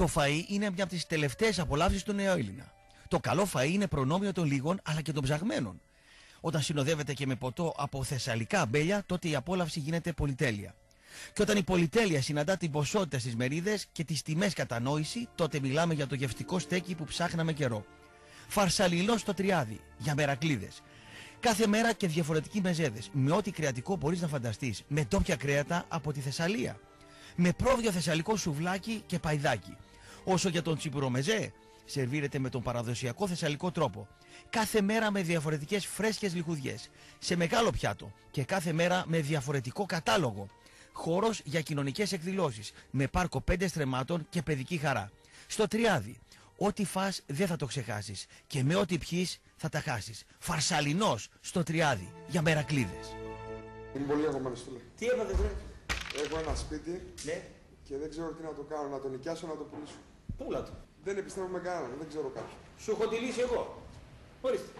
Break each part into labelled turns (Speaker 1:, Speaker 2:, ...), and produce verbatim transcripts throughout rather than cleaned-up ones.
Speaker 1: Το φαΐ είναι μια από τις τελευταίες απολαύσεις του νεοέλληνα. Το καλό φαΐ είναι προνόμιο των λίγων αλλά και των ψαγμένων. Όταν συνοδεύεται και με ποτό από θεσσαλικά αμπέλια, τότε η απόλαυση γίνεται πολυτέλεια. Και όταν η πολυτέλεια συναντά την ποσότητα στις μερίδες και τις τιμές κατανόηση, τότε μιλάμε για το γευστικό στέκι που ψάχναμε καιρό. Φαρσαλινό στο τριάδι, για μερακλίδες. Κάθε μέρα και διαφορετικοί μεζέδες, με ό,τι κρεατικό μπορείς να φανταστείς, με ντόπια κρέατα από τη Θεσσαλία. Με πρόβιο θεσσαλικό σουβλάκι και παϊδάκι. Όσο για τον τσιπουρομεζέ, σερβίρεται με τον παραδοσιακό θεσσαλικό τρόπο. Κάθε μέρα με διαφορετικές φρέσκες λιχουδιές, σε μεγάλο πιάτο και κάθε μέρα με διαφορετικό κατάλογο. Χώρος για κοινωνικές εκδηλώσεις, με πάρκο πέντε στρεμμάτων και παιδική χαρά. Στο τριάδι, ό,τι φας δεν θα το ξεχάσεις και με ό,τι πιείς θα τα χάσεις. Φαρσαλινός στο τριάδι, για μερακλίδες.
Speaker 2: Είμαι πολύ αγωμένος, φίλε.
Speaker 1: Τι έπατε, βρε?
Speaker 2: Έχω ένα σπίτι,
Speaker 1: ναι,
Speaker 2: και δεν ξέρω τι να το κάνω, να το νοικιάσω, να το πουλήσω.
Speaker 1: πούλα το.
Speaker 2: Δεν επιστρέφω με κανέναν, δεν ξέρω κάποιον.
Speaker 1: Σου έχω τη λύση εγώ. Ορίστε.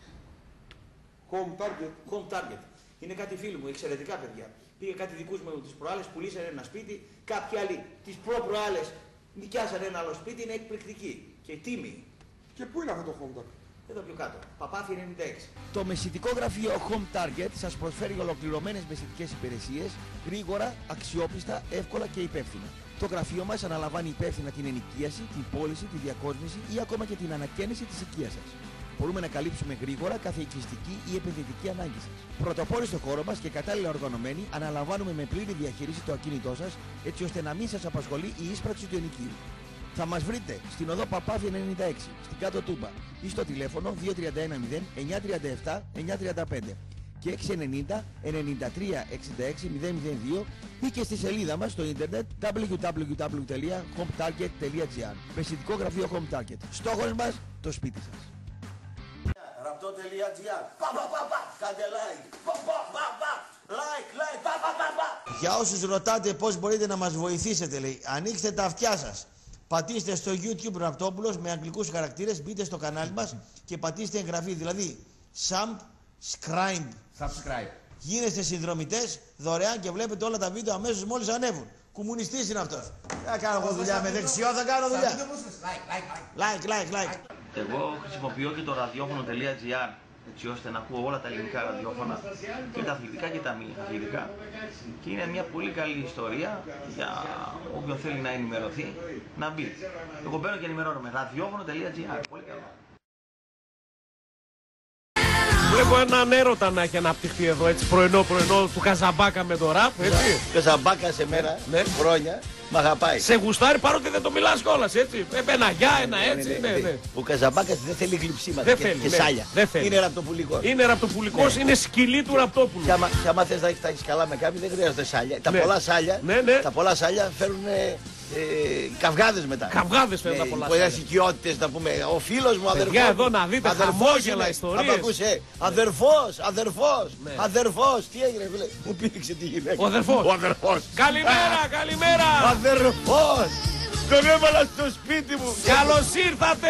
Speaker 2: Home target.
Speaker 1: Home target. Είναι κάτι φίλοι μου, εξαιρετικά παιδιά. Πήγε κάτι δικούς μου τις προάλλες, πουλήσανε ένα σπίτι, κάποιοι άλλοι τις προ-προάλλες νοικιάσανε ένα άλλο σπίτι, είναι εκπληκτική και τίμη.
Speaker 2: Και πού είναι αυτό το home target?
Speaker 1: Εδώ πιο κάτω. Παπάθη ενενήντα έξι. Το μεσητικό γραφείο Home Target σας προσφέρει ολοκληρωμένες μεσητικές υπηρεσίες, γρήγορα, αξιόπιστα, εύκολα και υπεύθυνα. Το γραφείο μας αναλαμβάνει υπεύθυνα την ενοικίαση, την πώληση, τη διακόσμηση ή ακόμα και την ανακαίνιση της οικίας σας. Μπορούμε να καλύψουμε γρήγορα κάθε οικιστική ή επενδυτική ανάγκη σας. Πρωτοπόροι στο χώρο μας και κατάλληλα οργανωμένοι, αναλαμβάνουμε με πλήρη διαχείριση το ακίνητό σας, έτσι ώστε να μην σας απασχολεί η ίσπραξη του ενοικίου. Θα μας βρείτε στην οδό Παπάθη ενενήντα έξι, στην Κάτω Τούμπα ή στο τηλέφωνο δύο τρία ένα μηδέν εννιά τρία επτά εννιά τρία πέντε και έξι ενενήντα ενενήντα τρία εξήντα έξι μηδέν μηδέν δύο ή και στη σελίδα μας στο ίντερνετ double-u double-u double-u τελεία home target τελεία gr. Μεσητικό γραφείο Home Target. Στόχος μας, το σπίτι σας.
Speaker 3: Ραπτό τελεία gr. Πα, πα, πα, πα. Κάντε like. Πα, πα, πα, πα. Like, like. Πα, πα, πα, πα.
Speaker 4: Για όσους ρωτάτε πώς μπορείτε να μας βοηθήσετε, λέει, ανοίξτε τα αυτιά σας. Πατήστε στο YouTube Ραπτόπουλος με αγγλικούς χαρακτήρες, μπείτε στο κανάλι μας και πατήστε εγγραφή. Δηλαδή, subscribe.
Speaker 5: Subscribe.
Speaker 4: Γίνεστε συνδρομητές δωρεάν και βλέπετε όλα τα βίντεο αμέσως μόλις ανέβουν. Κομμουνιστής είναι αυτός. Θα κάνω εγώ δουλειά με δεξιό, θα κάνω δουλειά. Like, like, like.
Speaker 6: Εγώ χρησιμοποιώ και το ραδιόφωνο.gr έτσι ώστε να ακούω όλα τα ελληνικά ραδιόφωνα και τα αθλητικά και τα μη αθλητικά και είναι μια πολύ καλή ιστορία για όποιον θέλει να ενημερωθεί να μπει. Εγώ μπαίνω και ενημερώνομαι. ραδιόφωνο.gr. Πολύ καλό.
Speaker 5: Βλέπω έναν έρωτα να έχει αναπτυχθεί εδώ, έτσι, πρωινό πρωινό του Καζαμπάκα με το ραπ, έτσι.
Speaker 3: Καζαμπάκα σε μένα, ναι, χρόνια, μ' αγαπάει.
Speaker 5: Σε γουστάρει παρότι δεν το μιλάς κιόλας, έτσι. Ένα γεια, ένα έτσι, ναι, ναι, ναι, ναι.
Speaker 3: Ο Καζαμπάκας δεν θέλει γλυψίματα
Speaker 5: δεν
Speaker 3: και,
Speaker 5: θέλει,
Speaker 3: και
Speaker 5: ναι,
Speaker 3: σάλια.
Speaker 5: Δεν θέλει.
Speaker 3: Είναι ραπτοπουλικός.
Speaker 5: Είναι ραπτοπουλικός, ναι. Είναι σκυλί του Ραπτόπουλου.
Speaker 3: Και άμα, και άμα θες να έχεις, έχεις καλά με κάποιον, δεν χρειάζεται σάλια. Τα,
Speaker 5: ναι.
Speaker 3: πολλά σάλια,
Speaker 5: ναι, ναι.
Speaker 3: τα πολλά σάλια φέρουν ε, καυγάδες μετά.
Speaker 5: Καυγάδες φέρνουν τα πολλά
Speaker 3: σάλια. Πολλές οικειότητες να πούμε. Ο φίλος μου, αδερφός.
Speaker 5: Για εδώ να δείτε χαμόγελα ιστορίες.
Speaker 3: Αν το ακούσε, αδερφός, αδερφός, ναι. Αδερφός. Τι έγινε, φίλε. Μου πήδηξε τη γυναίκα.
Speaker 5: Ο αδερφός.
Speaker 3: Ο αδερφός.
Speaker 5: Καλημέρα, καλημέρα.
Speaker 3: Αδερφός. Τον έβαλα στο σπίτι μου.
Speaker 5: Καλώς ήρθατε.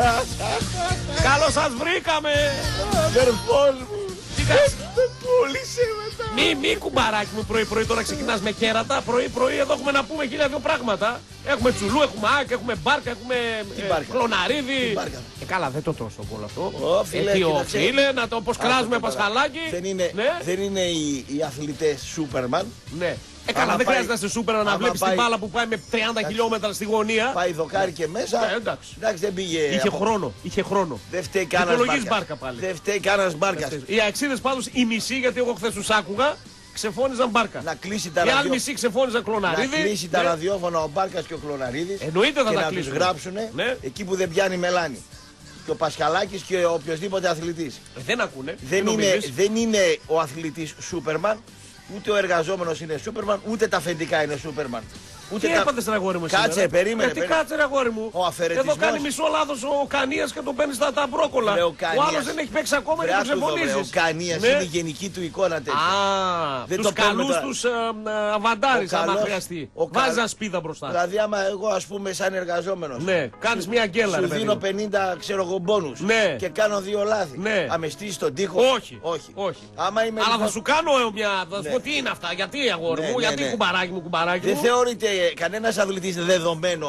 Speaker 5: Καλώς σας βρήκαμε.
Speaker 3: Αδερφός μου.
Speaker 5: Τι κάνεις?
Speaker 3: Πούλησε μετά.
Speaker 5: Μη, μη κουμπαράκι μου, πρωί πρωί τώρα ξεκινάς με κέρατα. Πρωί πρωί εδώ έχουμε να πούμε χίλια δύο πράγματα. Έχουμε τσουλού, έχουμε άκ, έχουμε μπάρκα, έχουμε ε, κλωναρίδι. Ε, καλά, δεν το τόσο πολύ αυτό.
Speaker 3: Ω, φίλε,
Speaker 5: ε, ο, φίλε, να το πως κράζουμε πασχαλάκι.
Speaker 3: Δεν είναι,
Speaker 5: ναι.
Speaker 3: δεν είναι οι, οι αθλητές Σούπερμαν.
Speaker 5: Ναι. Ε, καλά, δεν πάει, χρειάζεται να είσαι Σούπερμαν να βλέπεις την μπάλα που πάει με τριάντα εντάξει, χιλιόμετρα στη γωνία.
Speaker 3: Πάει δοκάρι και μέσα.
Speaker 5: Ναι, εντάξει.
Speaker 3: εντάξει, δεν πήγε.
Speaker 5: Είχε
Speaker 3: από...
Speaker 5: χρόνο. Είχε χρόνο.
Speaker 3: Δεν φταίει κανένας μπάρκα.
Speaker 5: μπάρκα πάλι.
Speaker 3: Δεν φταίει κανένας μπάρκα.
Speaker 5: Οι αεξίδες πάντως οι μισοί, γιατί εγώ χθες τους άκουγα, ξεφώνιζαν μπάρκα.
Speaker 3: Να κλείσει τα
Speaker 5: ραδιόφωνα. Οι άλλοι μισοί ξεφώνιζαν κλωναρίδι.
Speaker 3: Να κλείσει τα ραδιόφωνα ο Μπάρκας και ο Κλωναρίδης.
Speaker 5: Εννοείται θα
Speaker 3: και
Speaker 5: τα
Speaker 3: να
Speaker 5: κλείσουν.
Speaker 3: τους γράψουνε ναι. εκεί που δεν πιάνει μελάνι. Και ο Πασχαλάκης και ο οποιοσδήποτε αθλητής.
Speaker 5: Ε, δεν ακούνε.
Speaker 3: Δεν είναι, δεν είναι ο αθλητής Σούπερμαν. Ούτε ο εργαζόμενος είναι Σούπερμαν, ούτε τα αφεντικά είναι Σούπερμαν.
Speaker 5: Ούτε τι τα... έπαθες ρε αγόρι μου σήμερα.
Speaker 3: Κάτσε, περίμενε.
Speaker 5: Γιατί κάτσε ρε αγόρι μου.
Speaker 3: Ο αφαιρετισμός...
Speaker 5: Εδώ κάνει μισό λάθος ο Κανίας και τον παίρνει στα τα μπρόκολα. Βρε, ο, ο άλλος δεν έχει παίξει ακόμα βρε, και τον ξεφωνίζεις.
Speaker 3: Ο Κανίας ναι. είναι η γενική του εικόνα τέτοια.
Speaker 5: Α, δεν τους καλούς τώρα... τους αβαντάρεις άμα χρειαστεί. Βάζει ένα σπίδα μπροστά.
Speaker 3: Δηλαδή άμα εγώ ας πούμε σαν εργαζόμενος.
Speaker 5: Ναι, κάνεις μια γκέλα ρε.
Speaker 3: Σου δίνω πενήντα ξέρω εγώ μπόνους και κάνω δύο λάθη. Αμεστείς τον τοίχο.
Speaker 5: Όχι. Όχι.
Speaker 3: Αλλά
Speaker 5: θα σου κάνω μια. Θα σου πω τι είναι αυτά. Γιατί αγόρι μου, γιατί κουμπαράκι μου, κουμπαράκι μου.
Speaker 3: Δεν θεωρείται κανένας αθλητής δεδομένο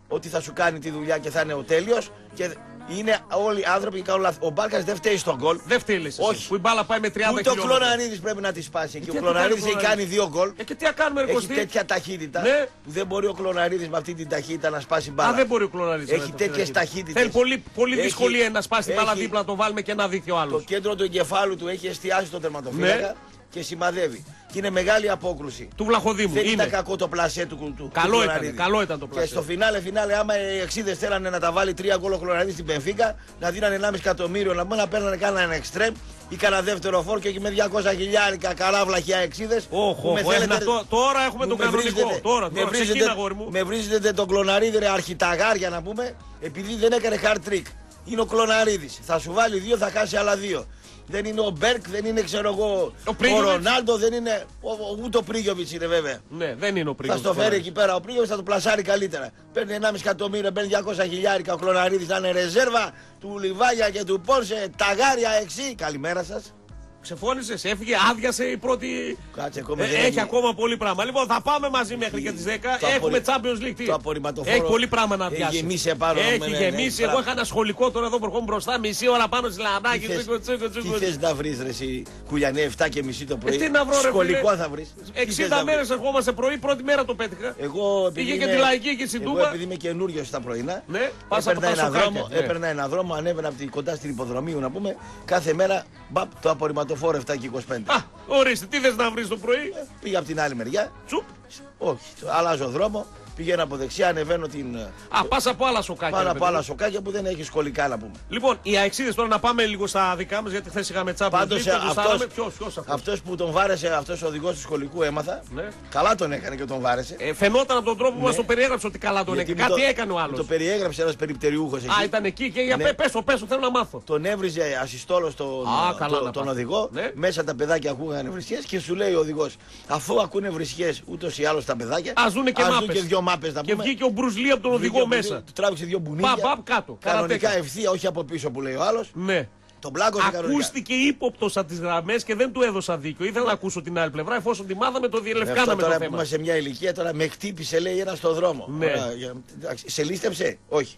Speaker 4: ότι θα σου κάνει τη δουλειά και θα είναι ο τέλειος. Και είναι όλοι άνθρωποι και κάνουν λάθη. Ο Μπάρκας δεν φταίει στον γκολ.
Speaker 5: Δεν φταίει, λες.
Speaker 4: Όχι.
Speaker 5: Που η μπάλα πάει με τριάντα
Speaker 4: Ούτε ο
Speaker 5: χιλιόμετρα.
Speaker 4: Κλωναρίδης πρέπει να τη σπάσει.
Speaker 5: Ε,
Speaker 4: Και
Speaker 5: τι
Speaker 4: ο
Speaker 5: θα το
Speaker 4: Κλωναρίδης
Speaker 5: κάνει ο
Speaker 4: έχει κάνει δύο γκολ.
Speaker 5: Ε, και τι να κάνουμε, ρε
Speaker 4: Έχει
Speaker 5: Κωστή.
Speaker 4: τέτοια ταχύτητα
Speaker 5: Ναι.
Speaker 4: που δεν μπορεί ο Κλωναρίδης με αυτή την ταχύτητα να σπάσει μπάλα.
Speaker 5: Α, δεν μπορεί ο Κλωναρίδης.
Speaker 4: Έχει τέτοιες ταχύτητες.
Speaker 5: Θέλει πολύ, πολύ
Speaker 4: Έχει-
Speaker 5: δυσκολία να σπάσει την μπάλα
Speaker 4: έχει-
Speaker 5: δίπλα, να το βάλουμε και να δείχνει ο
Speaker 4: Το
Speaker 5: άλλος.
Speaker 4: κέντρο του εγκεφάλου του έχει εστιάσει στον τερματοφύλακα
Speaker 5: Ναι.
Speaker 4: και σημαδεύει. Και είναι μεγάλη απόκρουση.
Speaker 5: Του Βλαχοδήμου.
Speaker 4: Δεν
Speaker 5: Είναι.
Speaker 4: ήταν κακό το πλασέ του, του, του
Speaker 5: Καλό ήταν,
Speaker 4: Κλωναρίδη.
Speaker 5: καλό ήταν το
Speaker 4: Και
Speaker 5: πλασέ.
Speaker 4: στο φινάλε, φινάλε, άμα οι εξίδες θέλανε να τα βάλει τρία γκολ ο Κλωναρίδης στην Πενφίκα, να δίνανε ενάμιση εκατομμύριο, να να παίρνανε κανένα εξτρέμ ή κανένα δεύτερο φόρ και όχι με διακόσια χιλιάρικα καλά βλαχιά εξίδες.
Speaker 5: Όχι,
Speaker 4: που με
Speaker 5: όχι,
Speaker 4: θέλετε-
Speaker 5: αυτό- τώρα έχουμε
Speaker 4: που
Speaker 5: τον
Speaker 4: με
Speaker 5: κανονικό.
Speaker 4: βρίζετε-
Speaker 5: Τώρα,
Speaker 4: με
Speaker 5: τώρα,
Speaker 4: βρίζετε-
Speaker 5: ξεκίνα, αγόρι μου.
Speaker 4: Με βρίζετε τον Κλωναρίδη ρε αρχιταγάρια να πούμε, επειδή δεν έκανε hard trick. Είναι ο Κλωναρίδης. Θα σου βάλει δύο, θα χάσει άλλα δύο. Δεν είναι ο Μπέρκ, δεν είναι ξέρω εγώ
Speaker 5: Ο
Speaker 4: ο
Speaker 5: Πρίγιοβιτς.
Speaker 4: Ρονάλντο, δεν είναι. ο- ο- Ούτε ο Πρίγιοβιτς είναι βέβαια.
Speaker 5: Ναι, δεν είναι ο
Speaker 4: Θα
Speaker 5: Πρίγιοβιτς.
Speaker 4: στο φέρει εκεί πέρα ο Πρίγιοβιτς, θα το πλασάρει καλύτερα. Παίρνει ενάμιση εκατομμύρια, παίρνει διακόσια χιλιάρικα. Ο Κλωναρίδης θα είναι ρεζέρβα του Λιβάγια και του Πόρσε. Ταγάρια εξή. Καλημέρα σας.
Speaker 5: Ξεφώνησες, έφυγε, άδειασε η πρώτη.
Speaker 4: Κάτσε ακόμα.
Speaker 5: Ε,
Speaker 4: δεν
Speaker 5: έχει
Speaker 4: έγινε.
Speaker 5: ακόμα πολύ πράγμα. Λοιπόν, θα πάμε μαζί μέχρι και τις δέκα.
Speaker 4: Το
Speaker 5: Έχουμε
Speaker 4: απορρι-
Speaker 5: Champions League. Τι?
Speaker 4: το απορριμματοφόρο
Speaker 5: Έχει πολύ πράγμα να
Speaker 4: έχει
Speaker 5: αδειάσει.
Speaker 4: γεμίσει επάνω,
Speaker 5: Έχει
Speaker 4: ναι, ναι, ναι,
Speaker 5: γεμίσει. Εγώ
Speaker 4: πράγμα.
Speaker 5: είχα ένα σχολικό τώρα εδώ που ερχόμουν μπροστά. Μισή ώρα πάνω στη
Speaker 4: Τι
Speaker 5: λαμπράκι.
Speaker 4: θες-
Speaker 5: Τσούκο, τσούκο,
Speaker 4: Τι
Speaker 5: τσούκο.
Speaker 4: θες να βρεις ρε εσύ Κουλιανέ, εφτά και μισή το πρωί.
Speaker 5: Ε, τι να βρω, ρε,
Speaker 4: Σχολικό
Speaker 5: φίλε.
Speaker 4: θα βρεις. Τι θες να
Speaker 5: εξήντα
Speaker 4: βρεις.
Speaker 5: μέρες ερχόμαστε πρωί, πρώτη μέρα το πέτυχα.
Speaker 4: Εγώ επειδή
Speaker 5: Πήγε και
Speaker 4: είμαι-
Speaker 5: τη λαϊκή και στην
Speaker 4: εγώ
Speaker 5: Τούμπα.
Speaker 4: επειδή είμαι καινούριο στα πρωινά,
Speaker 5: Ναι, πας από
Speaker 4: έπαιρνα
Speaker 5: τα
Speaker 4: ένα,
Speaker 5: σοκάκια,
Speaker 4: δρόμο,
Speaker 5: ναι.
Speaker 4: έπαιρνα ένα δρόμο, ανέβαινα από τη, κοντά στην υποδρομίου να πούμε, κάθε μέρα μπαπ, το απορριμματοφόρο εφτά και είκοσι πέντε.
Speaker 5: Α, ορίστε, τι θες να βρεις το πρωί.
Speaker 4: Πήγα από την άλλη μεριά,
Speaker 5: Τσουπ.
Speaker 4: όχι, αλλάζω δρόμο, πηγαίνω από δεξιά, ανεβαίνω την.
Speaker 5: Α, πας από άλλα σοκάκια.
Speaker 4: Πάνω
Speaker 5: ρε
Speaker 4: από
Speaker 5: παιδί.
Speaker 4: άλλα σοκάκια που δεν έχει σχολικά να πούμε.
Speaker 5: Λοιπόν, οι αεξίδες τώρα να πάμε λίγο στα δικά μας, γιατί χθες είχαμε Champions League.
Speaker 4: Πάντως
Speaker 5: το γουστάραμε.
Speaker 4: αυτός,
Speaker 5: Ποιος, ποιος αυτός.
Speaker 4: αυτός που τον βάρεσε, αυτός ο οδηγός του σχολικού έμαθα,
Speaker 5: Ναι.
Speaker 4: καλά τον έκανε και τον βάρεσε.
Speaker 5: Ε, φαινόταν από τον τρόπο που μας το περιέγραψε ότι καλά τον
Speaker 4: Ναι. Γιατί
Speaker 5: έκανε.
Speaker 4: μου
Speaker 5: Κάτι
Speaker 4: το-
Speaker 5: έκανε ο
Speaker 4: μου
Speaker 5: άλλος.
Speaker 4: Το περιέγραψε ένας περιπτεριούχος εκεί.
Speaker 5: Α, ήταν εκεί και για
Speaker 4: Ναι.
Speaker 5: πέ, πες το, πες το, θέλω να μάθω.
Speaker 4: Τον έβριζε ασυστόλο στον,
Speaker 5: Α, καλά
Speaker 4: το-
Speaker 5: να
Speaker 4: τον
Speaker 5: πας.
Speaker 4: οδηγό.
Speaker 5: Ναι.
Speaker 4: Μέσα τα παιδάκια ακούγανε βρισιές και σου λέει ο οδηγός, αφού ακούνε βρισιές ούτως ή άλλως τα παιδάκια,
Speaker 5: Ας δούνε και
Speaker 4: ας δουν
Speaker 5: μάπες.
Speaker 4: και δύο μάπες να
Speaker 5: Και
Speaker 4: πούμε.
Speaker 5: βγήκε ο Μπρουζλί από τον οδηγό
Speaker 4: Βγήκε ο
Speaker 5: μέσα.
Speaker 4: Μπρουζλί, Του τράβηξε δύο μπουνίδια.
Speaker 5: Παπ, παπ, κάτω.
Speaker 4: Κανονικά
Speaker 5: Καρατέκα.
Speaker 4: ευθεία, όχι από πίσω που λέει ο άλλος.
Speaker 5: Ναι.
Speaker 4: Τον πλάκωσε κανονικά.
Speaker 5: Ακούστηκε ύποπτο από τις γραμμές και δεν του έδωσα δίκιο. Ήθελα να ακούσω την άλλη πλευρά, εφόσον τη μάθαμε, το
Speaker 4: Ε, Αυτό
Speaker 5: διελευκάναμε το
Speaker 4: τώρα που
Speaker 5: θέμα.
Speaker 4: είμαστε σε μια ηλικία τώρα με χτύπησε λέει ένα στο δρόμο.
Speaker 5: Ναι.
Speaker 4: Ωραία, για- εντάξει, σε λίστεψε, όχι.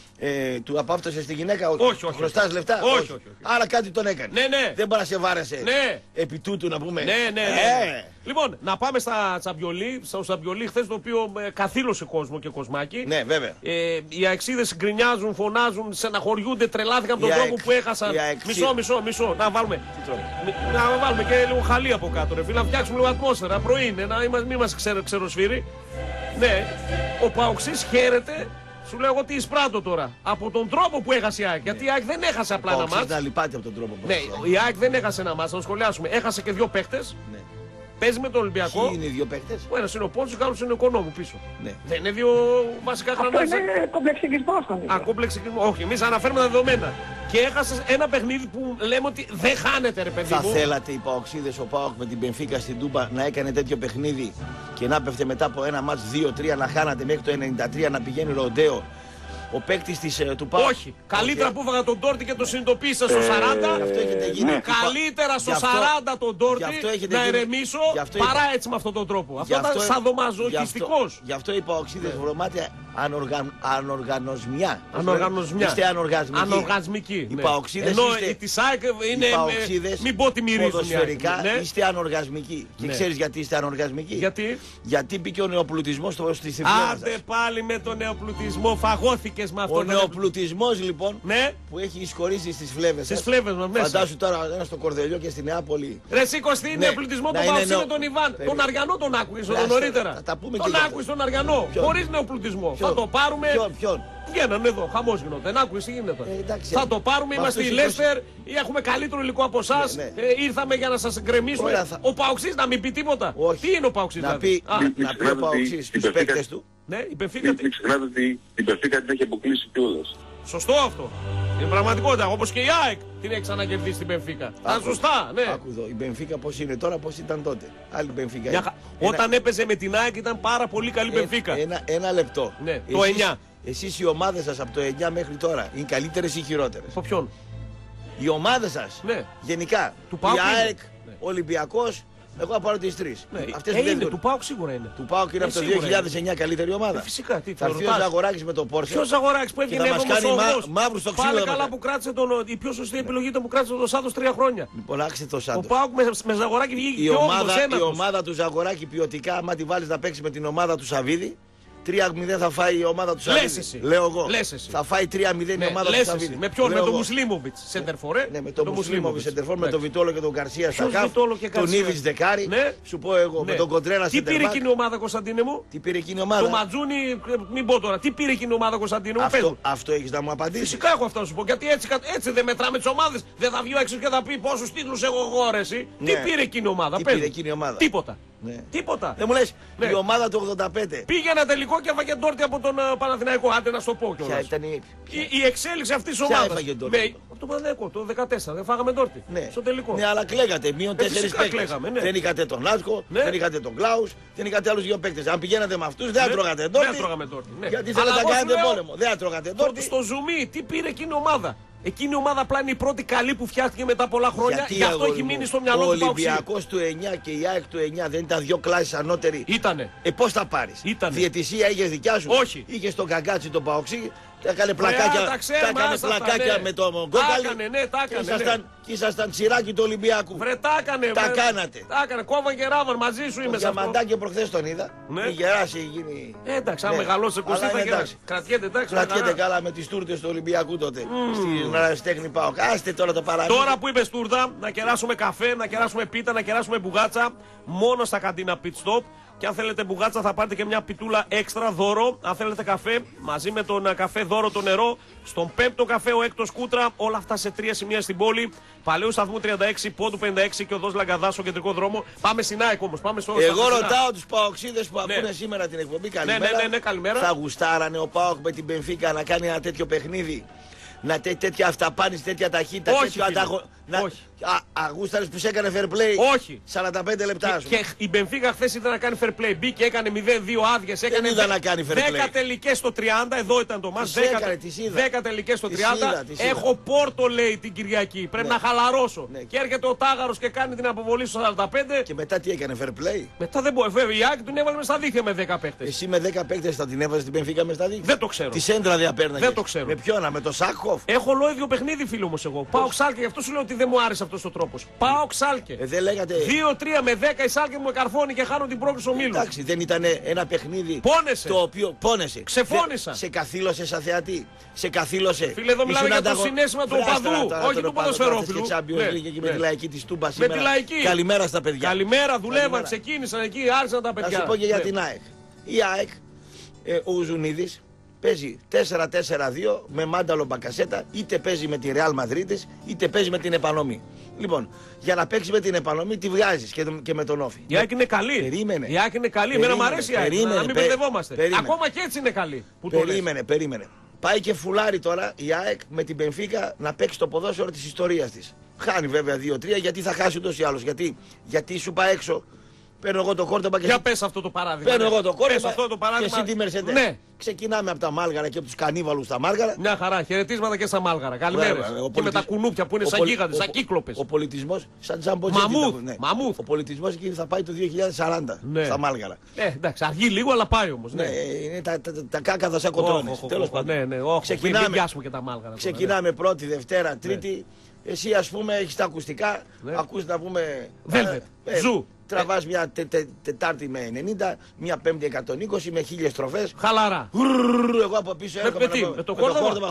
Speaker 4: Ε, του απάφτωσε στη γυναίκα, όχι.
Speaker 5: Όχι, όχι.
Speaker 4: Χρωστάς λεφτά,
Speaker 5: Όχι, όχι, όχι.
Speaker 4: Άρα κάτι τον έκανε.
Speaker 5: Ναι, ναι.
Speaker 4: Δεν μπορεί να σε βάρεσε.
Speaker 5: Ναι.
Speaker 4: Επί τούτου να πούμε.
Speaker 5: Ναι, ναι, ναι.
Speaker 4: Ε,
Speaker 5: Λοιπόν, να πάμε στα Τσαμπιολί, στο Τσαμπιολί χθες το οποίο ε, καθήλωσε κόσμο και κοσμάκι.
Speaker 4: ναι, βέβαια.
Speaker 5: Ε, οι αεξίδες γκρινιάζουν, φωνάζουν, στεναχωριούνται, τρελάθηκαν από τον
Speaker 4: Οι
Speaker 5: τρόπο
Speaker 4: αεξ-
Speaker 5: που έχασαν.
Speaker 4: οι αεξί-
Speaker 5: Μισό, μισό, μισό. Να βάλουμε.
Speaker 4: τρόπο?
Speaker 5: Μι- Να βάλουμε και λίγο χαλί από κάτω, ρε φίλε. Να φτιάξουμε λίγο ατμόσφαιρα. Πρωί είναι, να είμαστε, μην μας ξε, ξεροσφύρει. Ναι, ο Παοξής χαίρεται. Σου λέω εγώ τι εισπράττω τώρα. Από τον τρόπο που έχασε η ΑΕΚ. Γιατί η ΑΕΚ δεν έχασε απλά ένα
Speaker 4: Παοξής
Speaker 5: μάτς.
Speaker 4: να λυπάται από τον τρόπο που
Speaker 5: Ναι,
Speaker 4: έχασε.
Speaker 5: η ΑΕΚ δεν έχασε ένα μάτς, να το σχολιάσουμε. Έχασε και δύο παίχτες.
Speaker 4: Ναι.
Speaker 5: Παίζει με τον Ολυμπιακό.
Speaker 4: Ποιοι είναι οι δύο παίκτες?
Speaker 5: Ο ένας είναι ο Πόντσος, ο άλλος είναι ο Οικονόμου πίσω.
Speaker 4: Ναι.
Speaker 5: Δεν είναι δύο βασικά
Speaker 7: Αυτό
Speaker 5: γρανάζια.
Speaker 7: είναι κομπλεξικισμός νομίζω.
Speaker 5: Ακόμπλεξικισμό. Όχι, εμείς αναφέρουμε τα δεδομένα. Και έχασε ένα παιχνίδι που λέμε ότι δεν χάνεται, ρε παιδί
Speaker 4: Θα
Speaker 5: μου.
Speaker 4: θέλατε οι Παοξίδες, ο Πάοκ με την Μπενφίκα στην Τούμπα να έκανε τέτοιο παιχνίδι και να πέφτε μετά από ένα μάτς δύο τρία να χάνατε μέχρι το ενενήντα τρία να πηγαίνει ροντέο. Ο παίκτης της, ε, του Πάοκ.
Speaker 5: Όχι. Καλύτερα που έφαγα τον Τόρτι και το συνειδητοποίησα στο σαράντα.
Speaker 4: Γι' αυτό έχετε γίνει.
Speaker 5: Καλύτερα στο
Speaker 4: Γι' αυτό-
Speaker 5: σαράντα τον Τόρτι
Speaker 4: γι' αυτό έχετε
Speaker 5: να
Speaker 4: γίνει-
Speaker 5: ηρεμήσω
Speaker 4: γι' αυτό
Speaker 5: παρά
Speaker 4: είπα-
Speaker 5: έτσι με αυτόν τον τρόπο.
Speaker 4: Γι'
Speaker 5: Αυτό ήταν
Speaker 4: γι'
Speaker 5: σαδομαζοχιστικός.
Speaker 4: αυτό- Γι' αυτό οι Παοξίδες βρωμάτε ανοργαν, ανοργανωσμιά.
Speaker 5: Ανοργανωσμιά.
Speaker 4: Είστε ανοργασμικοί.
Speaker 5: Ανοργασμικοί.
Speaker 4: Οι
Speaker 5: ναι.
Speaker 4: Παοξίδες
Speaker 5: Ενώ
Speaker 4: είστε-
Speaker 5: η της ΑΕΚ είναι.
Speaker 4: οι
Speaker 5: ε,
Speaker 4: Παοξίδες
Speaker 5: Μην πω ότι μυρίζουν. οι
Speaker 4: ποδοσφαιρικά
Speaker 5: ΑΕΚ, ναι.
Speaker 4: είστε ανοργασμικοί. Και
Speaker 5: Ναι.
Speaker 4: ξέρεις γιατί είστε ανοργασμικοί?
Speaker 5: Γιατί.
Speaker 4: Γιατί μπήκε ο νεοπλουτισμός στο, στη θηβίδα
Speaker 5: Άντε
Speaker 4: σας.
Speaker 5: πάλι με τον νεοπλουτισμό. Φαγώθηκες με
Speaker 4: Ο
Speaker 5: αυτόν.
Speaker 4: νεοπλουτισμός λοιπόν
Speaker 5: Ναι,
Speaker 4: που έχει εισχωρήσει στις φλέβες
Speaker 5: στις
Speaker 4: σας.
Speaker 5: φλέβες μας μέσα.
Speaker 4: Φαντάσου τώρα ένα στο Κορδελιό και στη Νεάπολη.
Speaker 5: Ρε σήκωστη είναι
Speaker 4: Ναι.
Speaker 5: πλουτισμό
Speaker 4: Να
Speaker 5: τον
Speaker 4: είναι
Speaker 5: Παοξή με
Speaker 4: νεο-
Speaker 5: τον Ιβάν.
Speaker 4: Περί-
Speaker 5: Τον Αριανό τον άκουγες εδώ
Speaker 4: Άστα,
Speaker 5: νωρίτερα.
Speaker 4: θα τα πούμε και
Speaker 5: Τον
Speaker 4: για αυτό.
Speaker 5: άκουγες τον Αριανό.
Speaker 4: Ποιον?
Speaker 5: Χωρίς νεοπλουτισμό.
Speaker 4: Ποιον?
Speaker 5: Θα το πάρουμε.
Speaker 4: Ποιον, ποιον.
Speaker 5: Βγαίνανε εδώ, χαμός γινόταν. Άκουγες τι γίνεται.
Speaker 4: Ε, εντάξει.
Speaker 5: Θα το πάρουμε,
Speaker 4: Μα
Speaker 5: είμαστε η
Speaker 4: αυτός
Speaker 5: Λέστερ ή έχουμε καλύτερο υλικό από εσά.
Speaker 4: Ναι, ναι.
Speaker 5: Ήρθαμε για να σας γκρεμίσουμε.
Speaker 4: Ωραία, θα-
Speaker 5: Ο Παοξής να μην πει τίποτα.
Speaker 4: Όχι.
Speaker 5: Τι είναι ο Παοξής
Speaker 4: Να
Speaker 5: δηλαδή.
Speaker 4: πει,
Speaker 5: Α,
Speaker 4: να πει ο
Speaker 8: ξεχνάτε
Speaker 4: Παοξής
Speaker 8: ότι
Speaker 4: στους
Speaker 8: η Μπενφίκα-
Speaker 4: παίκτες του.
Speaker 5: ναι, η
Speaker 8: Μην
Speaker 5: Μπενφίκα.
Speaker 8: μην ξεχνάτε ότι την Μπενφίκα την έχει αποκλείσει κιόλας.
Speaker 5: Σωστό αυτό. Είναι πραγματικότητα. Όπως και η ΑΕΚ την έχει ξανακερδίσει την Μπενφίκα. Τα
Speaker 4: Άκου-
Speaker 5: σωστά, ναι.
Speaker 4: Άκου εδώ, η Μπενφίκα πώς είναι τώρα, πώς ήταν τότε. Άλλη Μπενφίκα.
Speaker 5: Μια
Speaker 4: είναι.
Speaker 5: χα-
Speaker 4: Ένα-
Speaker 5: Όταν έπαιζε με την ΑΕΚ ήταν πάρα πολύ καλή
Speaker 4: ε-
Speaker 5: Μπενφίκα.
Speaker 4: Ένα, ένα λεπτό.
Speaker 5: Ναι, το εννιά.
Speaker 4: Εσείς οι ομάδες σας από το εννιά μέχρι τώρα είναι καλύτερες ή χειρότερες?
Speaker 5: Από ποιον.
Speaker 4: Οι ομάδες σας
Speaker 5: Ναι.
Speaker 4: γενικά.
Speaker 5: Του ΠΑΟΚ
Speaker 4: η
Speaker 5: είναι.
Speaker 4: ΑΕΚ,
Speaker 5: Ναι.
Speaker 4: ο Ολυμπιακός, Εγώ θα πάρω τις τρεις.
Speaker 5: Ναι,
Speaker 4: Αυτές
Speaker 5: ε,
Speaker 4: δεν
Speaker 5: είναι,
Speaker 4: δίνουν.
Speaker 5: του ΠΑΟΚ σίγουρα είναι.
Speaker 4: Του ΠΑΟΚ είναι
Speaker 5: Ε,
Speaker 4: από το
Speaker 5: σίγουρα
Speaker 4: δύο χιλιάδες εννιά καλύτερη ομάδα.
Speaker 5: Ε, φυσικά, τι
Speaker 4: Θα
Speaker 5: το
Speaker 4: έρθει ο
Speaker 5: ρωτάς.
Speaker 4: Ζαγοράκης με το Πόρσε.
Speaker 5: Ποιος Ζαγοράκης που έβγαινε
Speaker 4: θα μας
Speaker 5: έβδομος
Speaker 4: κάνει μα-
Speaker 5: όγδοος.
Speaker 4: μαύρου στο ξύλο
Speaker 5: Πάλι
Speaker 4: μετά.
Speaker 5: καλά που κράτησε τον. Η πιο σωστή επιλογή ήταν που κράτησε τον Σάντος τρία χρόνια.
Speaker 4: Λοιπόν, άξιζε το
Speaker 5: Ο
Speaker 4: Σάντος.
Speaker 5: ΠΑΟΚ με, με Ζαγοράκη βγήκε
Speaker 4: Η
Speaker 5: και
Speaker 4: ομάδα,
Speaker 5: όγδοος,
Speaker 4: η
Speaker 5: ένατος.
Speaker 4: ομάδα του Ζαγοράκη ποιοτικά, άμα τη βάλεις να παίξει με την ομάδα του Σαββίδη, τρία μηδέν θα φάει η ομάδα του Σαββίδη.
Speaker 5: Λες εσύ.
Speaker 4: Λέω εγώ.
Speaker 5: Λες εσύ.
Speaker 4: Θα φάει τρία μηδέν η
Speaker 5: Ναι,
Speaker 4: ομάδα του
Speaker 5: λες
Speaker 4: Σαββίδη.
Speaker 5: εσύ. Με ποιον, με
Speaker 4: Λέω
Speaker 5: τον
Speaker 4: εγώ.
Speaker 5: Μουσλίμοβιτς, σεντερφορέ.
Speaker 4: Ναι, με τον Μουσλίμοβιτ Σεντερφόρ, με τον Βιτόλο και τον Γκαρσία στα
Speaker 5: Ποιος
Speaker 4: καφ.
Speaker 5: Βιτόλο και
Speaker 4: Τον
Speaker 5: Γκαρσία?
Speaker 4: Ήβιτς δεκάρι.
Speaker 5: Ναι.
Speaker 4: Σου πω εγώ,
Speaker 5: Ναι.
Speaker 4: με τον Κοντρέλα
Speaker 5: Τι πήρε
Speaker 4: Σεντερμπακ.
Speaker 5: εκείνη η ομάδα, Κωνσταντίνε μου?
Speaker 4: Τι πήρε εκείνη η
Speaker 5: Το
Speaker 4: ομάδα.
Speaker 5: Ματζούνι, μην πω τώρα. Τι πήρε εκείνη η ομάδα, Κωνσταντίνε μου? Πες
Speaker 4: Αυτό,
Speaker 5: μου.
Speaker 4: αυτό έχεις να μου απαντήσεις.
Speaker 5: Φυσικά έχω αυτό να σου πω. Γιατί έτσι, έτσι δεν μετράμε τις ομάδες. Δεν θα βγει έξω και θα πει πόσους τίτλους έχω εγώ, ρε, εσύ. Τι
Speaker 4: Ναι.
Speaker 5: πήρε εκείνη η ομάδα?
Speaker 4: Τι
Speaker 5: πες
Speaker 4: πήρε
Speaker 5: μου.
Speaker 4: εκείνη η ομάδα?
Speaker 5: Τίποτα.
Speaker 4: Ναι.
Speaker 5: Τίποτα.
Speaker 4: Δεν μου λες,
Speaker 5: Ναι.
Speaker 4: η ομάδα του ογδόντα πέντε.
Speaker 5: Πήγε ένα τελικό και έφαγε ντόρτι από τον ε, Παναθηναϊκό. Άντε να σου το πω
Speaker 4: Ποια
Speaker 5: κιόλας.
Speaker 4: ήταν η.
Speaker 5: Η, η εξέλιξη αυτή τη
Speaker 4: Ποια
Speaker 5: ομάδα.
Speaker 4: έφαγε ντόρτι?
Speaker 5: Από τον Παναθηναϊκό το δεκατέσσερα. Δεν φάγαμε ντόρτι.
Speaker 4: Ναι.
Speaker 5: Στο τελικό.
Speaker 4: Ναι, αλλά κλαίγατε. Μείον
Speaker 5: Ε,
Speaker 4: τέσσερις
Speaker 5: φυσικά
Speaker 4: παίκτες.
Speaker 5: κλαίγαμε, ναι.
Speaker 4: Δεν είχατε τον Άσκο,
Speaker 5: Ναι.
Speaker 4: δεν είχατε τον Κλάους, δεν είχατε άλλους δύο παίκτες. Αν πηγαίνατε με αυτούς, δεν θα
Speaker 5: Ναι.
Speaker 4: τρώγατε
Speaker 5: Δεν
Speaker 4: ντόρτι.
Speaker 5: τρώγαμε ντόρτι. Ναι.
Speaker 4: Γιατί
Speaker 5: Αλλά
Speaker 4: θέλετε να
Speaker 5: εγώ σου
Speaker 4: κάνετε
Speaker 5: λέω,
Speaker 4: πόλεμο. Δεν θα τρώγατε
Speaker 5: το-
Speaker 4: ντόρτι.
Speaker 5: Στο ζουμί, τι πήρε εκείνη η ομάδα. Εκείνη η ομάδα απλά είναι η πρώτη καλή που φτιάχτηκε μετά πολλά χρόνια.
Speaker 4: Γιατί,
Speaker 5: Γι' αυτό
Speaker 4: αγόρι
Speaker 5: έχει
Speaker 4: μου,
Speaker 5: μείνει στο μυαλό
Speaker 4: ο
Speaker 5: του Παοξή.
Speaker 4: Ολυμπιακός του εννιά και η ΑΕΚ του εννιά δεν ήταν δύο κλάσεις ανώτεροι.
Speaker 5: Ήτανε.
Speaker 4: Ε, πώς θα πάρεις.
Speaker 5: Ήτανε.
Speaker 4: Διαιτησία είχες δικιά σου.
Speaker 5: Όχι.
Speaker 4: Είχες τον Καγκάτσι τον Παοξή. Τα έκανε
Speaker 5: Ωραία,
Speaker 4: πλακάκια,
Speaker 5: τα ξέρουμε,
Speaker 4: τα έκανε
Speaker 5: άστα αυτά,
Speaker 4: πλακάκια
Speaker 5: ναι.
Speaker 4: με τον
Speaker 5: Τα
Speaker 4: Γκόκαλη.
Speaker 5: έκανε, ναι, τα
Speaker 4: Και
Speaker 5: έκανε,
Speaker 4: ήσασταν,
Speaker 5: ναι.
Speaker 4: και ήσασταν τσιράκι του Ολυμπιακού.
Speaker 5: Βρε, τα έκανε.
Speaker 4: Τα
Speaker 5: βρε.
Speaker 4: κάνατε.
Speaker 5: Τα έκανε. Κόβαν και ράβαν μαζί σου είμαι
Speaker 4: Το
Speaker 5: σε αυτό.
Speaker 4: Διαμαντάκιο προχθές τον είδα.
Speaker 5: Ναι.
Speaker 4: Είχε γεράσει, γίνει.
Speaker 5: Ε, εντάξει, αν
Speaker 4: Ναι.
Speaker 5: μεγαλώσει
Speaker 4: Αλλά
Speaker 5: κοστί θα
Speaker 4: είναι
Speaker 5: γίνει.
Speaker 4: εντάξει.
Speaker 5: Κρατιέται, εντάξει.
Speaker 4: Κρατιέται
Speaker 5: χαρά.
Speaker 4: καλά με τις τούρτες του Ολυμπιακού τότε. Στην Ραστέχνη πάω. Άστε τώρα το παραμύθι.
Speaker 5: Τώρα που είπε τούρτα, να κεράσουμε καφέ, να κεράσουμε πίτα, να κεράσουμε μπουγάτσα μόνο στα καντίνα Pit Stop. Και αν θέλετε μπουγάτσα θα πάρετε και μια πιτούλα έξτρα δώρο. Αν θέλετε καφέ, μαζί με τον καφέ δώρο το νερό. Στον πέμπτο καφέ ο έκτος Κούτρα. Όλα αυτά σε τρία σημεία στην πόλη. Παλαιού σταθμού τριάντα έξι, πόντου πενήντα έξι και οδός Λαγκαδά στο κεντρικό δρόμο. Πάμε στην ΑΕΚ όμως. Πάμε στο
Speaker 4: Εγώ
Speaker 5: στα Χριστούγεννα.
Speaker 4: ρωτάω τους Παοξίδες που
Speaker 5: Ναι.
Speaker 4: ακούνε σήμερα την εκπομπή.
Speaker 5: ναι,
Speaker 4: Καλημέρα.
Speaker 5: ναι, ναι, καλημέρα.
Speaker 4: Θα γουστάρανε ο Πάοκ με την Μπενφίκα να κάνει ένα τέτοιο παιχνίδι. Να τέ, τέτοια αυταπάνηση, τέτοια ταχύτητα.
Speaker 5: Όχι,
Speaker 4: τέτοιο
Speaker 5: φίλε.
Speaker 4: ανταγω... να...
Speaker 5: Όχι.
Speaker 4: Α, αγούσταρες που σε έκανε fair play.
Speaker 5: Όχι.
Speaker 4: σαράντα πέντε λεπτά σου.
Speaker 5: Και η Μπενφίκα χθε ήταν να κάνει fair play. Μπήκε, έκανε μηδέν δύο άδειες. Έκανε
Speaker 4: είδα να κάνει fair play.
Speaker 5: δέκα τελικές στο τριάντα. Εδώ ήταν το μάτς.
Speaker 4: Τις έκανε, τις είδα.
Speaker 5: δέκα τελικές στο
Speaker 4: Τις
Speaker 5: τριάντα.
Speaker 4: είδα, τις είδα.
Speaker 5: Έχω πόρτο, λέει, την Κυριακή. Πρέπει
Speaker 4: Ναι.
Speaker 5: να χαλαρώσω.
Speaker 4: Ναι.
Speaker 5: Και έρχεται ο Τάγαρος και κάνει την αποβολή στο σαράντα πέντε.
Speaker 4: Και μετά τι έκανε fair play.
Speaker 5: Μετά δεν μπορεί. Βέβαια, η Άκη τον έβαλε με στα δίχτυα με δέκα παίχτες.
Speaker 4: Εσύ με δέκα παίκτες θα την έβαζες την Μπενφίκα με στα δίκτυα.
Speaker 5: Δεν το ξέρω.
Speaker 4: Τη σέντρα διαπέρναγες.
Speaker 5: Δεν το ξέρω.
Speaker 4: Με ποιον, με το Σάκχοφ.
Speaker 5: Έχω λόγιο παιχνίδι, φίλο μου εγώ. Πάω Ξάλκε, γι' αυτό σου λέω ότι δεν μου άρεσε αυτό ο τρόπο. Πάω Ξάλκε.
Speaker 4: Ε, δεν λέγατε.
Speaker 5: δύο τρία με δέκα η Σάλκε μου καρφώνει και χάνω την πρόκληση ομίλου.
Speaker 4: Εντάξει, δεν ήταν ένα παιχνίδι.
Speaker 5: Πόνεσε.
Speaker 4: Το οποίο πόνεσε.
Speaker 5: Ξεφώνησα.
Speaker 4: Δε- Σε καθήλωσε σαν θεατή. Σε καθήλωσε.
Speaker 5: Φίλε, εδώ μιλάμε
Speaker 4: Ήσουν
Speaker 5: για το
Speaker 4: ανταγω-
Speaker 5: συναίσθημα του
Speaker 4: Βράστα
Speaker 5: οπαδού,
Speaker 4: τώρα
Speaker 5: όχι
Speaker 4: τον
Speaker 5: του
Speaker 4: οπαδό,
Speaker 5: ποδοσφαιρόφιλου.
Speaker 4: τώρα θες και Champions
Speaker 5: Ναι,
Speaker 4: League και με
Speaker 5: ναι.
Speaker 4: τη λαϊκή τη Τούμπα
Speaker 5: Με
Speaker 4: σήμερα.
Speaker 5: τη λαϊκή.
Speaker 4: Καλημέρα στα παιδιά.
Speaker 5: Καλημέρα, δουλεύαν,
Speaker 4: Καλημέρα.
Speaker 5: ξεκίνησαν εκεί, άρχισαν τα
Speaker 4: Να
Speaker 5: παιδιά.
Speaker 4: σου πω και για
Speaker 5: Ναι.
Speaker 4: την ΑΕΚ. Η ΑΕΚ, ε, ο Ουζουνίδης, παίζει τέσσερα τέσσερα δύο με Μάνταλο Μπακασέτα, είτε παίζει με τη Ρεάλ Μαδρίτης, είτε παίζει με την Επανομή. Λοιπόν, για να παίξει με την Επανομή, τη βγάζει και, το- και με τον Όφη.
Speaker 5: Η ΑΕΚ είναι καλή.
Speaker 4: Περίμενε.
Speaker 5: Η ΑΕΚ είναι καλή. Εμένα μου
Speaker 4: Περίμενε,
Speaker 5: αρέσει η ΑΕΚ.
Speaker 4: περίμενε,
Speaker 5: Να μην
Speaker 4: πε-
Speaker 5: μπερδευόμαστε.
Speaker 4: περίμενε.
Speaker 5: Ακόμα και έτσι είναι καλή. Που το λες.
Speaker 4: Περίμενε, περίμενε. Πάει και φουλάρει τώρα η ΑΕΚ με την Μπενφίκα να παίξει το ποδόσφαιρο τη ιστορία τη. Χάνει βέβαια δύο τρία γιατί θα χάσει ούτω ή άλλω. Γιατί, γιατί σου πάει έξω, παίρνω εγώ το κόρτομα και
Speaker 5: Για
Speaker 4: εσύ-
Speaker 5: πες αυτό το παράδειγμα.
Speaker 4: παίρνω
Speaker 5: ναι.
Speaker 4: εγώ το
Speaker 5: Πες
Speaker 4: κόρτομα
Speaker 5: αυτό το
Speaker 4: και
Speaker 5: παράδειγμα.
Speaker 4: εσύ τη Mercedes.
Speaker 5: Ναι.
Speaker 4: Ξεκινάμε από τα Μάλγαρα και από του κανίβαλου στα Μάλγαρα.
Speaker 5: Μια χαρά. Χαιρετίσματα και στα Μάλγαρα. Καλημέρες.
Speaker 4: Βέβαια, ο
Speaker 5: Και με
Speaker 4: πολιτισ-
Speaker 5: τα κουνούπια που είναι
Speaker 4: ο
Speaker 5: σαν
Speaker 4: πολι-
Speaker 5: γίγαντες,
Speaker 4: ο-
Speaker 5: σαν κύκλοπες.
Speaker 4: Ο πολιτισμό, σαν τζαμποτζέτη.
Speaker 5: Μαμούθ,
Speaker 4: θα- ναι.
Speaker 5: μαμούθ.
Speaker 4: Ο πολιτισμό εκεί θα πάει το δύο χιλιάδες σαράντα
Speaker 5: Ναι.
Speaker 4: στα Μάλγαρα.
Speaker 5: Ε, εντάξει, αργεί λίγο, αλλά πάει όμως.
Speaker 4: Ναι,
Speaker 5: Ναι.
Speaker 4: είναι τα, τα, τα, τα κάκαδα σαν κοτρώνες.
Speaker 5: Όχο,
Speaker 4: Τέλος
Speaker 5: όχο,
Speaker 4: πάντων.
Speaker 5: Ναι, ναι, όχι. Μην
Speaker 4: Ξεκινάμε.
Speaker 5: πιάσουμε και τα Μάλγαρα. τώρα,
Speaker 4: Ξεκινάμε πρώτη, Δευτέρα, Τρίτη. Εσύ ας πούμε έχεις τα ακουστικά,
Speaker 5: Ναι.
Speaker 4: ακούς να πούμε...
Speaker 5: Velvet,
Speaker 4: ε,
Speaker 5: Ζου.
Speaker 4: Τραβάς μια τε, τε, Τετάρτη με ενενήντα, μια Πέμπτη εκατόν είκοσι με χίλιες στροφές.
Speaker 5: ναι. Χαλαρά.
Speaker 4: Γρρρρ, Εγώ από πίσω
Speaker 5: Με-
Speaker 4: έρχομαι
Speaker 5: με τι,
Speaker 4: να-
Speaker 5: με το κόρδοβα? Α, με το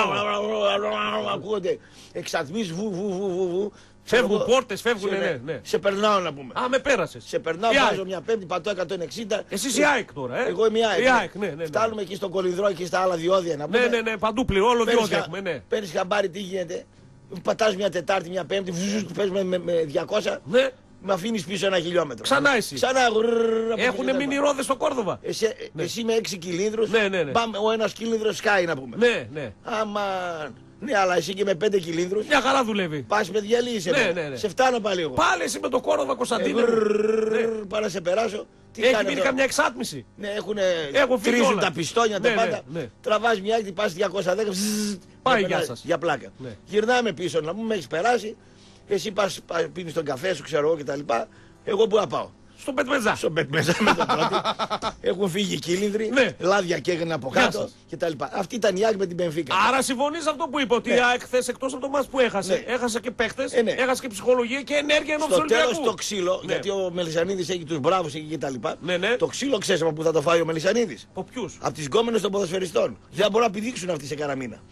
Speaker 4: κόρδοβα. Ακούγονται εξατμίς βου βου βου βου βου.
Speaker 5: Φεύγουν
Speaker 4: Ξέρω εγώ,
Speaker 5: πόρτες, φεύγουν,
Speaker 4: σε-
Speaker 5: ναι, ναι.
Speaker 4: Σε περνάω να πούμε.
Speaker 5: Α, με πέρασες.
Speaker 4: Σε περνάω,
Speaker 5: Η ΑΕΚ.
Speaker 4: βάζω μια Πέμπτη, πατώ εκατόν εξήντα.
Speaker 5: Εσείς η ΑΕΚ τώρα, ε.
Speaker 4: Εγώ είμαι η ΑΕΚ.
Speaker 5: Η ΑΕΚ, ναι, ναι, ναι.
Speaker 4: Φτάνουμε εκεί στον Κολυνδρό, εκεί στα άλλα διόδια να πούμε.
Speaker 5: Ναι, ναι, ναι, παντού πληρώ, όλο
Speaker 4: Παίρνεις
Speaker 5: διόδια
Speaker 4: χα-
Speaker 5: έχουμε, ναι.
Speaker 4: Παίρνεις χαμπάρι τι γίνεται. Πατάς μια Τετάρτη, μια Πέμπτη, βουζουζ, παίζουμε με, με διακόσια.
Speaker 5: Ναι.
Speaker 4: Με αφήνεις πίσω ένα χιλιόμετρο.
Speaker 5: Ξανά εσύ.
Speaker 4: Ξανά. γρρρρ, από
Speaker 5: Έχουν
Speaker 4: πίσω
Speaker 5: μείνει
Speaker 4: τα-
Speaker 5: ρόδες στο Κόρδοβα.
Speaker 4: Εσύ, εσύ με έξι κυλίνδρους.
Speaker 5: Ναι, ναι, ναι.
Speaker 4: Πάμε, ο ένας κυλίνδρος σκάει να πούμε.
Speaker 5: Ναι, ναι.
Speaker 4: Άμα. Ναι, αλλά εσύ και με πέντε κυλίνδρους.
Speaker 5: Μια χαρά δουλεύει.
Speaker 4: Πας με διαλύεις
Speaker 5: Ναι,
Speaker 4: εμένα.
Speaker 5: ναι, ναι.
Speaker 4: Σε φτάνω πάλι εγώ.
Speaker 5: Πάλι εσύ με το Κόρδοβα,
Speaker 4: Ε,
Speaker 5: Κωνσταντίνε. μου.
Speaker 4: γρρρρ, Πάω να σε περάσω. Τι
Speaker 5: Έχει
Speaker 4: κάνει
Speaker 5: μείνει
Speaker 4: αυτό?
Speaker 5: καμιά εξάτμιση.
Speaker 4: Ναι, έχουν.
Speaker 5: Έχω φύγει
Speaker 4: τρίζουν
Speaker 5: όλα.
Speaker 4: τα πιστόνια τα
Speaker 5: Ναι,
Speaker 4: πάντα.
Speaker 5: ναι, ναι.
Speaker 4: Τραβάς μια άκρη, πας διακόσια δέκα. ζζζ,
Speaker 5: Πάει,
Speaker 4: για
Speaker 5: γεια
Speaker 4: πέρα-
Speaker 5: σας.
Speaker 4: Για πλάκα.
Speaker 5: Ναι.
Speaker 4: Γυρνάμε πίσω να μου με έχει περάσει. Εσύ πας, πας πίνεις τον καφέ σου, ξέρω εγώ κτλ. Εγώ πού να πάω?
Speaker 5: Στον Πετμεζά.
Speaker 4: Στον Πετμεζά με το πρώτο. Έχουν φύγει κύλινδροι,
Speaker 5: Ναι.
Speaker 4: λάδια καίγανε από κάτω κτλ. Αυτή ήταν η ΑΕΚ με την Μπενφίκα.
Speaker 5: Άρα συμφωνείς αυτό που είπε, ότι
Speaker 4: Ναι.
Speaker 5: η ΑΕΚ χθες εκτός από το μάτς που έχασε,
Speaker 4: Ναι.
Speaker 5: έχασε και παίχτες,
Speaker 4: Ε, ναι.
Speaker 5: έχασε και ψυχολογία και ενέργεια ενώπιον
Speaker 4: Στο
Speaker 5: του Ολυμπιακού.
Speaker 4: τέλος το ξύλο,
Speaker 5: Ναι.
Speaker 4: γιατί ο Μελισσανίδης έχει τους μπράβους εκεί κτλ.
Speaker 5: Ναι, ναι.
Speaker 4: Το ξύλο ξέρεις από πού θα το φάει ο Μελισσανίδης?
Speaker 5: Από ποιους?
Speaker 4: Από τις γκόμενες των ποδοσφαιριστών. Δεν μπορούν να πηδήξουν αυτοί σε κανένα μήνα.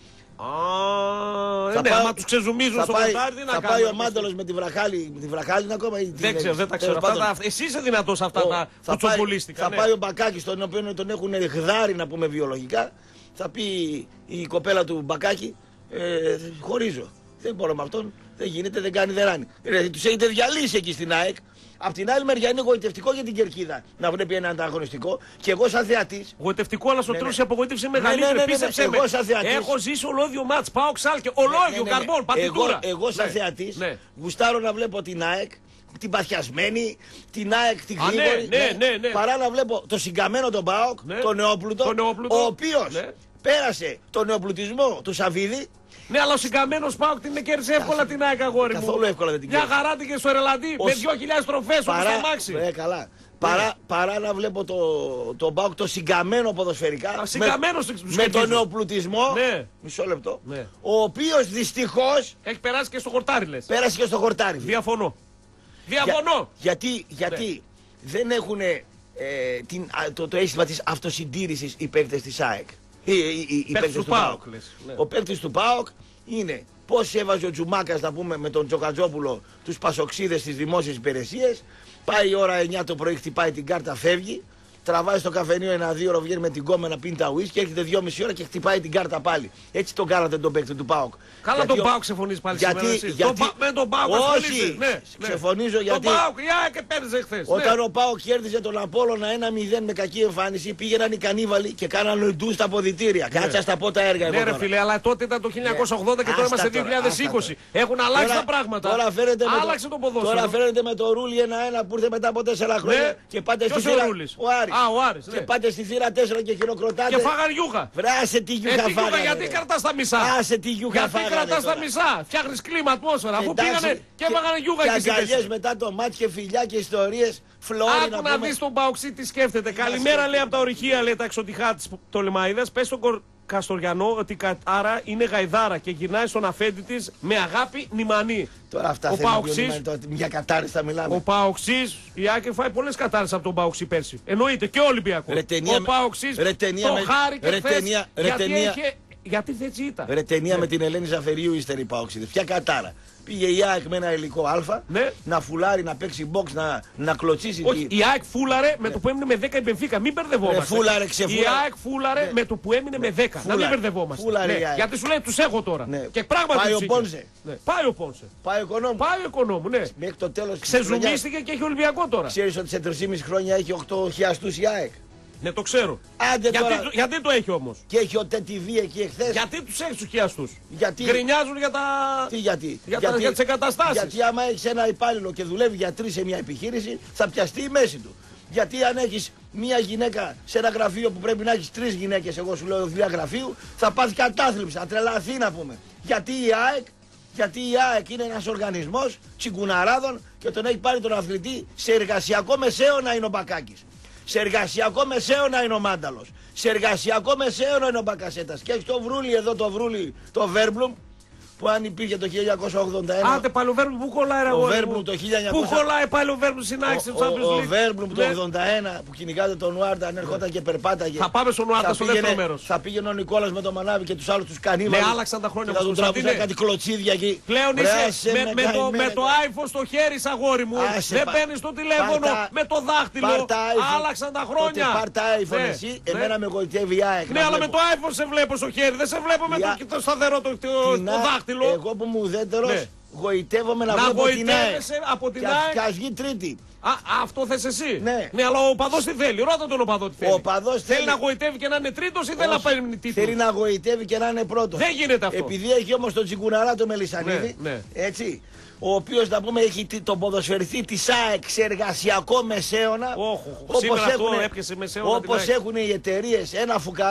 Speaker 5: Α,
Speaker 4: Θα
Speaker 5: ναι,
Speaker 4: πάει-
Speaker 5: άμα τους ξεζουμίζουν
Speaker 4: θα
Speaker 5: στο
Speaker 4: πάει-
Speaker 5: Κοντάρι, τι να
Speaker 4: Θα
Speaker 5: κάνουμε.
Speaker 4: πάει ο Μάνταλος με τη Βραχάλη. Με τη Βραχάλη είναι ακόμα ή τι
Speaker 5: Δεν
Speaker 4: είναι,
Speaker 5: ξέρω, δεν τα ξέρω.
Speaker 4: τέλος
Speaker 5: Αυτά
Speaker 4: πάντων.
Speaker 5: τα- Εσύ είσαι δυνατός σε αυτά
Speaker 4: Ο-
Speaker 5: τα
Speaker 4: θα
Speaker 5: που
Speaker 4: πάει-
Speaker 5: τσομπολίστηκαν.
Speaker 4: Θα
Speaker 5: ναι.
Speaker 4: πάει ο Μπακάκης, τον οποίο τον έχουν γδάρει να πούμε βιολογικά. Θα πει η κοπέλα του Μπακάκη, ε, χωρίζω. Δεν μπορώ με αυτόν, δεν γίνεται, δεν κάνει, δεν ράνει. Ε, τους έχετε διαλύσει εκεί στην ΑΕΚ. Απ' την άλλη μεριά είναι εγωιτευτικό για την Κερκίδα να βλέπει ένα ανταγωνιστικό. Και εγώ σαν θεατής.
Speaker 5: Γοητευτικό, αλλά στο
Speaker 4: Ναι,
Speaker 5: τέλος η
Speaker 4: ναι.
Speaker 5: απογοήτευση είναι
Speaker 4: Ναι, ναι,
Speaker 5: μεγαλύτερη.
Speaker 4: ναι, ναι, ναι.
Speaker 5: Πίστεψε με.
Speaker 4: Εγώ σαν θεατής-
Speaker 5: Έχω ζήσει ολόιδιο μάτς. Πάω Ξάλκε. Ολόιδιο,
Speaker 4: Ναι, ναι, ναι.
Speaker 5: καρμπόν, πατητούρα.
Speaker 4: Εγώ, εγώ σαν
Speaker 5: Ναι,
Speaker 4: θεατής
Speaker 5: ναι.
Speaker 4: γουστάρω να βλέπω την ΑΕΚ, την παθιασμένη, την ΑΕΚ την
Speaker 5: Α, ναι,
Speaker 4: γρήγορη,
Speaker 5: ναι, ναι, ναι.
Speaker 4: παρά να βλέπω το συγκαμμένο τον ΠΑΟΚ,
Speaker 5: Ναι.
Speaker 4: τον νεόπλουτο,
Speaker 5: τον νεόπλουτο,
Speaker 4: ο οποίος
Speaker 5: ναι.
Speaker 4: πέρασε τον νεοπλουτισμό του Σαββίδη.
Speaker 5: Ναι, αλλά ο συγκαμμένος Πάοκ την κέρδισε εύκολα την ΑΕΚ, αγόρι μου.
Speaker 4: Καθόλου εύκολα δεν την
Speaker 5: Μια
Speaker 4: κέρδισε.
Speaker 5: χαρά την και στο Ρελαντί
Speaker 4: Ο
Speaker 5: με
Speaker 4: Σ-
Speaker 5: δύο χιλιάδες τροφές όπως
Speaker 4: Παρά,
Speaker 5: το αμάξι.
Speaker 4: ε, καλά. Παρά, παρά να βλέπω το, το ΠΑΟΚ το συγκαμμένο ποδοσφαιρικά,
Speaker 5: Α, συγκαμμένος
Speaker 4: με,
Speaker 5: τους
Speaker 4: με τον
Speaker 5: κερδίζουν.
Speaker 4: νεοπλουτισμό,
Speaker 5: Ναι.
Speaker 4: μισό λεπτό,
Speaker 5: Ναι.
Speaker 4: ο οποίος δυστυχώς
Speaker 5: Έχει περάσει και στο χορτάρι, λες.
Speaker 4: πέρασε και στο χορτάρι.
Speaker 5: Διαφωνώ.
Speaker 4: Για-
Speaker 5: Διαφωνώ.
Speaker 4: γιατί γιατί δεν έχουν ε, την, α, το, το αίσθημα της αυτοσυντήρησης οι παίκτες της ΑΕΚ. Οι, οι, οι, οι παίκτες
Speaker 5: του
Speaker 4: του
Speaker 5: ΠΑΟΚ,
Speaker 4: ΠΑΟΚ.
Speaker 5: λες, ναι.
Speaker 4: Ο παίκτης του ΠΑΟΚ είναι πώς έβαζε ο Τζουμάκας να πούμε με τον Τζοκατζόπουλο τους πασοξίδες στις δημόσιες υπηρεσίες. Πάει η ώρα εννιά το πρωί, χτυπάει την κάρτα, φεύγει. Τραβάει στο καφενείο ένα-δύο ώρα, βγαίνει με την κόμενα, πίνει τα ουίσκι και έρχεται δυόμιση ώρα και χτυπάει την κάρτα πάλι. Έτσι τον κάνατε τον παίκτη του ΠΑΟΚ.
Speaker 5: Καλά
Speaker 4: Γιατί
Speaker 5: τον
Speaker 4: ο-
Speaker 5: ΠΑΟΚ ξεφωνείς πάλι
Speaker 4: γιατί,
Speaker 5: σήμερα. εσείς.
Speaker 4: γιατί,
Speaker 5: Τον Πα- με τον ΠΑΟΚ
Speaker 4: όχι,
Speaker 5: ασχολείσαι. Ναι, ναι.
Speaker 4: ξεφωνίζω γιατί
Speaker 5: Τον ΠΑΟΚ, η ΑΕΚ επένδυσε χθες.
Speaker 4: όταν
Speaker 5: ναι.
Speaker 4: ο ΠΑΟΚ κέρδιζε τον Απόλλωνα ένα μηδέν με κακή εμφάνιση, πήγαιναν οι κανίβαλοι και κάναν λοντού στα αποδυτήρια. Κάτσα στα πω τα έργα εγώ
Speaker 5: Ναι, ρε
Speaker 4: τώρα.
Speaker 5: φίλε, αλλά τότε ήταν το χίλια εννιακόσια ογδόντα και τώρα
Speaker 4: Άστα
Speaker 5: είμαστε
Speaker 4: τώρα,
Speaker 5: δύο χιλιάδες είκοσι.
Speaker 4: άστα
Speaker 5: Έχουν αλλάξει
Speaker 4: Τώρα-
Speaker 5: τα πράγματα.
Speaker 4: Τώρα φέρετε με
Speaker 5: Άλλαξε το
Speaker 4: το,
Speaker 5: ποδόσφαιρο.
Speaker 4: τώρα φέρετε με το Ρούλι ένα-ένα που ήρθε μετά από τέσσερα χρόνια
Speaker 5: Ναι.
Speaker 4: και πάτε στη
Speaker 5: Ποιος ο
Speaker 4: θύρα.
Speaker 5: Ρούλης?
Speaker 4: Ο Άρης.
Speaker 5: Α, ο Άρης, ναι.
Speaker 4: Και πάτε στη θύρα τέσσερα και χειροκροτάτε.
Speaker 5: Και φάγαν γιούχα.
Speaker 4: Βράσε τι
Speaker 5: Ε,
Speaker 4: γιούχα
Speaker 5: τι γιούχα,
Speaker 4: φάγανε.
Speaker 5: γιατί
Speaker 4: ρε.
Speaker 5: κρατάς τα μισά.
Speaker 4: Άσε τι γιούχα
Speaker 5: Γιατί
Speaker 4: φάγανε
Speaker 5: κρατάς τα
Speaker 4: τώρα.
Speaker 5: μισά. Φτιάχνεις κλίμα, ατμόσφαιρα. Αφού
Speaker 4: Εντάξει,
Speaker 5: πήγανε και έβαγαν γιούχα
Speaker 4: και
Speaker 5: εκεί στη
Speaker 4: αγκαλιές
Speaker 5: θέση.
Speaker 4: μετά το μάτς και φιλιά και ιστορίες. Φλόρι
Speaker 5: Άκου
Speaker 4: να
Speaker 5: να
Speaker 4: πούμε.
Speaker 5: δεις τον Παοξή τι σκέφτεται. Καλημέρα λέει από τα ορυχεία, λέει τα εξωτικά της Πτολεμαΐδας. Πες στον Κορ- Καστοριανό ότι η Κατάρα είναι γαϊδάρα και γυρνάει στον αφέντη της με αγάπη νημανή.
Speaker 4: Τώρα αυτά
Speaker 5: Ο
Speaker 4: θέλουν
Speaker 5: Παοξής-
Speaker 4: πιο νημανή, τώρα για κατάρρες θα μιλάμε.
Speaker 5: Ο Παοξής, η Άκη φάει πολλές κατάρρες από τον Παοξή πέρσι. Εννοείται και ο Ολυμπιακό.
Speaker 4: Ρε, ταινία
Speaker 5: Ο
Speaker 4: με-
Speaker 5: Παοξής
Speaker 4: ρε, ταινία
Speaker 5: το
Speaker 4: με-
Speaker 5: χάρηκε
Speaker 4: ρε,
Speaker 5: χθες
Speaker 4: ταινία- ρε,
Speaker 5: γιατί
Speaker 4: ταινία-
Speaker 5: είχε... Γιατί έτσι ήταν.
Speaker 4: Ρε ταινία
Speaker 5: Ναι.
Speaker 4: με την Ελένη Ζαφερίου ύστερη Παοξίδες. Ποια κατάρα. Πήγε η ΑΕΚ με ένα υλικό Α,
Speaker 5: Ναι.
Speaker 4: να φουλάρει, να παίξει box, να, να κλωτσίσει.
Speaker 5: Όχι,
Speaker 4: τη-
Speaker 5: η ΑΕΚ φούλαρε με το που έμεινε με δέκα η Μπενφίκα. Μην μπερδευόμαστε.
Speaker 4: Ρε, φούλαρε, ξεφούλαρε.
Speaker 5: Η ΑΕΚ φούλαρε με το που έμεινε με δέκα. Να μην
Speaker 4: Φούλαρε.
Speaker 5: μπερδευόμαστε.
Speaker 4: Φούλαρε
Speaker 5: Ναι,
Speaker 4: η ΑΕΚ.
Speaker 5: γιατί σου λέει του έχω τώρα.
Speaker 4: Ναι.
Speaker 5: Και πράγματι
Speaker 4: Πάει
Speaker 5: τους
Speaker 4: ο
Speaker 5: είχε.
Speaker 4: Πόνσε.
Speaker 5: Ναι. Πάει ο Πόνσε.
Speaker 4: Πάει ο οικονόμου.
Speaker 5: Πάει ο οικονόμου, ναι.
Speaker 4: Μέχρι το τέλος της χρονιάς.
Speaker 5: Ξεζουμίστηκε και έχει Ολυμπιακό τώρα.
Speaker 4: Ξέρεις ότι σε τρία και μισό χρόνια έχει οκτώ χιλιαστούς η ΑΕΚ.
Speaker 5: Ναι, το ξέρω.
Speaker 4: Άντε
Speaker 5: Γιατί,
Speaker 4: τώρα.
Speaker 5: το- γιατί το έχει όμως.
Speaker 4: Και έχει ο ΤΕΤΙΒ εκεί εχθές.
Speaker 5: Γιατί τους έχει τους χιαστούς.
Speaker 4: Γιατί.
Speaker 5: Γκρινιάζουν για τα...
Speaker 4: Τι γιατί.
Speaker 5: Για, τα,
Speaker 4: γιατί,
Speaker 5: για τις εγκαταστάσεις.
Speaker 4: γιατί άμα έχεις ένα υπάλληλο και δουλεύει για τρεις σε μια επιχείρηση, θα πιαστεί η μέση του. Γιατί αν έχεις μια γυναίκα σε ένα γραφείο που πρέπει να έχεις τρεις γυναίκες, εγώ σου λέω δουλειά γραφείου, θα πάθει κατάθλιψη, θα τρελαθεί να πούμε. Γιατί η ΑΕΚ, γιατί η ΑΕΚ είναι ένας οργανισμός τσιγκουναράδων και τον έχει πάρει τον αθλητή σε εργασιακό μεσαίωνα είναι ο Μπακάκης. Σε εργασιακό μεσαίωνα είναι ο Μάνταλος. Σε εργασιακό μεσαίωνα είναι ο Μπακασέτας. Και έχει το βρούλι εδώ, το βρούλι, το Βέρμπλουμ, που αν υπήρχε το χίλια εννιακόσια ογδόντα ένα.
Speaker 5: Άντε πάλι ο Βέρμπλουμ, πού κολλάει ρε
Speaker 4: Ο
Speaker 5: αγόρι
Speaker 4: Βέρμπλουμ
Speaker 5: μου?
Speaker 4: το χίλια εννιακόσια
Speaker 5: Πού κολλάει πάλι ο Βέρμπλουμ στην άξι του
Speaker 4: Ο, ο,
Speaker 5: Champions
Speaker 4: ο
Speaker 5: League?
Speaker 4: Βέρμπλουμ το
Speaker 5: Ναι.
Speaker 4: ογδόντα ένα που κυνηγάτε τον Ουάρντα, αν ερχόταν και περπάταγε.
Speaker 5: Θα πάμε στον Ουάρντα
Speaker 4: Θα
Speaker 5: στο
Speaker 4: πήγαινε-
Speaker 5: δεύτερο μέρος.
Speaker 4: Θα πήγαινε ο Νικόλας με το μανάβι και τους άλλους τους κανίβαλους.
Speaker 5: Ναι, άλλαξαν τα χρόνια
Speaker 4: και θα
Speaker 5: όμως,
Speaker 4: του τραβούσαν
Speaker 5: Κωνσταντίνε.
Speaker 4: κάτι κλωτσίδια εκεί.
Speaker 5: Πλέον
Speaker 4: Βρε,
Speaker 5: είσαι
Speaker 4: σε
Speaker 5: με, με, το,
Speaker 4: καημένε.
Speaker 5: με το iPhone στο χέρι, αγόρι μου.
Speaker 4: Άσε,
Speaker 5: Δεν
Speaker 4: πα-
Speaker 5: παίρνει το τηλέφωνο
Speaker 4: πάρ' τα-
Speaker 5: με το δάχτυλο.
Speaker 4: πάρ' τα iPhone.
Speaker 5: Άλλαξαν τα
Speaker 4: Τότε
Speaker 5: χρόνια.
Speaker 4: πάρ' τα iPhone
Speaker 5: Ναι,
Speaker 4: εσύ,
Speaker 5: ναι.
Speaker 4: εμένα με γοητεύει η ΑΕΚ.
Speaker 5: Ναι,
Speaker 4: να
Speaker 5: αλλά με
Speaker 4: βλέπω.
Speaker 5: το iPhone σε βλέπω στο χέρι. Δεν σε βλέπω με
Speaker 4: Η
Speaker 5: το,
Speaker 4: Α-
Speaker 5: το σταθερό το, το,
Speaker 4: Την
Speaker 5: το
Speaker 4: ΑΕΚ,
Speaker 5: δάχτυλο.
Speaker 4: Εγώ που μου ουδέτερος,
Speaker 5: Ναι.
Speaker 4: γοητεύομαι να,
Speaker 5: Να
Speaker 4: βλέπω την ΑΕΚ.
Speaker 5: γοητεύεσαι από την
Speaker 4: Και ας-
Speaker 5: ΑΕΚ.
Speaker 4: Και ας βγει τρίτη.
Speaker 5: Α, αυτό θες εσύ.
Speaker 4: Ναι.
Speaker 5: Ναι, αλλά ο παδός τι θέλει. Ρώτα τον οπαδό τι θέλει.
Speaker 4: Ο οπαδός
Speaker 5: θέλει
Speaker 4: θέλει-
Speaker 5: να γοητεύει και να είναι τρίτος ή θέλει να
Speaker 4: Όχι.
Speaker 5: παίρνει τίτλο.
Speaker 4: Θέλει να γοητεύει και να είναι πρώτος.
Speaker 5: Δεν γίνεται αυτό.
Speaker 4: Επειδή έχει όμως τον Τσιγκουναρά το Μελισσανίδη,
Speaker 5: Ναι, ναι.
Speaker 4: έτσι, ο οποίος να πούμε έχει τη- τον ποδοσφαιριστή της ΑΕΚ σε εργασιακό μεσαίωνα.
Speaker 5: Όχ, όχ, σήμερα αυτό έπιασε μεσαίωνα την
Speaker 4: όπως
Speaker 5: ΑΕΚ.
Speaker 4: έχουν οι εταιρείες ένα φουκαρά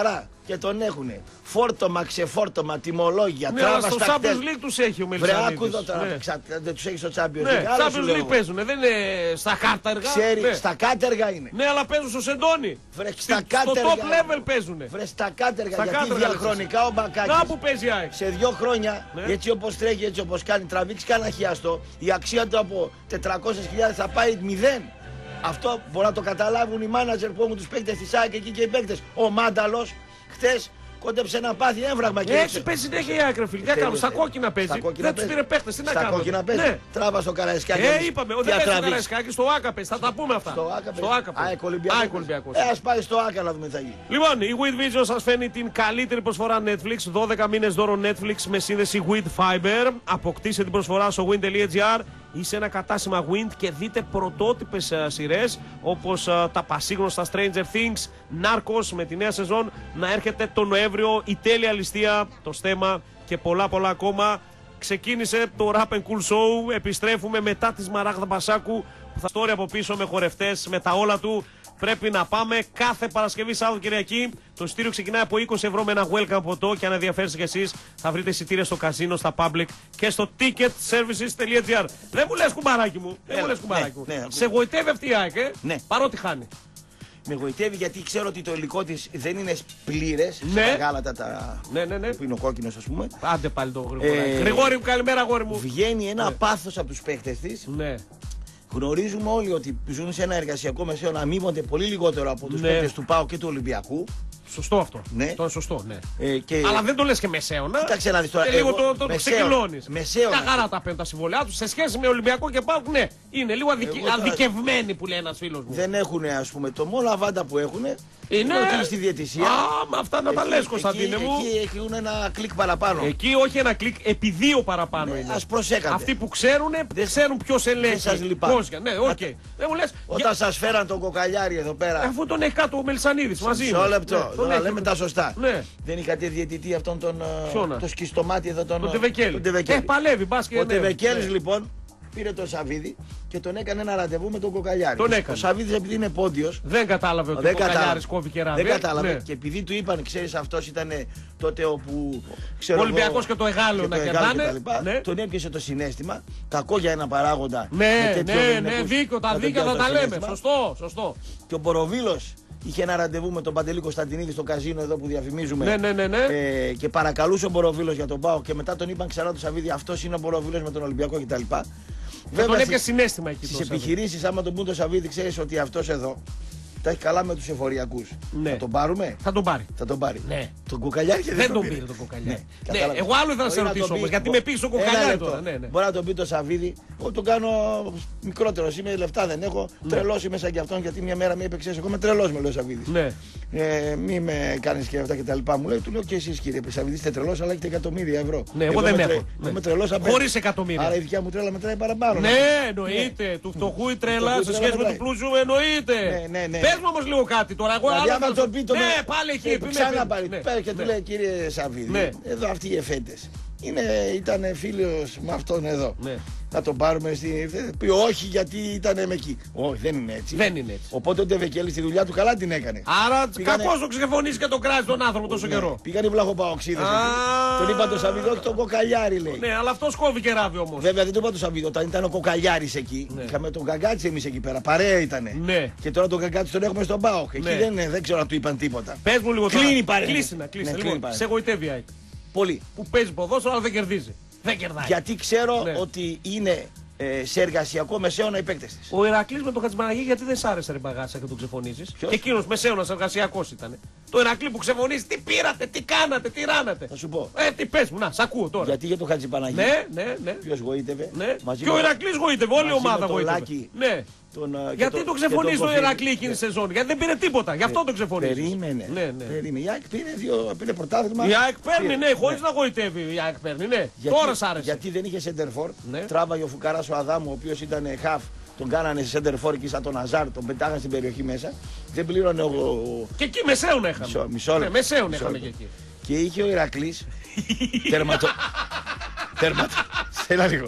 Speaker 4: και τον έχουνε. Φόρτωμα, ξεφόρτωμα, τιμολόγια,
Speaker 5: Ναι, αλλά
Speaker 4: τράβα
Speaker 5: στο
Speaker 4: στα
Speaker 5: Champions
Speaker 4: κτέλ.
Speaker 5: League τους έχει ο
Speaker 4: Βρε,
Speaker 5: Μελισσανίδης.
Speaker 4: άκου εδώ τώρα,
Speaker 5: Ναι.
Speaker 4: ξα- δεν τους έχει στο Champions League.
Speaker 5: Ναι,
Speaker 4: Άλλο σου
Speaker 5: Champions
Speaker 4: λέω
Speaker 5: League
Speaker 4: εγώ.
Speaker 5: παίζουν, δεν είναι στα κάτεργα.
Speaker 4: Ξέρει,
Speaker 5: Ναι.
Speaker 4: στα κάτεργα είναι.
Speaker 5: Ναι, αλλά παίζουν στο Σεντόνι.
Speaker 4: Βρε, στα
Speaker 5: Στο
Speaker 4: κάτεργα.
Speaker 5: top level παίζουνε.
Speaker 4: Βρε, στα κάτεργα,
Speaker 5: Στα
Speaker 4: γιατί
Speaker 5: κάτεργα,
Speaker 4: διαχρονικά ο
Speaker 5: Να
Speaker 4: Μπακάκης
Speaker 5: που παίζει η ΑΕΚ.
Speaker 4: σε δύο χρόνια,
Speaker 5: Ναι.
Speaker 4: έτσι όπως τρέχει, έτσι όπως κάνει, τραβήξει κανένα χιάστο, η αξία του από τετρακόσιες χιλιάδες θα πάει μηδέν. Αυτό μπορεί να το καταλάβουν οι μάνατζερ που έχουν τους παίκτες της ΑΕΚ εκεί και οι παίκτες. Ο Μάνταλος χτες κόντεψε να πάθει έμφραγμα και
Speaker 5: Έτσι παίζει συνέχεια η ΑΕΚ, ρε φίλε. Τι να κάνουμε, στα κόκκινα παίζει.
Speaker 4: Στα κόκκινα
Speaker 5: Δεν τους
Speaker 4: παίζει.
Speaker 5: πήρε παίχτες, τι να
Speaker 4: Στα
Speaker 5: κάνουμε.
Speaker 4: κόκκινα παίζει.
Speaker 5: Ναι.
Speaker 4: Τράβα στο Καραϊσκάκι.
Speaker 5: Ε, είπαμε, δεν παίζει στο Καραϊσκάκι, στο Άκα παίζει. Θα τα πούμε αυτά.
Speaker 4: Στο Άκα
Speaker 5: Στο Άκα παίζει.
Speaker 4: ΑΕΚ Ολυμπιακός.
Speaker 5: ΑΕΚ Ολυμπιακός.
Speaker 4: Ε, ας πάει στο Άκα να δούμε τι θα γίνει.
Speaker 5: Λοιπόν, η WIT Vision σας φέρνει την καλύτερη προσφορά Netflix. δώδεκα μήνες δώρο Netflix με σύνδεση WIT Fiber. Αποκτήστε την προσφορά στο win.gr ή σε ένα κατάστημα Wind και δείτε πρωτότυπες uh, σειρές όπως uh, τα πασίγνωστα Stranger Things, Narcos με τη νέα σεζόν να έρχεται τον Νοέμβριο, η τέλεια ληστεία, το στέμα και πολλά πολλά ακόμα. Ξεκίνησε το Rap and Cool Show, επιστρέφουμε μετά τη Σμαράγδα Μπασάκου που θα στόρει από πίσω με χορευτές, με τα όλα του. Πρέπει να πάμε κάθε Παρασκευή, Σάββατο, Κυριακή. Το εισιτήριο ξεκινάει από είκοσι ευρώ με ένα welcome ποτό και αν ενδιαφέρεστε κι εσείς θα βρείτε εισιτήρια στο καζίνο, στα public και στο ticketservices.gr. Δεν μου λες κουμπαράκι μου, δεν
Speaker 4: Έλα,
Speaker 5: μου λες κουμπαράκι
Speaker 4: ναι,
Speaker 5: μου.
Speaker 4: ναι,
Speaker 5: Σε γοητεύει αυτή η ΑΕΚ, ε?
Speaker 4: Ναι.
Speaker 5: Παρότι χάνει.
Speaker 4: Με γοητεύει γιατί ξέρω ότι το υλικό της δεν είναι πλήρες.
Speaker 5: Ναι.
Speaker 4: Στα γάλατα τα.
Speaker 5: Ναι, ναι, ναι.
Speaker 4: Που είναι ο κόκκινος, ας πούμε.
Speaker 5: Άντε πάλι το Γρηγόρη.
Speaker 4: Ε,
Speaker 5: Γρηγόρη μου, καλημέρα, αγόρι μου.
Speaker 4: Βγαίνει ένα
Speaker 5: Ναι.
Speaker 4: πάθος από τους παίκτες της.
Speaker 5: Ναι.
Speaker 4: Γνωρίζουμε όλοι ότι ζουν σε ένα εργασιακό μεσαίο να αμείβονται πολύ λιγότερο από τους
Speaker 5: Ναι.
Speaker 4: παίκτες του ΠΑΟ και του Ολυμπιακού.
Speaker 5: Σωστό αυτό.
Speaker 4: Ναι.
Speaker 5: Αυτό είναι σωστό, ναι.
Speaker 4: Ε, και...
Speaker 5: Αλλά δεν το λες και μεσαίωνα.
Speaker 4: Κοίταξε να δεις τώρα,
Speaker 5: Και λίγο
Speaker 4: εγώ-
Speaker 5: το, το, το
Speaker 4: μεσαίωνα.
Speaker 5: ξεκυλώνεις.
Speaker 4: Μεσαίωνα.
Speaker 5: Μια χαρά τα παίρνουν τα συμβολιά του. Σε σχέση με Ολυμπιακό και ΠΑΟΚ, ναι. Είναι λίγο αδικη...
Speaker 4: Εγώ τώρα-
Speaker 5: αδικευμένοι που λέει ένας φίλος μου.
Speaker 4: Δεν έχουν, ας πούμε, το μόνο αβάντα που έχουν
Speaker 5: Είναι.
Speaker 4: ότι στη διαιτησία.
Speaker 5: Α, με αυτά να τα
Speaker 4: Εκεί-
Speaker 5: λες, Κωνσταντίνε
Speaker 4: εκεί-
Speaker 5: μου.
Speaker 4: Εκεί έχουν ένα κλικ παραπάνω.
Speaker 5: Εκεί όχι ένα κλικ, επί δύο παραπάνω
Speaker 4: Ναι,
Speaker 5: είναι.
Speaker 4: ας προσέκατε.
Speaker 5: Αυτοί που ξέρουν, δεν ξέρουν ποιος ελέγχει.
Speaker 4: σας λυπάμαι.
Speaker 5: Πώς, ναι, οκ. Δεν μου λες.
Speaker 4: Όταν σας φέραν τον κοκαλιάρι εδώ πέρα.
Speaker 5: Αφού τον έχει κάτω ο Μελισσανίδης μαζί.
Speaker 4: Μισό
Speaker 5: μας.
Speaker 4: λεπτό.
Speaker 5: Ναι, τον
Speaker 4: Τώρα
Speaker 5: έχει.
Speaker 4: λέμε τα σωστά.
Speaker 5: Ναι.
Speaker 4: Δεν είχατε διαιτητή αυτόν τον. ε,
Speaker 5: Ποιον?
Speaker 4: Το σκιστομάτι εδώ τον.
Speaker 5: Τον
Speaker 4: ε,
Speaker 5: Τεβεκέλη.
Speaker 4: τον Τεβεκέλη.
Speaker 5: Ε, παλεύει, μπάσκετ.
Speaker 4: Ο
Speaker 5: ναι.
Speaker 4: Τεβεκέλης
Speaker 5: Ναι.
Speaker 4: λοιπόν πήρε τον Σαββίδη και τον έκανε ένα ραντεβού με τον Κοκαλιάρη.
Speaker 5: Τον
Speaker 4: Ο-
Speaker 5: έκανε.
Speaker 4: Ο Σαββίδης επειδή είναι πόντιος.
Speaker 5: Δεν κατάλαβε ότι
Speaker 4: Δεν
Speaker 5: ο Κοκαλιάρης
Speaker 4: κατάλαβε.
Speaker 5: κόβει και ράβει.
Speaker 4: Δεν κατάλαβε.
Speaker 5: Ναι.
Speaker 4: Και επειδή του είπαν, ξέρεις, αυτός ήταν τότε όπου. Ξέρω
Speaker 5: Ο
Speaker 4: εγώ,
Speaker 5: Ολυμπιακός και το Εγάλεο
Speaker 4: και
Speaker 5: να
Speaker 4: το Εγάλεο
Speaker 5: κερδάνε.
Speaker 4: και τα λοιπά,
Speaker 5: Ναι.
Speaker 4: Τον έπιασε το συναίσθημα. Κακό για ένα παράγοντα. με
Speaker 5: Ναι,
Speaker 4: τέτοιο
Speaker 5: ναι,
Speaker 4: δεν
Speaker 5: ναι,
Speaker 4: ακούς
Speaker 5: δίκιο,
Speaker 4: να
Speaker 5: τα
Speaker 4: τον
Speaker 5: δίκια
Speaker 4: πιάσει
Speaker 5: θα
Speaker 4: το
Speaker 5: τα λέμε.
Speaker 4: συναίσθημα.
Speaker 5: Σωστό, σωστό.
Speaker 4: Και ο Μποροβίλος είχε ένα ραντεβού με τον Παντελή Κωνσταντινίδη στο καζίνο εδώ που διαφημίζουμε.
Speaker 5: Ναι, ναι, ναι, ναι.
Speaker 4: Ε, και παρακαλούσε ο Μποροβίλος για τον Πάο και μετά τον είπαν ξανά του Σαββίδη, αυτός είναι ο Μποροβίλος με τον Ολυμπιακό κτλ.
Speaker 5: Και τον έπιασε συνέστημα εκεί
Speaker 4: στις
Speaker 5: το Σαββίδη.
Speaker 4: επιχειρήσεις, άμα τον πούν το Σαββίδη, ξέρεις ότι αυτός εδώ τα έχει καλά με τους εφοριακούς.
Speaker 5: Ναι.
Speaker 4: Θα τον πάρουμε.
Speaker 5: Θα τον πάρει.
Speaker 4: Θα τον πάρει.
Speaker 5: Ναι.
Speaker 4: Τον Κοκαλιάρη και
Speaker 5: Δεν τον πήρε τον Κοκαλιάρη. Ναι,
Speaker 4: κατάλαβα.
Speaker 5: εγώ άλλο ήθελα να σε
Speaker 4: Μπορεί
Speaker 5: ρωτήσω
Speaker 4: τον πει-
Speaker 5: όμως, γιατί με πήγε ο
Speaker 4: Ένα
Speaker 5: Κοκαλιάρη
Speaker 4: λεπτό.
Speaker 5: τώρα. Ναι, ναι.
Speaker 4: Μπορεί να τον πει το Σαββίδη, εγώ τον κάνω μικρότερος, είμαι λεφτά δεν έχω,
Speaker 5: Ναι.
Speaker 4: τρελός είμαι σαν κι αυτόν γιατί μια μέρα με είπε, ξέρεις, εγώ είμαι τρελός, με λέει ο Σαββίδης.
Speaker 5: Ναι.
Speaker 4: Ε, μη με κάνεις και αυτά και τα λοιπά. Μου λέει, του λέω και εσείς κύριε Σαββίδη, είστε τρελός, αλλά έχετε εκατομμύρια ευρώ.
Speaker 5: Ναι, εγώ δεν
Speaker 4: είμαι
Speaker 5: έχω.
Speaker 4: τρε-
Speaker 5: Ναι.
Speaker 4: Είμαι τρελός απέναντι.
Speaker 5: Χωρίς εκατομμύρια.
Speaker 4: Άρα η δικιά μου τρέλα μετράει παραπάνω.
Speaker 5: Ναι, εννοείται. Του φτωχού η τρέλα
Speaker 4: φτωχού η
Speaker 5: σε
Speaker 4: τρέλα
Speaker 5: σχέση με
Speaker 4: μετράει.
Speaker 5: του πλούσιου εννοείται.
Speaker 4: Ναι, ναι, ναι.
Speaker 5: Πες μου όμως λίγο κάτι τώρα. Εγώ
Speaker 4: Δηλαδή,
Speaker 5: άλλο
Speaker 4: άμα
Speaker 5: θα
Speaker 4: το
Speaker 5: σου-
Speaker 4: πει το
Speaker 5: Ναι,
Speaker 4: με-
Speaker 5: πάλι εκεί.
Speaker 4: και
Speaker 5: πει με
Speaker 4: ξανά
Speaker 5: πει.
Speaker 4: πάλι.
Speaker 5: Ναι.
Speaker 4: Πέρα και του
Speaker 5: Ναι.
Speaker 4: λέει, κύριε Σαββίδη,
Speaker 5: Ναι.
Speaker 4: εδώ αυτοί οι εφέτες. Είναι, ήταν φίλος με αυτόν εδώ.
Speaker 5: Ναι.
Speaker 4: Να τον πάρουμε στη. Πει όχι γιατί ήταν με εκεί. Όχι, δεν είναι έτσι.
Speaker 5: Δεν είναι έτσι.
Speaker 4: Οπότε ο Ντεβεκέλης τη δουλειά του καλά την έκανε.
Speaker 5: Άρα
Speaker 4: Πήγανε-
Speaker 5: κακώς το ξεφωνείς και τον κράζει τον άνθρωπο τόσο
Speaker 4: Ναι.
Speaker 5: καιρό.
Speaker 4: Πήγαν οι βλαχοπαοξίδες.
Speaker 5: Α.
Speaker 4: εκεί. Τον είπαν το Σαββίδη, όχι τον Κοκαλιάρη λέει.
Speaker 5: Ναι, αλλά αυτός κόβει και ράβει όμως.
Speaker 4: Βέβαια δεν το είπα το Σαββίδη, όταν ήταν ο Κοκαλιάρης εκεί.
Speaker 5: Ναι.
Speaker 4: Είχαμε τον Γκαγκάτση εμείς εκεί πέρα. Παρέα ήτανε.
Speaker 5: Ναι.
Speaker 4: Και τώρα τον Γκαγκάτση τον έχουμε στον Πάοκ. Εκεί
Speaker 5: Ναι.
Speaker 4: δεν, είναι, δεν ξέρω αν του είπαν τίποτα.
Speaker 5: Πες μου λίγο τώρα.
Speaker 4: Κλείνει η παρέα.
Speaker 5: Κλείσει να κλείσει.
Speaker 4: Ναι, κλείνει η
Speaker 5: Λοιπόν,
Speaker 4: παρέα.
Speaker 5: σε γοητεύει η ΑΕΚ.
Speaker 4: Πολύ.
Speaker 5: Που παίζει ποδόσφαιρο αλλά δεν κερδίζει. Δεν κερδάει.
Speaker 4: Γιατί ξέρω
Speaker 5: Ναι.
Speaker 4: ότι είναι ε, σε εργασιακό μεσαίωνα οι παίκτες της.
Speaker 5: Ο Ηρακλής με τον Χατζημαραγή γιατί δεν σ' άρεσε ρε μπαγάσα και τον ξεφωνήσεις.
Speaker 4: Ποιος?
Speaker 5: Και εκείνος μεσαίωνας εργασιακός ήταν. Το Ηρακλή που ξεφωνείς, τι πήρατε, τι κάνατε, τι ράνατε.
Speaker 4: Θα σου πω.
Speaker 5: Ε, τι πες μου, να, σ' ακούω τώρα.
Speaker 4: Γιατί για τον Χατζηπαναγή.
Speaker 5: Ναι, ναι, ναι.
Speaker 4: Ποιος γοήτευε.
Speaker 5: Ναι.
Speaker 4: Μαζί
Speaker 5: Και ο
Speaker 4: με-
Speaker 5: Ηρακλής γοήτευε, όλη η
Speaker 4: μαζί με
Speaker 5: ομάδα
Speaker 4: τον
Speaker 5: γοήτευε.
Speaker 4: Λάκη.
Speaker 5: Ναι.
Speaker 4: Τον, ε, και
Speaker 5: Γιατί
Speaker 4: τον-
Speaker 5: το
Speaker 4: και
Speaker 5: ξεφωνείς
Speaker 4: τον
Speaker 5: το
Speaker 4: Κοφίδη.
Speaker 5: Ηρακλή εκείνη τη
Speaker 4: Ναι.
Speaker 5: σεζόν, γιατί δεν πήρε τίποτα, γι' αυτό το ξεφωνείς.
Speaker 4: Περίμενε.
Speaker 5: Ναι, ναι.
Speaker 4: Περίμενε. Η ΑΕΚ πήρε, δύο, πήρε πρωτάθλημα.
Speaker 5: Η ΑΕΚ παίρνει,
Speaker 4: Πήρε.
Speaker 5: ναι, χωρίς να γοητεύει η ΑΕΚ παίρνει, ναι.
Speaker 4: Γιατί-
Speaker 5: Τώρα σ' άρεσε.
Speaker 4: Γιατί δεν είχε σέντερφορ.
Speaker 5: Ναι.
Speaker 4: Τράβαγε ο Φουκαράς ο Αδάμου, ο οποίος ήταν χαφ. Τον κάνανε σε σέντερφορ εκεί σαν τον Αζάρ, τον πετάγανε στην περιοχή μέσα. Δεν πλήρωνε ο. ο-
Speaker 5: Και εκεί μεσαίωνα είχαμε.
Speaker 4: Μισό- μισό
Speaker 5: Ναι,
Speaker 4: λεπτό.
Speaker 5: μεσαίωνα
Speaker 4: Μισό
Speaker 5: είχαμε και
Speaker 4: λεπτό.
Speaker 5: εκεί.
Speaker 4: Και είχε ο Ηρακλής. Τερματο. Τερματο. Σε ένα λίγο.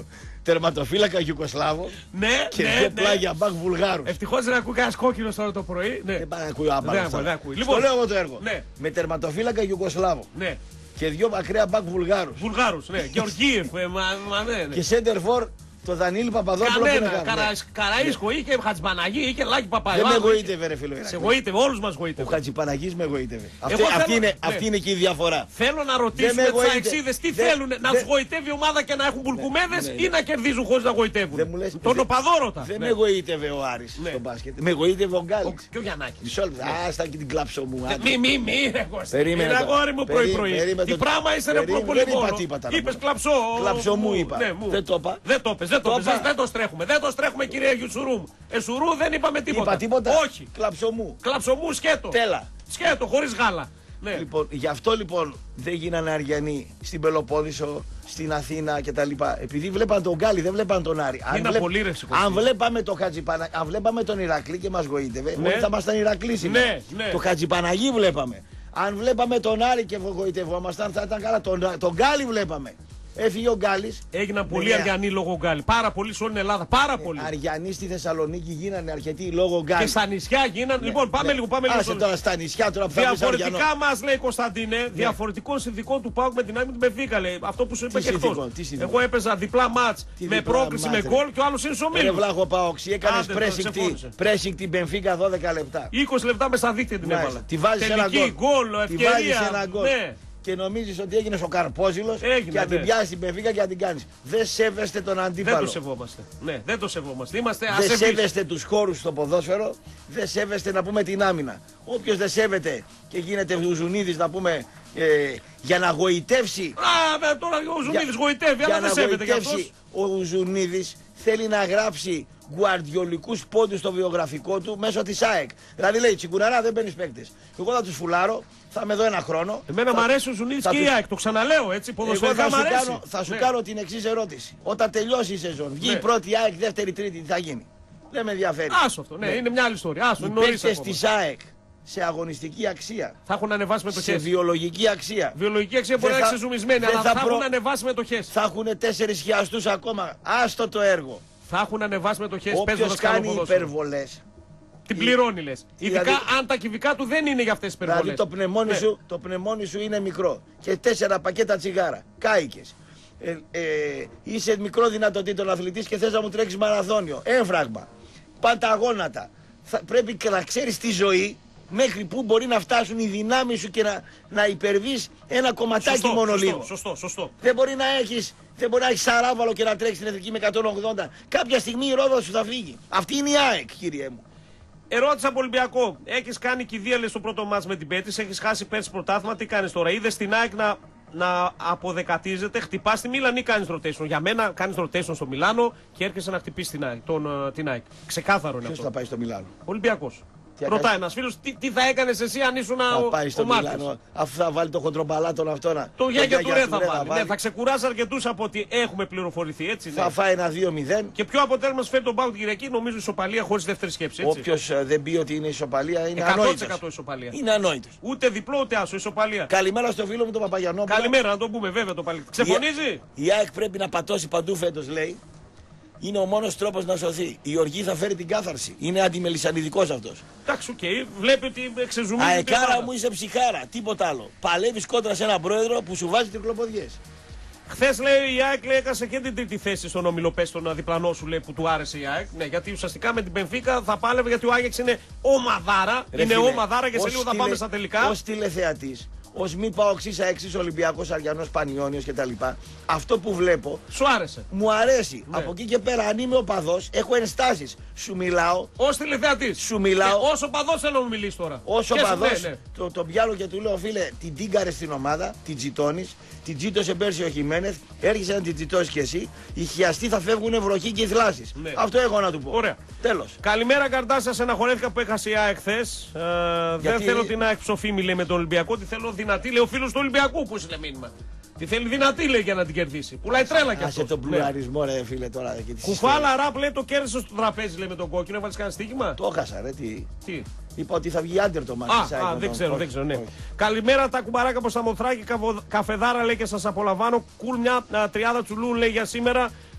Speaker 4: τερματοφύλακα Ιουγκοσλάβο
Speaker 5: Ναι,
Speaker 4: και
Speaker 5: ναι,
Speaker 4: δύο
Speaker 5: ναι.
Speaker 4: πλάγια μπακ Βουλγάρους.
Speaker 5: Ευτυχώς δεν ακούει κανένα κόκκινο τώρα το πρωί. Ναι.
Speaker 4: Δεν πάει να ακούει ο άμπαλος
Speaker 5: Δεν
Speaker 4: τώρα.
Speaker 5: ακούει, δεν ακούει.
Speaker 4: Στο
Speaker 5: Λοιπόν,
Speaker 4: λέω εγώ το έργο.
Speaker 5: ναι.
Speaker 4: Με τερματοφύλακα Ιουγκοσλάβο
Speaker 5: Ναι.
Speaker 4: και δύο ακραία μπακ Βουλγάρους.
Speaker 5: Βουλγάρους, ναι. Γεωργίευ, ε, μα, μα ναι, ναι.
Speaker 4: Και center for το Δανίλη Παπαδόπουλο που είναι
Speaker 5: Κανένα.
Speaker 4: κάνει.
Speaker 5: Καρα- Καραΐσκο ή και Χατζηπαναγή ή και Λάκη
Speaker 4: Δεν
Speaker 5: Παπαϊωάννου.
Speaker 4: με εγωίτευε ρε φίλο.
Speaker 5: Σε εγωίτευε, όλους μας
Speaker 4: Ο
Speaker 5: εγωίτευε.
Speaker 4: Χατζηπαναγής με εγωίτευε. Αυτή,
Speaker 5: Εγώ
Speaker 4: αυτή,
Speaker 5: θέλω-
Speaker 4: είναι,
Speaker 5: ναι.
Speaker 4: αυτή είναι και η διαφορά.
Speaker 5: Θέλω να
Speaker 4: Δεν
Speaker 5: ρωτήσουμε
Speaker 4: με
Speaker 5: τους
Speaker 4: εγωίτε-
Speaker 5: αεξίδες τι
Speaker 4: δεν-
Speaker 5: θέλουν, να
Speaker 4: δεν-
Speaker 5: τους γοητεύει η ομάδα και να έχουν μπουλκουμέδες
Speaker 4: ναι, ναι.
Speaker 5: ή να κερδίζουν χωρίς να γοητεύουν.
Speaker 4: Δεν μου λες-
Speaker 5: Τον
Speaker 4: δεν-
Speaker 5: οπαδόρωτα.
Speaker 4: Δεν
Speaker 5: Ναι.
Speaker 4: με εγωίτευε ο Άρης
Speaker 5: Ναι.
Speaker 4: στο μπάσκετ. Με εγωίτευε ο
Speaker 5: Ο-
Speaker 4: Γκάλιξ.
Speaker 5: Και ο Γιαννάκης.
Speaker 4: Μισό λεπτό. Άστα και την κλάψω μου. άντε.
Speaker 5: Μη, μη, μη, ρε Κώστα.
Speaker 4: Περίμενε
Speaker 5: Είναι
Speaker 4: το-
Speaker 5: αγόρι μου
Speaker 4: περί-
Speaker 5: πρωί-πρωί.
Speaker 4: περίμενε
Speaker 5: Τι
Speaker 4: το-
Speaker 5: πράγμα είσαι ρε
Speaker 4: περίμενε,
Speaker 5: πολύ
Speaker 4: δεν είπα
Speaker 5: μόνο.
Speaker 4: τίποτα να
Speaker 5: Είπες
Speaker 4: πω.
Speaker 5: κλαψό.
Speaker 4: Κλαψό μου είπα.
Speaker 5: Ναι, μου.
Speaker 4: Δεν το είπα.
Speaker 5: Δεν το πες, δεν το
Speaker 4: Το
Speaker 5: πες.
Speaker 4: είπα.
Speaker 5: Δεν το στρέχουμε. Δεν το στρέχουμε κυρία Γιουτσουρούμ. Εσουρού δεν είπαμε τίποτα.
Speaker 4: Είπα τίποτα.
Speaker 5: Όχι.
Speaker 4: Κλάψω μου.
Speaker 5: Κλαψομού σκέτο.
Speaker 4: Τέλα.
Speaker 5: Σκέτο, χωρίς γάλα. Ναι.
Speaker 4: Λοιπόν, γι' αυτό λοιπόν δεν γίνανε Αριανοί στην Πελοπόννησο, στην Αθήνα κτλ. Επειδή βλέπαν τον Γκάλι, δεν βλέπαν τον Άρη. Αν,
Speaker 5: Είναι
Speaker 4: βλέπ-
Speaker 5: απολύρευση, Κωστή.
Speaker 4: αν βλέπαμε τον Χατζηπανα... αν βλέπαμε τον Ηρακλή και μας γοήτευε,
Speaker 5: Ναι.
Speaker 4: όλοι θα ήμασταν Ηρακλή σήμερα.
Speaker 5: Ναι, ναι.
Speaker 4: Το Χατζηπαναγί βλέπαμε. Αν βλέπαμε τον Άρη και γοητευόμασταν, θα ήταν καλά. Τον, τον Γκάλι βλέπαμε. Έφυγε ο Γκάλης.
Speaker 5: Έγιναν πολλοί
Speaker 4: Ναι,
Speaker 5: Αριανοί λόγω Γκάλι. Πάρα πολλοί σε όλη την Ελλάδα. Πάρα πολλοί.
Speaker 4: Αριανοί στη Θεσσαλονίκη γίνανε αρκετοί λόγω Γκάλι.
Speaker 5: Και στα νησιά γίναν. Λοιπόν, πάμε
Speaker 4: Ναι.
Speaker 5: λίγο. Πάμε λίγο.
Speaker 4: Άσε
Speaker 5: στο-
Speaker 4: τώρα στα νησιά τώρα που θα πεις Αριανό.
Speaker 5: Διαφορετικά μα λέει Κωνσταντίνε, διαφορετικών συνδικών του Πάουκ με την άμυνα του Μπενφίκα. Λέει αυτό που σου είπα
Speaker 4: Τι
Speaker 5: και εκτό.
Speaker 4: συνθηκών, τι συνθηκών.
Speaker 5: Εγώ έπαιζα διπλά μάτ
Speaker 4: Τι
Speaker 5: με
Speaker 4: διπλά
Speaker 5: πρόκριση με
Speaker 4: μάτς, ρε.
Speaker 5: γκολ και ο άλλο είναι στο
Speaker 4: Ρε
Speaker 5: μήλο.
Speaker 4: Βλάχο Παοξή, έκανες
Speaker 5: Άντε,
Speaker 4: pressing,
Speaker 5: το
Speaker 4: τη,
Speaker 5: ξεφώνησε.
Speaker 4: pressing την Μπενφίκα δώδεκα λεπτά.
Speaker 5: είκοσι λεπτά με στα δίκτυα την
Speaker 4: Μάλιστα.
Speaker 5: έβαλα.
Speaker 4: Τη βάζεις ένα
Speaker 5: Τελική
Speaker 4: γκολ.
Speaker 5: γκολ,
Speaker 4: Τη βάζεις
Speaker 5: ευκαιρία.
Speaker 4: ένα γκολ.
Speaker 5: Ναι.
Speaker 4: Και νομίζεις ότι έγινες ο Καρπόζηλος
Speaker 5: Έγινε,
Speaker 4: και να την
Speaker 5: ναι.
Speaker 4: πιάσεις την Μπενφίκα και να την κάνεις. Δεν σέβεστε τον
Speaker 5: Δεν
Speaker 4: αντίπαλο.
Speaker 5: το σεβόμαστε. Ναι, δεν το σεβόμαστε. Είμαστε
Speaker 4: Δεν
Speaker 5: ασεβείς.
Speaker 4: σέβεστε τους χώρους στο ποδόσφαιρο, δεν σέβεστε να πούμε την άμυνα. Όποιος δεν σέβεται και γίνεται Ζουνίδης να πούμε ε, για να γοητεύσει.
Speaker 5: Α, με, τώρα ο Ζουνίδης γοητεύει, αλλά
Speaker 4: για
Speaker 5: δεν
Speaker 4: να
Speaker 5: σέβεται κι
Speaker 4: γοητεύσει
Speaker 5: αυτός.
Speaker 4: ο Ζουνίδης θέλει να γράψει γκουαρδιολικούς πόντους στο βιογραφικό του μέσω της ΑΕΚ. Δηλαδή λέει Τσιγκουναρά δεν παίρνεις παίκτες. Εγώ θα τους φουλάρω, θα είμαι εδώ ένα χρόνο.
Speaker 5: Εμένα
Speaker 4: θα-
Speaker 5: μου αρέσει ο Ζουνίδης
Speaker 4: θα
Speaker 5: και η
Speaker 4: τους-
Speaker 5: ΑΕΚ. Το ξαναλέω έτσι.
Speaker 4: Εγώ
Speaker 5: Ποδοσφαιρικά
Speaker 4: θα
Speaker 5: μου
Speaker 4: σου,
Speaker 5: αρέσει.
Speaker 4: κάνω, θα σου
Speaker 5: Ναι.
Speaker 4: κάνω την εξής ερώτηση. Όταν τελειώσει η σεζόν, βγει
Speaker 5: Ναι.
Speaker 4: η πρώτη ΑΕΚ, δεύτερη, τρίτη, τι θα γίνει. Δεν με ενδιαφέρει.
Speaker 5: Άσο αυτό. Ναι, είναι μια άλλη ιστορία. Άσο,
Speaker 4: Οι
Speaker 5: είναι νωρίς
Speaker 4: παίκτες
Speaker 5: ακόμα.
Speaker 4: της ΑΕΚ σε αγωνιστική αξία,
Speaker 5: Θα έχουν ανεβάσει
Speaker 4: σε
Speaker 5: μετοχές.
Speaker 4: βιολογική αξία,
Speaker 5: Βιολογική αξία μπορεί
Speaker 4: Δεν
Speaker 5: να
Speaker 4: θα-
Speaker 5: είναι ξεζουμισμένη,
Speaker 4: δεν
Speaker 5: αλλά
Speaker 4: θα
Speaker 5: θα
Speaker 4: προ-
Speaker 5: έχουν ανεβάσει μετοχές.
Speaker 4: θα έχουν τέσσερις χιλιαστούς ακόμα. Άστο το έργο.
Speaker 5: Θα έχουν ανεβάσει μετοχές
Speaker 4: Όποιος
Speaker 5: παίζοντας καλό
Speaker 4: κάνει
Speaker 5: ποδόσφαιρο.
Speaker 4: υπερβολές,
Speaker 5: Την πληρώνει λες.
Speaker 4: Δηλαδή-
Speaker 5: Ειδικά αν τα κυβικά του δεν είναι για αυτές τις υπερβολές.
Speaker 4: δηλαδή το πνευμόνι,
Speaker 5: Ναι.
Speaker 4: σου, το πνευμόνι σου είναι μικρό και τέσσερα πακέτα τσιγάρα, κάηκες. Ε, ε, είσαι μικρό δυνατοτήτων αθλητής και θες να μου τρέξεις μαραθώνιο, έμφραγμα, πανταγώνατα. Θα, πρέπει και να ξέρεις τη ζωή μέχρι που μπορεί να φτάσουν οι δυνάμεις σου και να, να υπερβείς ένα κομματάκι
Speaker 5: Σωστό,
Speaker 4: μόνο
Speaker 5: σωστό,
Speaker 4: λίγο.
Speaker 5: Σωστό, σωστό.
Speaker 4: Δεν μπορεί να έχεις, δεν μπορεί να έχεις σαράβαλο και να τρέξεις την εθνική με εκατόν ογδόντα. Κάποια στιγμή η ρόδα σου θα φύγει. Αυτή είναι η ΑΕΚ, κύριε μου.
Speaker 5: Ερώτηση από Ολυμπιακό. Έχει κάνει κηδεία λες στο πρώτο μάτς με την Πέτρης, έχει χάσει πέρσι πρωτάθλημα. Τι κάνει τώρα, είδε την ΑΕΚ να, να αποδεκατίζεται, χτυπά στη Μίλαν ή κάνει rotation. Για μένα κάνει rotation στο Μιλάνο και έρχεσαι να χτυπήσει την ΑΕΚ. Τον, uh, την ΑΕΚ. Ξεκάθαρο είναι
Speaker 4: Ποιος
Speaker 5: αυτό.
Speaker 4: θα πάει στο Μιλάνο.
Speaker 5: Ολυμπιακός.
Speaker 4: Τι
Speaker 5: Ρωτάει
Speaker 4: έκανε-
Speaker 5: ένα φίλο, τι, τι θα έκανε εσύ αν ήσουν
Speaker 4: Θα
Speaker 5: ο,
Speaker 4: πάει στο
Speaker 5: ο Μάρτιος.
Speaker 4: Μιλάνο, αφού θα βάλει το χοντρομπαλάτον αυτό να.
Speaker 5: Το Γιάγια του Ρε θα
Speaker 4: Ρε
Speaker 5: βάλει. Ναι, θα ξεκουράσει αρκετού από ό,τι έχουμε πληροφορηθεί. Έτσι, ναι.
Speaker 4: Θα φάει ένα δύο μηδέν.
Speaker 5: Και ποιο αποτέλεσμα σου φέρει τον Πάουκ την Κυριακή, νομίζω ισοπαλία χωρί δεύτερη σκέψη. Έτσι.
Speaker 4: Όποιος ε, δεν πει ότι είναι ισοπαλία είναι
Speaker 5: εκατό τοις εκατό
Speaker 4: ανόητος.
Speaker 5: ισοπαλία.
Speaker 4: Είναι ανόητος.
Speaker 5: Ούτε διπλό ούτε άσο, ισοπαλία.
Speaker 4: Καλημέρα στο φίλο μου τον Παπαγιανόπουλο.
Speaker 5: Καλημέρα, να το πούμε βέβαια το παλί. Ξεφωνίζει.
Speaker 4: Η, η ΑΕΚ πρέπει να πατώσει παντού φέτος, λέει. Είναι ο μόνος τρόπος να σωθεί. Η οργή θα φέρει την κάθαρση. Είναι αντιμελισσανιδικός αυτός.
Speaker 5: Εντάξει, οκ, okay. Βλέπει ότι ξεζουμίζει. την
Speaker 4: Αεκάρα
Speaker 5: ομάδα.
Speaker 4: μου είσαι ψυχάρα. Τίποτα άλλο. Παλεύεις κόντρα σε έναν πρόεδρο που σου βάζει τρικλοποδιές.
Speaker 5: Χθε λέει η ΑΕΚ λέει, έκασε και την τρίτη θέση στον ομιλοπέ, στον διπλανό σου λέει που του άρεσε η ΑΕΚ. Ναι, γιατί ουσιαστικά με την Μπενφίκα θα πάλευε γιατί ο Άγιαξ είναι ομαδάρα.
Speaker 4: Ρε
Speaker 5: είναι
Speaker 4: φίλε,
Speaker 5: ομαδάρα και σε
Speaker 4: ως
Speaker 5: λίγο θα
Speaker 4: τηλε-
Speaker 5: πάμε στα τελικά.
Speaker 4: Ως τηλεθεατής, ως μη παοξής αεξής Ολυμπιακός, Αριανός, Πανιόνιος κτλ. Αυτό που βλέπω
Speaker 5: Σου άρεσε.
Speaker 4: μου αρέσει.
Speaker 5: Ναι.
Speaker 4: Από εκεί και πέρα, αν είμαι οπαδός, έχω ενστάσεις. Σου μιλάω,
Speaker 5: Ω τηλεθεατή.
Speaker 4: Σου μιλάω.
Speaker 5: Όσο παδό θέλω να μου μιλήσει τώρα.
Speaker 4: όσο
Speaker 5: Και σου-
Speaker 4: οπαδός,
Speaker 5: ναι, ναι.
Speaker 4: το, τον πιάνω και του λέω, φίλε, την τίγκαρε στην ομάδα, την τζιτώνεις, την τζίτωσε πέρσι ο Χιμένεθ, έρχεσαι να την τζιτώσεις κι εσύ, οι χιαστοί θα φεύγουν βροχή και οι θλάσσεις.
Speaker 5: Ναι.
Speaker 4: Αυτό έχω να του πω.
Speaker 5: Ωραία.
Speaker 4: Τέλος.
Speaker 5: Καλημέρα, Καρτάσια. Στεναχωρέθηκα που έχασε η ΑΕΚ χθες. Ε, δεν
Speaker 4: Γιατί-
Speaker 5: θέλω την ΑΕΚ ψοφίμη, λέει, με τον Ολυμπιακό. Τη θέλω δυνατή, λέει ο φίλο του Ολυμπιακού που είναι μήνυμα. Τη θέλει δυνατή, λέει, για να την κερδίσει. Πουλάει τρέλα κι
Speaker 4: Άσε
Speaker 5: αυτό.
Speaker 4: τον πλουραλισμό, ρε φίλε, τώρα. Και τις
Speaker 5: Κουφάλα ραπ, λέει, το κέρδισε στο τραπέζι, λέει, με τον κόκκινο. Έβαλε κανένα στοίχημα.
Speaker 4: Το έχασα, ρε, τι.
Speaker 5: Τι.
Speaker 4: Είπα ότι θα βγει άντερ το μάτι.
Speaker 5: Α, α, δεν ξέρω, δεν ξέρω, ναι. Καλημέρα τα κουμπαράκια από Σαμοθράκη, καφο- καφεδάρα λέει και σας απολαμβάνω. Κουλ μια α, τριάδα τσουλού λέει για σήμερα.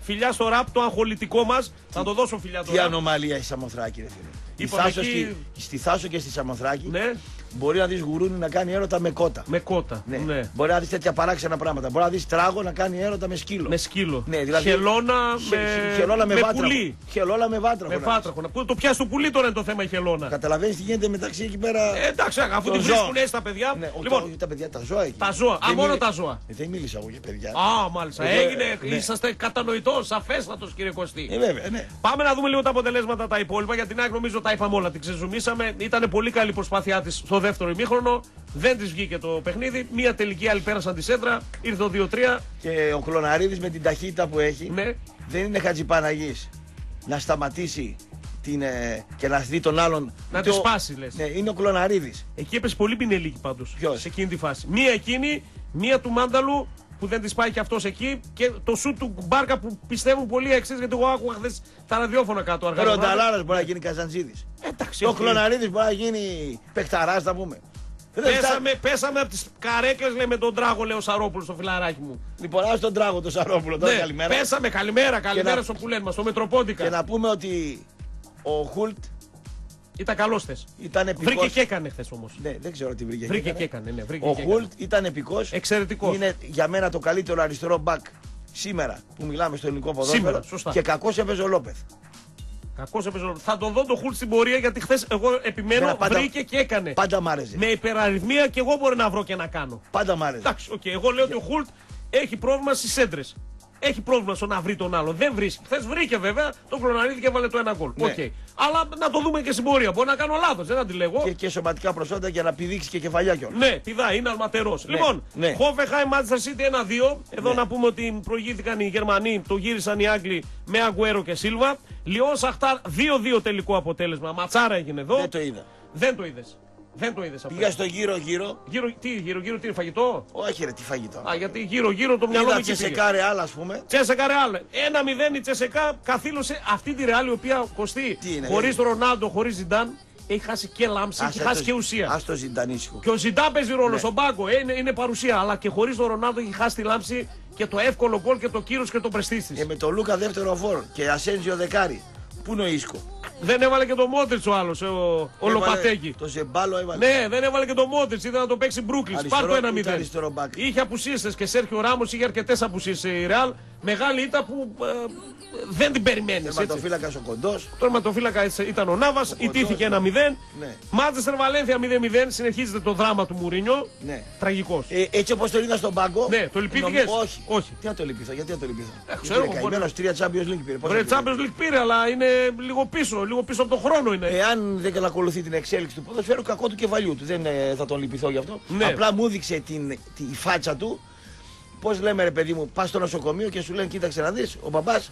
Speaker 5: Φιλιά στο ραπ, το αγχολητικό μας. Θα το δώσω φιλιά
Speaker 4: Τι
Speaker 5: τώρα.
Speaker 4: ανομαλία η Σαμοθράκη, ρε φίλε.
Speaker 5: Είπαμε
Speaker 4: Στη Θάσο,
Speaker 5: εκεί-
Speaker 4: στη, στη Θάσο και στη Σαμοθράκη
Speaker 5: Ναι,
Speaker 4: μπορεί να δεις γουρούνι να κάνει έρωτα με κότα.
Speaker 5: με κότα.
Speaker 4: Ναι.
Speaker 5: Ναι.
Speaker 4: Μπορεί να δεις τέτοια παράξενα πράγματα. Μπορεί να δεις τράγο να κάνει έρωτα με σκύλο.
Speaker 5: Με σκύλο.
Speaker 4: Ναι, δηλαδή-
Speaker 5: Χελώνα
Speaker 4: Χε-
Speaker 5: με,
Speaker 4: χε- χελώνα με, βάτραχο.
Speaker 5: πουλί.
Speaker 4: Χελώνα με βάτραχο.
Speaker 5: Με
Speaker 4: να δεις.
Speaker 5: βάτραχο. Να πούμε, το πιάσει το πουλί τώρα είναι το θέμα η χελώνα.
Speaker 4: Καταλαβαίνεις τι γίνεται μεταξύ εκεί πέρα.
Speaker 5: Ε, εντάξει, αφού
Speaker 4: Το
Speaker 5: την
Speaker 4: ζώο.
Speaker 5: βρίσκουν έτσι τα παιδιά.
Speaker 4: Ναι,
Speaker 5: Λοιπόν,
Speaker 4: όχι τα παιδιά, τα ζώα εκεί.
Speaker 5: τα ζώα. Α,
Speaker 4: Δεν
Speaker 5: μόνο
Speaker 4: μίλη-
Speaker 5: τα ζώα.
Speaker 4: Ε, δεν μίλησα εγώ για παιδιά.
Speaker 5: Α, μάλιστα.
Speaker 4: Εγώ,
Speaker 5: Έγινε,
Speaker 4: ναι.
Speaker 5: είσαστε κατανοητός, σαφέστατος κύριε Κωστή.
Speaker 4: Ε, βέβαια, ναι.
Speaker 5: Πάμε να δούμε λίγο τα αποτελέσματα τα υπόλοιπα. Για την ΑΕΚ νομίζω τα είπαμε όλα. Την ξεζουμίσαμε. Ήταν πολύ καλή η προσπάθειά της στο δεύτερο ημίχρονο. Δεν της βγήκε το παιχνίδι. Μία τελική, άλλοι πέρασαν τη σέντρα. Ήρθε το δύο τρία.
Speaker 4: Και ο Κλωναρίδης με την ταχύτητα που έχει
Speaker 5: Ναι.
Speaker 4: δεν είναι Χατζηπαναγής να σταματήσει την, ε, και να δει τον άλλον.
Speaker 5: Να
Speaker 4: Το-
Speaker 5: τη σπάσει, λες.
Speaker 4: Ναι, είναι ο Κλωναρίδης.
Speaker 5: Εκεί έπεσε πολύ πινελίκη πάντως.
Speaker 4: Ποιος?
Speaker 5: Σε εκείνη τη φάση. Μία εκείνη, μία του Μάνταλου που δεν τη πάει και αυτός εκεί. Και το σουτ του Μπάρκα που πιστεύουν πολλοί εξής. Γιατί εγώ άκουγα χθες τα ραδιόφωνα κάτω αργά.
Speaker 4: Τώρα ο
Speaker 5: το βράδυ.
Speaker 4: Νταλάρας μπορεί να γίνει Καζαντζίδης.
Speaker 5: Εντάξει,
Speaker 4: Ο
Speaker 5: όχι.
Speaker 4: Κλωναρίδης μπορεί να γίνει παιχταράς, θα πούμε. Δεν φτάνει.
Speaker 5: Πέσαμε, πέσαμε από τις καρέκλες, λέει, με τον τράγο, λέει ο Σαρόπουλος στο φιλαράκι μου.
Speaker 4: Λοιπόν, ας τον τράγο τον Σαρόπουλο τώρα,
Speaker 5: Ναι,
Speaker 4: καλημέρα.
Speaker 5: πέσαμε, καλημέρα, καλημέρα
Speaker 4: να-
Speaker 5: στο που λένε μας, στο Μετροπόντικα.
Speaker 4: Και να πούμε ότι ο Χουλτ
Speaker 5: Ήταν καλός χθες.
Speaker 4: ήταν επικός.
Speaker 5: Βρήκε και έκανε χθες όμως.
Speaker 4: Ναι, δεν ξέρω τι βρήκε.
Speaker 5: Βρήκε και έκανε, ναι. Βρήκε
Speaker 4: Ο
Speaker 5: και έκανε.
Speaker 4: Χουλτ ήταν επικός.
Speaker 5: Εξαιρετικός.
Speaker 4: Είναι για μένα το καλύτερο αριστερό μπακ σήμερα που μιλάμε στο ελληνικό ποδόσφαιρο.
Speaker 5: Σήμερα, σωστά.
Speaker 4: Και κακός έπαιζε ο Λόπεθ.
Speaker 5: Κακός έπαιζε. Θα τον δω το Χουλτ στην πορεία γιατί χθες εγώ επιμένω,
Speaker 4: Εμένα πάντα-
Speaker 5: βρήκε και έκανε.
Speaker 4: Πάντα μ' άρεσε.
Speaker 5: Με υπεραριθμία και εγώ μπορεί να βρω και να κάνω.
Speaker 4: Πάντα μ' άρεσε.
Speaker 5: Εντάξει, οκ. Εγώ λέω ότι ο Χουλτ έχει πρόβλημα στις έντρες. Έχει πρόβλημα στο να βρει τον άλλο. Δεν βρίσκει. Χθες βρήκε βέβαια, τον Κλωναρίδη και έβαλε το ένα γκολ.
Speaker 4: Ναι.
Speaker 5: Οκ. Αλλά να το δούμε και στην πορεία. Μπορεί να κάνω λάθος, δεν αντιλέγω.
Speaker 4: Και, και σωματικά προσόντα για να πηδήξει και κεφαλιά κιόλας.
Speaker 5: Ναι, πηδά, είναι αλματερός. Λοιπόν,
Speaker 4: ναι.
Speaker 5: Hoffenheim Manchester City ένα δύο. Εδώ
Speaker 4: Ναι.
Speaker 5: να πούμε ότι προηγήθηκαν οι Γερμανοί, το γύρισαν οι Άγγλοι με Αγκουέρο και Σίλβα. Λιόν Σαχτάρ δύο δύο τελικό αποτέλεσμα. Ματσάρα έγινε εδώ.
Speaker 4: Δεν το είδα.
Speaker 5: Δεν το είδες. Δεν το είδες αυτό.
Speaker 4: Πήγα στο γύρω-γύρω.
Speaker 5: Γύρω, τι, γύρω, γύρω, τι είναι φαγητό.
Speaker 4: Όχι, ρε, τι φαγητό.
Speaker 5: Α, γιατί γύρω, γύρω το μυαλό
Speaker 4: Είδα
Speaker 5: μου και
Speaker 4: και σε
Speaker 5: πήγε.
Speaker 4: κάρε άλλα, ας πούμε.
Speaker 5: Τσέσεκα Ρεάλ. ένα μηδέν η Τσέσεκα καθήλωσε αυτή τη Ρεάλ η οποία κοστεί
Speaker 4: Τι είναι,
Speaker 5: χωρίς τον Ρονάλντο, χωρίς Ζιντάν. Έχει χάσει και λάμψη, έχει χάσει και ουσία.
Speaker 4: Ας το Ζιντανίσικο.
Speaker 5: Και ο Ζιντάν παίζει ρόλο
Speaker 4: Ναι.
Speaker 5: στον πάγκο, ε, είναι, είναι παρουσία. Αλλά και χωρίς τον Ρονάλντο έχει χάσει τη λάμψη και το εύκολο γκολ και το κύρος και το πρεστής της.
Speaker 4: Και με τον Λούκα δεύτερο φόρ και Ασέντζιο δεκάρι. Πού είναι ο Ίσκο.
Speaker 5: Δεν έβαλε και το Μόντριτς ο άλλος, ο, ο
Speaker 4: Έβαλε-
Speaker 5: Λοπατέκη.
Speaker 4: Το Ζεμπάλο έβαλε.
Speaker 5: Ναι, δεν έβαλε και το Μόντριτς, ήταν να το παίξει Μπρούκλινς. Πάρ'
Speaker 4: Αριστερό,
Speaker 5: το ένα
Speaker 4: ούτε
Speaker 5: μηδέν.
Speaker 4: αριστερό μπακ.
Speaker 5: Είχε απουσίες και Σέρχιο Ράμος, είχε αρκετές απουσίες η Ρεάλ. Μεγάλη ήττα που ε, δεν την περιμένεις. έτσι.
Speaker 4: Τερματοφύλακας ο κοντός.
Speaker 5: Το τερματοφύλακα ήταν ο Νάβας,
Speaker 4: Ο
Speaker 5: ιτήθηκε
Speaker 4: Κοντός,
Speaker 5: ένα μηδέν.
Speaker 4: ναι.
Speaker 5: Μάντσεστερ Βαλένθια μηδέν μηδέν, συνεχίζεται το δράμα του Μουρίνιο.
Speaker 4: Ναι.
Speaker 5: Τραγικός.
Speaker 4: Ε, έτσι όπως το είδα στον πάγκο.
Speaker 5: Ναι, το λυπήθηκες?
Speaker 4: νομι- Όχι.
Speaker 5: Όχι.
Speaker 4: Τι να το λυπηθώ, γιατί να το λυπηθώ.
Speaker 5: Ε, ξέρω,
Speaker 4: Είναι
Speaker 5: μπορεί-
Speaker 4: καημένος, τρία Champions League πήρε. Πόσα
Speaker 5: Ρε
Speaker 4: πήρε?
Speaker 5: Champions League πήρε, αλλά είναι λίγο πίσω, λίγο πίσω από το χρόνο είναι.
Speaker 4: Εάν δεν κατακολουθεί την εξέλιξη του ποδοσφαίρου, κακό του κεφαλιού του. Δεν ε, θα τον λυπηθώ γι' αυτό.
Speaker 5: Ναι.
Speaker 4: Απλά μου έδειξε την, τη φάτσα του. Πώς λέμε, ρε παιδί μου, πας στο νοσοκομείο και σου λένε: κοίταξε να δεις, ο μπαμπάς,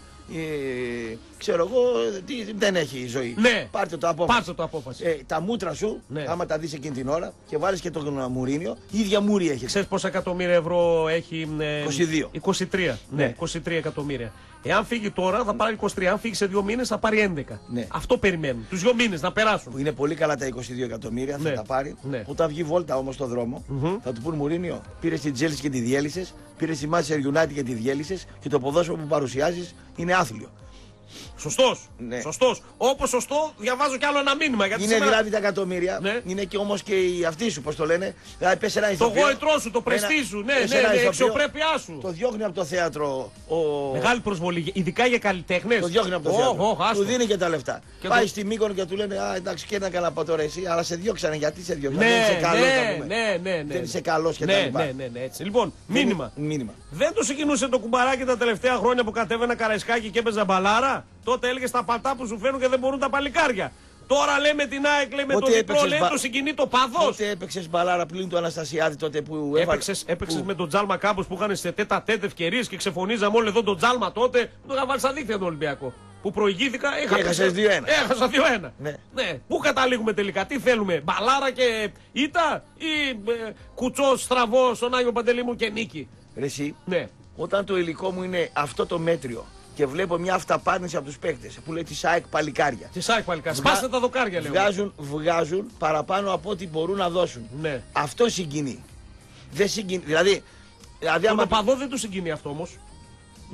Speaker 4: ε, ξέρω εγώ, τι, δεν έχει ζωή.
Speaker 5: Ναι.
Speaker 4: Πάρτε το απόφαση.
Speaker 5: Πάρτε το απόφαση.
Speaker 4: Ε, τα μούτρα σου,
Speaker 5: Ναι.
Speaker 4: άμα τα δεις εκείνη την ώρα και βάλεις και τον Μουρίνιο, η ίδια μούρη έχει.
Speaker 5: Ξέρεις πόσα εκατομμύρια ευρώ έχει. ε,
Speaker 4: είκοσι δύο.
Speaker 5: είκοσι τρία. Ναι,
Speaker 4: Ναι.
Speaker 5: είκοσι τρία εκατομμύρια. Εάν φύγει τώρα θα πάρει είκοσι τρία. Αν φύγει σε δύο μήνες θα πάρει έντεκα.
Speaker 4: Ναι.
Speaker 5: Αυτό περιμένουν. Τους δύο μήνες να περάσουν.
Speaker 4: Που είναι πολύ καλά τα είκοσι δύο εκατομμύρια,
Speaker 5: Ναι.
Speaker 4: θα τα πάρει.
Speaker 5: Ναι.
Speaker 4: Όταν βγει βόλτα όμως στον δρόμο, θα του πούν Μουρίνιο, πήρε την Chelsea και τη διέλυσες, πήρε τη Manchester United και τη διέλυσες και το ποδόσφαιρο που παρουσιάζεις είναι άθλιο.
Speaker 5: Σωστός.
Speaker 4: Ναι.
Speaker 5: Σωστός. Όπως σωστό, διαβάζω κι άλλο ένα μήνυμα. Γιατί
Speaker 4: Είναι
Speaker 5: σήμερα...
Speaker 4: δηλαδή τα εκατομμύρια,
Speaker 5: Ναι.
Speaker 4: είναι και όμως και οι αυτοί σου, πώς το λένε. Δηλαδή πες ένα
Speaker 5: Το
Speaker 4: ηθοποιό,
Speaker 5: γόητρό σου, το πρεστή
Speaker 4: ένα-
Speaker 5: σου, ναι,
Speaker 4: πες
Speaker 5: ναι,
Speaker 4: ένα
Speaker 5: ναι,
Speaker 4: ηθοποιό,
Speaker 5: αξιοπρέπειά σου.
Speaker 4: Το διώχνει από το θέατρο ο...
Speaker 5: Μεγάλη προσβολή, ειδικά για καλλιτέχνες.
Speaker 4: Το διώχνει από το
Speaker 5: Ωχ,
Speaker 4: θέατρο.
Speaker 5: ωχ, άστο.
Speaker 4: Του δίνει και τα λεφτά.
Speaker 5: Και
Speaker 4: Πάει
Speaker 5: το-
Speaker 4: στη Μύκονο και του λένε: Α, εντάξει, και να καλά πάω τώρα εσύ, αλλά σε διώξανε. Γιατί σε διώξανε,
Speaker 5: Ναι,
Speaker 4: δεν είσαι καλό.
Speaker 5: ναι, ναι, ναι, ναι.
Speaker 4: Δεν είσαι καλός και
Speaker 5: ναι,
Speaker 4: τα λοιπά.
Speaker 5: ναι, ναι, ναι, έτσι. Λοιπόν,
Speaker 4: Δεν-
Speaker 5: μήνυμα.
Speaker 4: Μήνυμα.
Speaker 5: Δεν το συγκινούσε το κουμπαράκι τα τελευταία χρόνια που κατέβαινα Καραϊσκάκι και έπαιζα μπαλάρα. Τότε έλεγε τα πατά που σου φαίνουν και δεν μπορούν τα παλικάρια. Τώρα λέμε την ΑΕΚ, λέμε
Speaker 4: Πότε
Speaker 5: το διπλό,
Speaker 4: έπαιξες
Speaker 5: λέει
Speaker 4: μπα-
Speaker 5: το συγκινεί το παδός.
Speaker 4: Τότε έπαιξε μπαλάρα πλην του Αναστασιάδη τότε που έβαλε.
Speaker 5: Έπαιξες, έπαιξες
Speaker 4: που-
Speaker 5: με τον Τζάλμα Κάμπος που είχαν σε τέτα τέτα ευκαιρίες και ξεφωνίζαμε όλοι εδώ τον Τζάλμα τότε. Το είχα βάλει στα δίκτυα του Ολυμπιακού. Που προηγήθηκα, είχα
Speaker 4: έχασες δύο ένα.
Speaker 5: Έχασα δύο ένα.
Speaker 4: Ναι.
Speaker 5: Ναι. Πού καταλήγουμε τελικά, τι θέλουμε, μπαλάρα και ήττα ή ε, κουτσό στραβό στον Άγιο Παντελήμου και νίκη.
Speaker 4: Ρε εσύ,
Speaker 5: Ναι.
Speaker 4: όταν το υλικό μου είναι αυτό το μέτριο και βλέπω μια αυταπάρνηση από τους παίκτες που λέει τη ΣΑΕΚ παλικάρια.
Speaker 5: Τι σάκ παλικά.
Speaker 4: Βγα-
Speaker 5: Σπάστε τα δοκάρια, λέω.
Speaker 4: Βγάζουν, βγάζουν παραπάνω από ό,τι μπορούν να δώσουν.
Speaker 5: Ναι.
Speaker 4: Αυτό συγκινεί. Δεν συγκινεί. Δηλαδή, δηλαδή
Speaker 5: Τον
Speaker 4: άμα...
Speaker 5: οπαδό δεν του συγκινεί αυτό όμως.
Speaker 4: Ναι.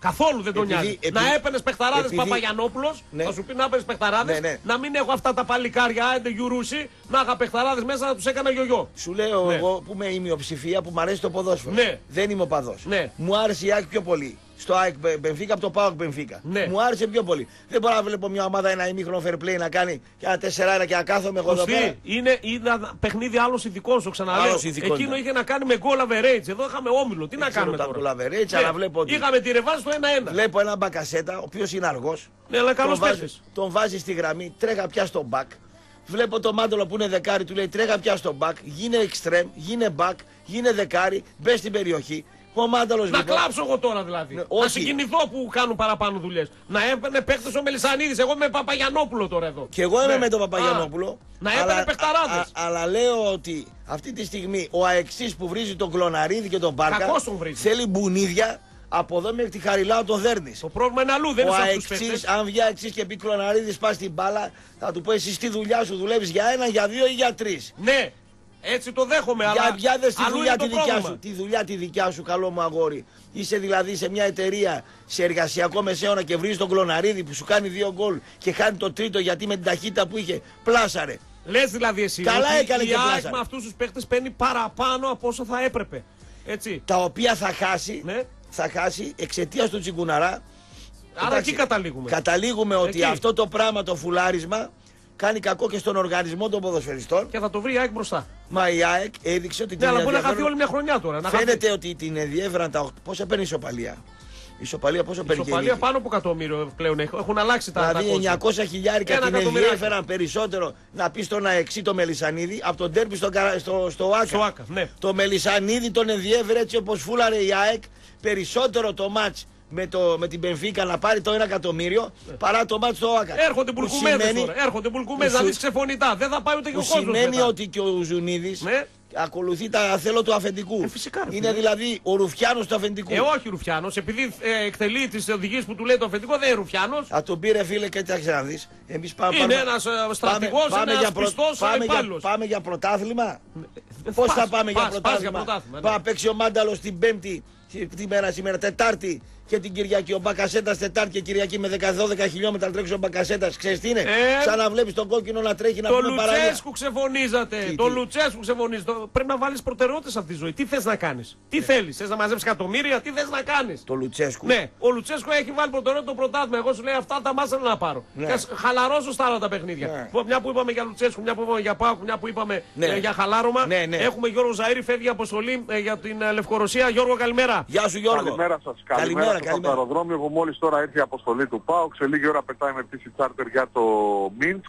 Speaker 5: Καθόλου δεν τον
Speaker 4: Επειδή-
Speaker 5: νοιάζει.
Speaker 4: επειδή-
Speaker 5: Να έπαιρνες παιχταράδες
Speaker 4: επειδή-
Speaker 5: Παπαγιανόπουλος,
Speaker 4: Ναι.
Speaker 5: θα σου πει να έπαιρνες παιχταράδες,
Speaker 4: Ναι, ναι.
Speaker 5: να μην έχω αυτά τα παλικάρια, άντε γιουρούσι, να είχα παιχταράδες μέσα να τους έκανα γιογιό.
Speaker 4: Σου λέω
Speaker 5: Ναι.
Speaker 4: εγώ που είμαι η μειοψηφία που μου αρέσει το ποδόσφαιρο.
Speaker 5: Ναι.
Speaker 4: Δεν είμαι οπαδός.
Speaker 5: Ναι.
Speaker 4: Μου άρεσε η ΑΕΚ πιο πολύ. Στο ΑΕΚ Μπενφίκα από το ΠΑΟΚ Μπενφίκα.
Speaker 5: Ναι.
Speaker 4: Μου άρεσε πιο πολύ. Δεν μπορώ να βλέπω μια ομάδα ένα ημίχρονο fair play να κάνει και ένα τεσσεράρα και να κάθομαι εγώ εδώ πέρα.
Speaker 5: Κωστή, είναι, είναι ένα παιχνίδι άλλος ειδικών, σου ξαναλέω.
Speaker 4: Άλλος ειδικών
Speaker 5: Εκείνο
Speaker 4: ήταν.
Speaker 5: είχε να κάνει με goal average. Εδώ είχαμε όμιλο. Τι να κάνουμε
Speaker 4: τα
Speaker 5: τώρα.
Speaker 4: goal average,
Speaker 5: Ναι.
Speaker 4: αλλά βλέπω ότι-
Speaker 5: Είχαμε τη ρεβάνς στο ένα ένα.
Speaker 4: Βλέπω έναν Μπακασέτα, ο οποίος είναι αργός.
Speaker 5: Ναι, αλλά καλός
Speaker 4: τον, βάζει,
Speaker 5: παίκτης.
Speaker 4: τον βάζει στη γραμμή, τρέχα πια στο back. Βλέπω το Μάντολο που είναι δεκάρι, του λέει τρέχα πια στο back. Γίνε extreme, γίνε back, γίνε δεκάρι, μπε στην περιοχή. Ο Μάντολος
Speaker 5: Να
Speaker 4: λοιπόν.
Speaker 5: κλάψω εγώ τώρα δηλαδή.
Speaker 4: Ναι,
Speaker 5: να
Speaker 4: όχι.
Speaker 5: συγκινηθώ που κάνουν παραπάνω δουλειές. Να έπαιρνε παίκτες ο Μελισσανίδης. Εγώ είμαι Παπαγιανόπουλο τώρα εδώ.
Speaker 4: Και εγώ είμαι
Speaker 5: Ναι.
Speaker 4: με τον Παπαγιανόπουλο.
Speaker 5: Α, να έπαιρνε παιχταράδες.
Speaker 4: α- α- αλλά λέω ότι αυτή τη στιγμή ο αεξής που βρίζει τον Κλωναρίδη και τον Μπάρκα
Speaker 5: Κακώς τον βρίζει.
Speaker 4: θέλει μπουνίδια από εδώ μέχρι τη Χαριλάου τον δέρνεις.
Speaker 5: Το πρόβλημα είναι αλλού, δεν
Speaker 4: Ο
Speaker 5: είναι σε αυτούς τους
Speaker 4: αεξής,
Speaker 5: παίκτες.
Speaker 4: αν βγει αεξής και πει Κλωναρίδης πας στην μπάλα, θα του πω εσύ στη δουλειά σου δουλεύεις για ένα, για δύο ή για τρεις.
Speaker 5: Ναι, έτσι το δέχομαι, αλλά
Speaker 4: Για για δες τη
Speaker 5: αλλού
Speaker 4: δουλειά
Speaker 5: είναι
Speaker 4: τη
Speaker 5: το
Speaker 4: δικιά
Speaker 5: πρόβλημα.
Speaker 4: σου. Τη δουλειά τη δικιά σου, καλό μου αγόρι. Είσαι δηλαδή σε μια εταιρεία σε εργασιακό μεσαίωνα και βρεις τον Κλωναρίδη που σου κάνει δύο γκολ και χάνει το τρίτο γιατί με την ταχύτητα που είχε πλάσαρε.
Speaker 5: Λες δηλαδή εσύ
Speaker 4: Καλά
Speaker 5: ότι
Speaker 4: έκανε
Speaker 5: η
Speaker 4: και
Speaker 5: ΑΕΚ
Speaker 4: πλάσαρε.
Speaker 5: με αυτούς τους παίκτες παίρνει παραπάνω από όσο θα έπρεπε. Έτσι.
Speaker 4: Τα οποία θα χάσει,
Speaker 5: Ναι.
Speaker 4: θα χάσει εξαιτίας του Τσιγκουναρά.
Speaker 5: Άρα
Speaker 4: Εντάξει,
Speaker 5: εκεί καταλήγουμε.
Speaker 4: Καταλήγουμε ότι
Speaker 5: Εκεί.
Speaker 4: αυτό το πράγμα, το φουλάρισμα, κάνει κακό και στον οργανισμό των ποδοσφαιριστών.
Speaker 5: Και θα το βρει η ΑΕΚ μπροστά.
Speaker 4: Μα η ΑΕΚ έδειξε ότι
Speaker 5: Ναι,
Speaker 4: την
Speaker 5: αλλά μπορεί να χαθεί
Speaker 4: ενδιαφέρον-
Speaker 5: όλη μια χρονιά τώρα. Να χαθεί.
Speaker 4: Φαίνεται ότι την ενδιέφεραν τα οκτώ. Πόσα παίρνει η ισοπαλία. Η ισοπαλία πόσο
Speaker 5: Η
Speaker 4: παίρνει.
Speaker 5: ισοπαλία πάνω από εκατομμύριο πλέον έχουν, έχουν αλλάξει τα, τα
Speaker 4: Δηλαδή
Speaker 5: κόστη.
Speaker 4: εννιακόσια χιλιάρικα
Speaker 5: Ένα
Speaker 4: την
Speaker 5: εκατομμυριάκι.
Speaker 4: ενδιέφεραν περισσότερο να πει στον αεξή το Μελισσανίδη από τον τέρπι στο, καρα- στο, στο Άκα.
Speaker 5: Στο Άκα, ναι.
Speaker 4: Το Μελισσανίδη τον ενδιέφερε έτσι όπως φούλαρε η ΑΕΚ περισσότερο το μάτς με, το, με την Μπενφίκα να πάρει το ένα εκατομμύριο παρά το μάτς στο Άκα.
Speaker 5: Έρχονται
Speaker 4: Που
Speaker 5: μπουλκουμέδες
Speaker 4: σημαίνει-
Speaker 5: τώρα. Έρχονται μπουλκουμέδες
Speaker 4: που
Speaker 5: να
Speaker 4: σου-
Speaker 5: δεις ξεφωνητά. Δεν θα πάει ούτε και ο
Speaker 4: Που
Speaker 5: κόσμος.
Speaker 4: σημαίνει
Speaker 5: μετά.
Speaker 4: ότι και ο Ζουνίδης
Speaker 5: Ναι.
Speaker 4: ακολουθεί τα θέλω του αφεντικού.
Speaker 5: Ε, φυσικά, ρε
Speaker 4: Είναι
Speaker 5: φίλε.
Speaker 4: δηλαδή ο Ρουφιάνος του αφεντικού.
Speaker 5: Ε, όχι Ρουφιάνος, επειδή ε, εκτελεί τις οδηγίες που του λέει το αφεντικό, δεν είναι Ρουφιάνος.
Speaker 4: Θα τον πήρε φίλε και έτσι να δεις. Εμείς πάμε,
Speaker 5: Είναι
Speaker 4: πάμε-
Speaker 5: ένας ε,
Speaker 4: πάμε-
Speaker 5: στρατηγός,
Speaker 4: πάμε
Speaker 5: είναι
Speaker 4: για
Speaker 5: ένας
Speaker 4: προ-
Speaker 5: πιστός
Speaker 4: πάμε, για,
Speaker 5: υπάλληλος.
Speaker 4: πάμε για πρωτάθλημα.
Speaker 5: Ε,
Speaker 4: Πώς
Speaker 5: πας,
Speaker 4: θα πάμε για
Speaker 5: πας, πας
Speaker 4: πρωτάθλημα.
Speaker 5: πρωτάθλημα, ναι.
Speaker 4: Πάει να παίξει ο Μάνταλος την Πέμπτη, τη μέρα σήμερα, Τετάρτη και την Κυριακή. Ο Μπακασέτας Τετάρτη και Κυριακή με δέκα δώδεκα χιλιόμετρα τρέξει ο Μπακασέτας. Ξέρεις τι είναι.
Speaker 5: Ε,
Speaker 4: Σαν να βλέπεις τον κόκκινο να τρέχει να
Speaker 5: Το
Speaker 4: πούμε παραλία.
Speaker 5: Λουτσέσκου ξεφωνίζατε.
Speaker 4: Τι,
Speaker 5: Το
Speaker 4: τι.
Speaker 5: Λουτσέσκου ξεφωνίζατε. Το- Πρέπει να βάλεις προτεραιότητες σε αυτή τη ζωή. Τι θες να κάνεις. Τι θέλεις. Θες να μαζέψεις εκατομμύρια. Τι θες να κάνεις.
Speaker 4: Το Λουτσέσκου.
Speaker 5: Ναι, ο Λουτσέσκου έχει βάλει προτεραιότητα το πρωτάθλημα. Εγώ σου λέω αυτά τα μάσα να πάρω.
Speaker 4: Ναι.
Speaker 5: Και ας χαλαρώσω στα άλλα τα παιχνίδια.
Speaker 4: Ναι.
Speaker 5: Που- Μια που είπαμε για Λουτσέσκου, μια που είπαμε για Πάοκ, μια που είπαμε
Speaker 4: Ναι.
Speaker 5: ε, για χαλάρωμα.
Speaker 4: Ναι, ναι.
Speaker 5: Έχουμε Γιώργο Ζαΐρη, φεύγει αποστολή ε, για την ε, Λευκορωσία. Γιώργο, καλημέρα.
Speaker 4: Γεια σου Γιώργο.
Speaker 8: Καλημέρα σας. Καλημέρα,
Speaker 4: Καλημέρα,
Speaker 8: σας από το
Speaker 4: καλημέρα.
Speaker 8: αεροδρόμιο. Εγώ μόλις τώρα ήρθε η αποστολή του ΠΑΟΚ. Σε λίγη ώρα πετάει με πτήση τσάρτερ για το Μίνσκ,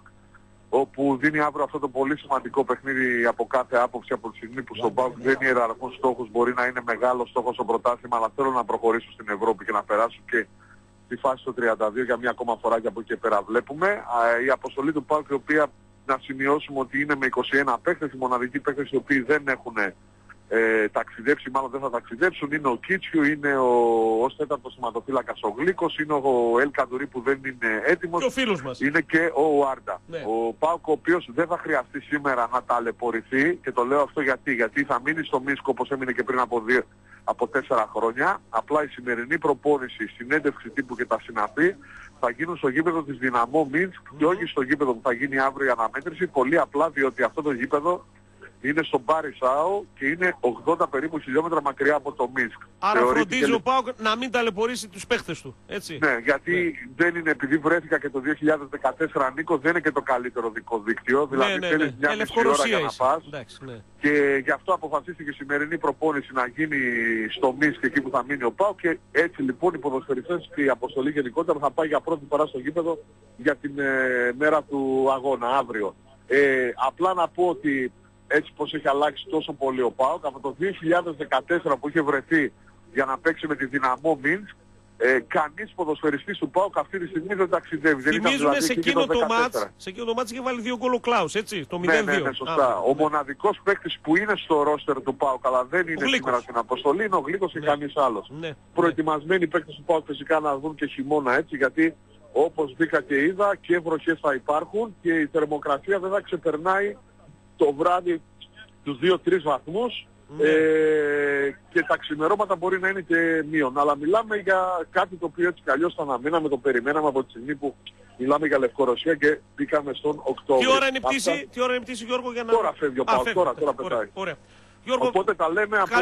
Speaker 8: όπου δίνει αύριο αυτό το πολύ σημαντικό παιχνίδι από κάθε άποψη, από τη στιγμή που στον ΠΑΟΚ δεν ιεραρχούν στόχους. Μπορεί να είναι μεγάλο στόχος στο πρωτάθλημα, αλλά θέλω να προχωρήσουν στην Ευρώπη και να περάσουν και στη φάση του τριάντα δύο για μια ακόμα φορά και από εκεί και πέρα βλέπουμε. Α, η αποστολή του ΠΑΟΚ, η οποία να σημειώσουμε ότι είναι με είκοσι ένα παίκτες, οι μοναδικοί παίκτες οι οποίοι δεν έχουν ε, ταξιδέψει, μάλλον δεν θα ταξιδέψουν, είναι ο Κίτσιου, είναι ο ως τέταρτος σωματοφύλακας ο Γλίκος, είναι ο Ελ Καντουρί που δεν είναι έτοιμος,
Speaker 5: Και ο φίλος μας.
Speaker 8: είναι και ο Άρντα.
Speaker 5: Ναι.
Speaker 8: Ο Πάουκ, ο οποίος δεν θα χρειαστεί σήμερα να ταλαιπωρηθεί, και το λέω αυτό γιατί, γιατί θα μείνει στο Μίσκο όπως έμεινε και πριν από, δύο, από τέσσερα χρόνια. Απλά η σημερινή προπόνηση, η συνέντευξη τύπου και τα συναφή θα γίνουν στο γήπεδο της Δυναμό Μίνσκ και όχι στο γήπεδο που θα γίνει αύριο η αναμέτρηση, πολύ απλά διότι αυτό το γήπεδο είναι στο Μπάρισάο και είναι ογδόντα περίπου χιλιόμετρα μακριά από το Μίνσκ.
Speaker 5: Άρα
Speaker 8: Θεωρείται
Speaker 5: φροντίζει
Speaker 8: και-
Speaker 5: ο Πάοκ να μην ταλαιπωρήσει τους παίχτες του. Έτσι.
Speaker 8: Ναι, γιατί δεν είναι, επειδή βρέθηκα και το δύο χιλιάδες δεκατέσσερα, Νίκο, δεν είναι και το καλύτερο δικό δίκτυο. Δηλαδή
Speaker 5: ναι, ναι,
Speaker 8: θέλεις
Speaker 5: ναι.
Speaker 8: μια
Speaker 5: Ε,
Speaker 8: μισή ώρα
Speaker 5: Λευκορωσία
Speaker 8: για να
Speaker 5: είσαι.
Speaker 8: πας.
Speaker 5: Εντάξει, ναι.
Speaker 8: Και γι' αυτό αποφασίστηκε η σημερινή προπόνηση να γίνει στο Μίνσκ, εκεί που θα μείνει ο ΠΑΟΚ, και έτσι λοιπόν οι ποδοσφαιριστές και η αποστολή γενικότερα θα πάει για πρώτη φορά στο γήπεδο για την ε, μέρα του αγώνα αύριο. Ε, απλά να πω ότι έτσι πως έχει αλλάξει τόσο πολύ ο ΠΑΟΚ, από το δύο χιλιάδες δεκατέσσερα που είχε βρεθεί για να παίξει με τη Δυναμό Μίνσκ, ε, κανείς ποδοσφαιριστής του ΠΑΟΚ αυτή τη στιγμή δεν ταξιδεύει. Δεν ήταν
Speaker 5: Θυμίζουμε
Speaker 8: δηλαδή
Speaker 5: σε
Speaker 8: εκεί
Speaker 5: εκείνο
Speaker 8: το
Speaker 5: το
Speaker 8: δεκατέσσερα.
Speaker 5: μάτς, σε εκείνο το μάτς είχε βάλει δύο γκολ ο Κλάους, έτσι, το
Speaker 8: Ναι,
Speaker 5: μηδέν δύο.
Speaker 8: ναι, ναι, σωστά.
Speaker 5: Α,
Speaker 8: Ο μοναδικός παίκτης που είναι στο ρόστερ του ΠΑΟΚ αλλά δεν είναι
Speaker 5: Γλίκος.
Speaker 8: σήμερα στην αποστολή είναι ο Γλίκος και
Speaker 5: Ναι.
Speaker 8: κανείς άλλος.
Speaker 5: Ναι.
Speaker 8: Προετοιμασμένοι παίκτες του ΠΑΟΚ φυσικά να δουν και χειμώνα, έτσι, γιατί όπως μπήκα και είδα και βροχές θα υπάρχουν και η θερμοκρασία δεν θα ξεπερνάει το βράδυ τους δύο τρεις βαθμούς Ε, και τα ξημερώματα μπορεί να είναι και μείον. Αλλά μιλάμε για κάτι το οποίο έτσι κι αλλιώς θα αναμέναμε, το περιμέναμε από τη στιγμή που μιλάμε για Λευκορωσία και μπήκαμε στον Οκτώβριο.
Speaker 5: Τι ώρα είναι η πτήση,
Speaker 8: Αυτά...
Speaker 5: τι ώρα είναι η πτήση, Γιώργο, για να...
Speaker 8: Τώρα φεύγει ο Πάοκ, τώρα, τώρα πετάει.
Speaker 5: Ωραία. Γιώργο,
Speaker 8: οπότε τα λέμε από,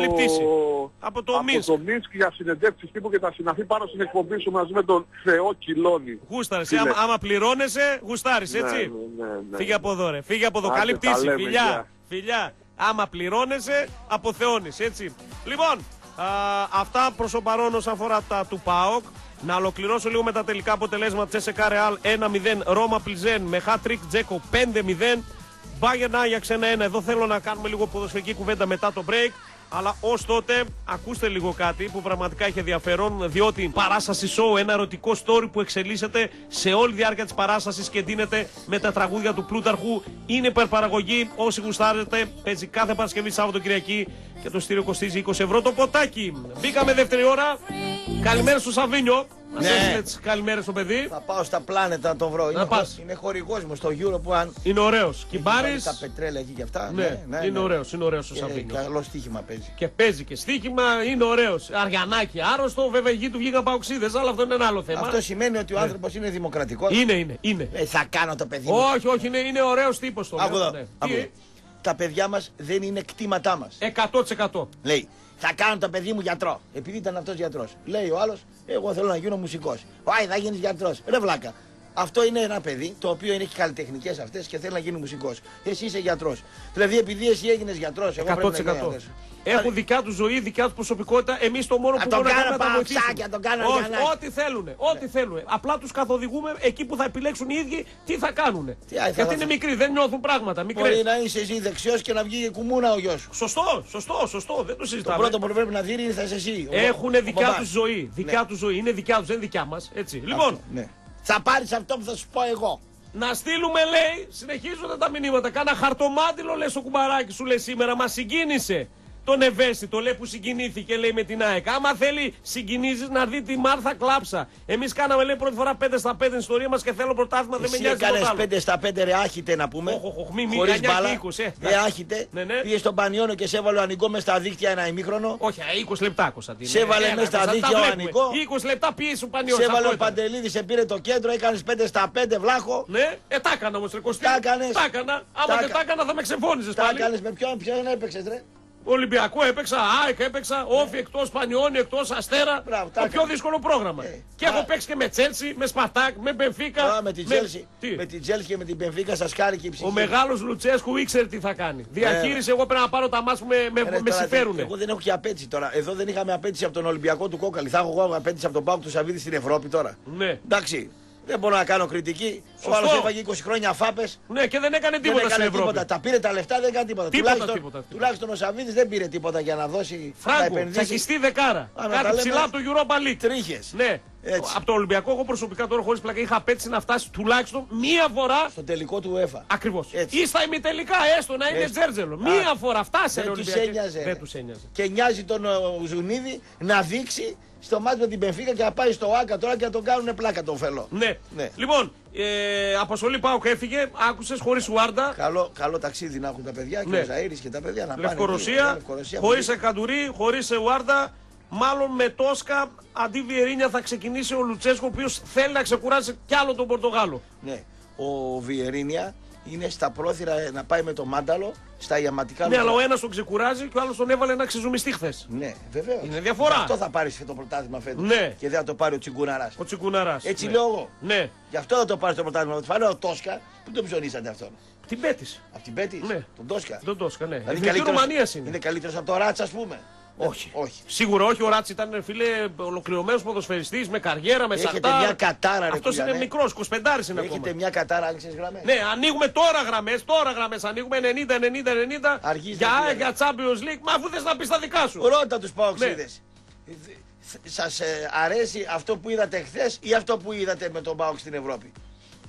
Speaker 5: από το
Speaker 8: από
Speaker 5: Μίνσκ.
Speaker 8: το Μίνσκ για συνεντεύξεις τύπου και θα συναθεί πάνω στην εκπομπή σου μαζί με τον Θεό Κιλώνη.
Speaker 5: Γούσταρες, άμα, άμα πληρώνεσαι, γουστάρεις, έτσι.
Speaker 8: Ναι, ναι, ναι, ναι.
Speaker 5: Φύγε από εδώ, ρε. Φύγε από εδώ.
Speaker 8: Άντε,
Speaker 5: καλή πτήση.
Speaker 8: λέμε,
Speaker 5: Φιλιά,
Speaker 8: για.
Speaker 5: φιλιά. Άμα πληρώνεσαι, αποθεώνεις, έτσι. Λοιπόν, α, αυτά προς το παρόν όσον αφορά τα του ΠΑΟΚ. Να ολοκληρώσω λίγο με τα τελικά αποτελέσματα. Τσέσεκα Ρεάλ ένα μηδέν, Ρώμα Πλιζέν με hat-trick Τζέκο πέντε μηδέν, Bayern Άγιαξ ένα ένα. Εδώ θέλω να κάνουμε λίγο ποδοσφαιρική κουβέντα μετά το break. Αλλά ως τότε ακούστε λίγο κάτι που πραγματικά έχει ενδιαφέρον, διότι παράσταση show, ένα ερωτικό story που εξελίσσεται σε όλη τη διάρκεια της παράστασης και ντύνεται με τα τραγούδια του Πλούταρχου. Είναι υπερπαραγωγή, όσοι γουστάρετε, παίζει κάθε Παρασκευή, Σάββατο, Κυριακή και το στήριο κοστίζει είκοσι ευρώ το ποτάκι. Μπήκαμε δεύτερη ώρα. Καλημέρα στο Σαβίνιο. Μας έστειλε τις καλημέρες στο παιδί.
Speaker 4: Θα πάω στα πλάνετα να το βρω. Είναι,
Speaker 5: πας.
Speaker 4: είναι χορηγός μου στο Euro που αν.
Speaker 5: Είναι ωραίος. Κυμπάρης.
Speaker 4: Τα πετρέλαια εκεί και αυτά.
Speaker 5: Ναι,
Speaker 4: ναι, ναι,
Speaker 5: είναι
Speaker 4: ναι.
Speaker 5: ωραίος, είναι ωραίος ο
Speaker 4: Και
Speaker 5: Σαβίνιο.
Speaker 4: καλό στοίχημα παίζει.
Speaker 5: Και παίζει και στοίχημα, είναι ωραίος. Αριανάκι άρρωστο, βέβαια οι γη του βγήκαν παοξίδες, αλλά αυτό είναι ένα άλλο θέμα.
Speaker 4: Αυτό σημαίνει ότι ο άνθρωπος είναι δημοκρατικός.
Speaker 5: Είναι, είναι, είναι.
Speaker 4: Ε, θα κάνω το παιδί μου.
Speaker 5: Όχι, όχι, είναι, είναι ωραίος τύπος το
Speaker 4: Άκου
Speaker 5: λέω,
Speaker 4: εδώ,
Speaker 5: ναι.
Speaker 4: άκου
Speaker 5: Τι,
Speaker 4: εδώ. Τα παιδιά μας δεν είναι κτήματά μας.
Speaker 5: εκατό τοις εκατό.
Speaker 4: Λέει, θα κάνω το παιδί μου γιατρό. Επειδή ήταν αυτός γιατρός. Λέει ο άλλος, εγώ θέλω να γίνω μουσικός. Ωι, θα γίνεις γιατρός. Ρε βλάκα. Αυτό είναι ένα παιδί το οποίο έχει καλλιτεχνικές αυτές και θέλει να γίνει μουσικός. Εσύ είσαι γιατρός. Δηλαδή, επειδή εσύ έγινες γιατρός, εγώ
Speaker 5: εκατό τοις
Speaker 4: πρέπει να
Speaker 5: εκατό.
Speaker 4: γίνω γιατρός.
Speaker 5: Έχουν δικιά του ζωή, δικιά του προσωπικότητα. Εμείς το μόνο
Speaker 4: Α,
Speaker 5: που
Speaker 4: τον
Speaker 5: μπορούμε να
Speaker 4: κάνω
Speaker 5: κάνουμε είναι να τα
Speaker 4: παοξάκια,
Speaker 5: βοηθήσουμε.
Speaker 4: τον κάνω
Speaker 5: Όχι,
Speaker 4: Αριανάκι.
Speaker 5: ό,τι θέλουν. Ό,τι θέλουν. Απλά τους καθοδηγούμε εκεί που θα επιλέξουν οι ίδιοι τι θα κάνουν.
Speaker 4: Τι, α, θα-
Speaker 5: Γιατί
Speaker 4: θα-
Speaker 5: είναι μικροί, δεν νιώθουν πράγματα. Μικρές.
Speaker 4: Μπορεί να είσαι εσύ δεξιός και να βγει κουμούνα ο γιος σου.
Speaker 5: Σωστό, σωστό, σωστό. Δεν το
Speaker 4: Το
Speaker 5: συζητάμε.
Speaker 4: πρώτο που πρέπει να δει θα είσαι εσύ. ο-
Speaker 5: Έχουν
Speaker 4: ο
Speaker 5: δικιά
Speaker 4: μπαμπάς.
Speaker 5: του ζωή. Δικιά
Speaker 4: Ναι.
Speaker 5: του ζωή. Είναι δικιά του, δεν είναι δικιά μας. Έτσι. Λοιπόν,
Speaker 4: Ναι. Θα πάρεις αυτό που θα σου πω εγώ.
Speaker 5: να στείλουμε, λέει, συνεχίζονται τα μηνύματα. Κάνα χαρτομάτιλο, λέει, στο κουμπαράκι σου, λέει, σήμερα. Μας συγκίνησε τον ευαίσθητο, λέει, που συγκινήθηκε, λέει, με την ΑΕΚ. Άμα θέλει, συγκινήσεις να δει τη Μάρθα Κλάψα. Εμείς κάναμε, λέει, πρώτη φορά πέντε στα πέντε στην ιστορία μας και θέλω πρωτάθλημα, δεν με
Speaker 4: Εσύ
Speaker 5: νοιάζει τίποτα
Speaker 4: έκανες
Speaker 5: άλλο.
Speaker 4: πέντε στα πέντε ρε άχιτε να πούμε.
Speaker 5: Οχ, οχ, οχ, μη, μη,
Speaker 4: Χωρίς
Speaker 5: εννιά και
Speaker 4: μπάλα.
Speaker 5: είκοσι, ε.
Speaker 4: Ε, άχιτε.
Speaker 5: Ναι, ναι.
Speaker 4: Πήγες στον Πανιώνιο και σε έβαλε ο Ανικό μες στα δίκτυα ένα ημίχρονο.
Speaker 5: Όχι, είκοσι λεπτά, Κωνσταντίνε.
Speaker 4: Σε έβαλε
Speaker 5: Έλα,
Speaker 4: μες στα
Speaker 5: Κωνσταντίνε,
Speaker 4: δίκτυα
Speaker 5: τα
Speaker 4: ο
Speaker 5: βλέπουμε.
Speaker 4: Ανικό.
Speaker 5: είκοσι λεπτά πίεση ο Πανιός.
Speaker 4: Σε έβαλε
Speaker 5: αυτό
Speaker 4: ο
Speaker 5: ήταν.
Speaker 4: Παντελίδης, σε πήρε το κέντρο, έκανες πέντε στα πέντε βλάχο.
Speaker 5: Ναι, ε, τα έκανα όμως, ρε Κωστή.
Speaker 4: Τα έκανες.
Speaker 5: Τα έκανα. Άμα
Speaker 4: Τα
Speaker 5: δεν
Speaker 4: έκα-
Speaker 5: τα έκανα θα με ξεφώνησες
Speaker 4: Τα
Speaker 5: πάλι.
Speaker 4: έκανες με ποιον, ποιον έπαιξες ρε.
Speaker 5: Ολυμπιακό έπαιξα, ΑΕΚ έπαιξα, Όφι εκτός, Πανιόνι εκτός, Αστέρα.
Speaker 4: Μπράβο, τα
Speaker 5: το πιο
Speaker 4: έκανα.
Speaker 5: δύσκολο πρόγραμμα.
Speaker 4: Ε,
Speaker 5: Και
Speaker 4: α.
Speaker 5: έχω παίξει και με Τσέλσι, με Σπαρτάκ, με Μπενφίκα.
Speaker 4: Α, με την Τζέλσι.
Speaker 5: Τι?
Speaker 4: Με την Τζέλσι και με την Πενφίκα σας χάρη και η ψυχή.
Speaker 5: Ο μεγάλος Λουτσέσκου ήξερε τι θα κάνει. Διαχείρισε, εγώ πρέπει να πάρω τα μάτς που με, με,
Speaker 4: Ε, ρε,
Speaker 5: με
Speaker 4: τώρα,
Speaker 5: συμφέρουνε.
Speaker 4: Εγώ δεν έχω και απέτηση τώρα. Εδώ δεν είχαμε απέτηση από τον Ολυμπιακό του Κόκαλη. Θα έχω εγώ απέτηση από τον Πάοκ του Σαββίδη στην Ευρώπη τώρα.
Speaker 5: Ναι.
Speaker 4: Εντάξει. Δεν μπορώ να κάνω κριτική. Ο
Speaker 5: Σωστό.
Speaker 4: άλλος έφαγε είκοσι χρόνια φάπες.
Speaker 5: Ναι, και δεν έκανε
Speaker 4: Δεν
Speaker 5: τίποτα στην
Speaker 4: έκανε
Speaker 5: Ευρώπη.
Speaker 4: τίποτα. Τα πήρε τα λεφτά, δεν έκανε τίποτα.
Speaker 5: Τίποτα,
Speaker 4: τουλάχιστον,
Speaker 5: τίποτα, τίποτα.
Speaker 4: τουλάχιστον ο Σαββίδης δεν πήρε τίποτα για να δώσει. να
Speaker 5: Φράγκο,
Speaker 4: επενδύσει.
Speaker 5: τσακιστή δεκάρα.
Speaker 4: να τα
Speaker 5: Κάτι
Speaker 4: λέμε
Speaker 5: ψηλά από το Europa League.
Speaker 4: Τρίχες.
Speaker 5: Ναι.
Speaker 4: Έτσι.
Speaker 5: Από το Ολυμπιακό, εγώ προσωπικά τώρα χωρίς πλάκα είχα απέτηση να φτάσει τουλάχιστον μία φορά.
Speaker 4: Στο τελικό του UEFA.
Speaker 5: Ακριβώς.
Speaker 4: Έτσι.
Speaker 5: Ή στα ημιτελικά, έστω να είναι
Speaker 4: Έτσι.
Speaker 5: τζέρτζελο.
Speaker 4: Α,
Speaker 5: Μία φορά φτάσε
Speaker 4: δεν
Speaker 5: ρε
Speaker 4: τους
Speaker 5: Ολυμπιακέ.
Speaker 4: ένοιαζε, ρε.
Speaker 5: Δεν τους ένοιαζε.
Speaker 4: Και νοιάζει τον ο, Ζουνίδη να δείξει στο μάτι με την Πενφίκα και να πάει στο Άκα τώρα και να τον κάνουν πλάκα τον φελό.
Speaker 5: Ναι.
Speaker 4: Ναι.
Speaker 5: Λοιπόν, ε, αποστολή Πάοκ έφυγε, άκουσες, χωρίς Ουάρντα.
Speaker 4: Καλό, καλό ταξίδι να έχουν τα παιδιά
Speaker 5: Ναι.
Speaker 4: και ο Ζαΐρης και τα παιδιά να πάνε. εκεί,
Speaker 5: Λευκορωσία,
Speaker 4: Λευκορωσία,
Speaker 5: χωρίς
Speaker 4: πολύ.
Speaker 5: Εκαντουρί, χωρίς Ουάρντα. Μάλλον με Τόσκα αντί Βιερίνια θα ξεκινήσει ο Λουτσέσκο, ο οποίος θέλει να ξεκουράσει κι άλλο τον Πορτογάλο.
Speaker 4: Ναι. Ο Βιερίνια είναι στα πρόθυρα να πάει με το μάνταλο στα ιαματικά
Speaker 5: Ναι,
Speaker 4: λεπτά.
Speaker 5: αλλά ο ένας τον ξεκουράζει και ο άλλος τον έβαλε να ξεζουμιστεί χθες.
Speaker 4: Ναι, βεβαίω.
Speaker 5: Είναι διαφορά.
Speaker 4: Αυτό θα πάρει το πρωτάθλημα φέτος.
Speaker 5: Ναι.
Speaker 4: Και δεν θα το πάρει ο Τσιγκουναράς.
Speaker 5: Ο Τσικουναράς.
Speaker 4: Έτσι
Speaker 5: ναι.
Speaker 4: λέω εγώ.
Speaker 5: Ναι.
Speaker 4: Γι' αυτό θα το πάρει το πρωτάθλημα. Θα φάνε ο Τόσκα. Πού τον ψωνίσατε αυτόν.
Speaker 5: Την πέτησε.
Speaker 4: Από την Πέτη.
Speaker 5: Ναι.
Speaker 4: Τον Τόσκα.
Speaker 5: Τον Τόσκα, ναι.
Speaker 4: Δηλαδή
Speaker 5: Εθνική
Speaker 4: καλύτερος-
Speaker 5: Ρουμανίας είναι.
Speaker 4: Είναι καλύτερο από το Ράτσα, α πούμε.
Speaker 5: Όχι.
Speaker 4: Όχι.
Speaker 5: Σίγουρα όχι. Ο Ράτς ήταν φίλε ολοκληρωμένος ποδοσφαιριστής με καριέρα, με
Speaker 4: Έχετε
Speaker 5: σαρτάρ.
Speaker 4: μια κατάρα, ρε
Speaker 5: Αυτός είναι
Speaker 4: Κουλιανέ.
Speaker 5: μικρός, είκοσι πέντε είναι
Speaker 4: Έχετε
Speaker 5: ακόμα.
Speaker 4: μια κατάρα άγγιξες γραμμές.
Speaker 5: Ναι, ανοίγουμε τώρα γραμμές, τώρα γραμμές. Ανοίγουμε ενενήντα ενενήντα ενενήντα
Speaker 4: Αργίζετε,
Speaker 5: για,
Speaker 4: κύριε.
Speaker 5: για Champions League. Μα αφού θες να πεις τα δικά σου.
Speaker 4: Ρώτα τους Παοξίδες.
Speaker 5: Ναι.
Speaker 4: Σας ε, αρέσει αυτό που είδατε χθες ή αυτό που είδατε με τον Πάοξ στην Ευρώπη.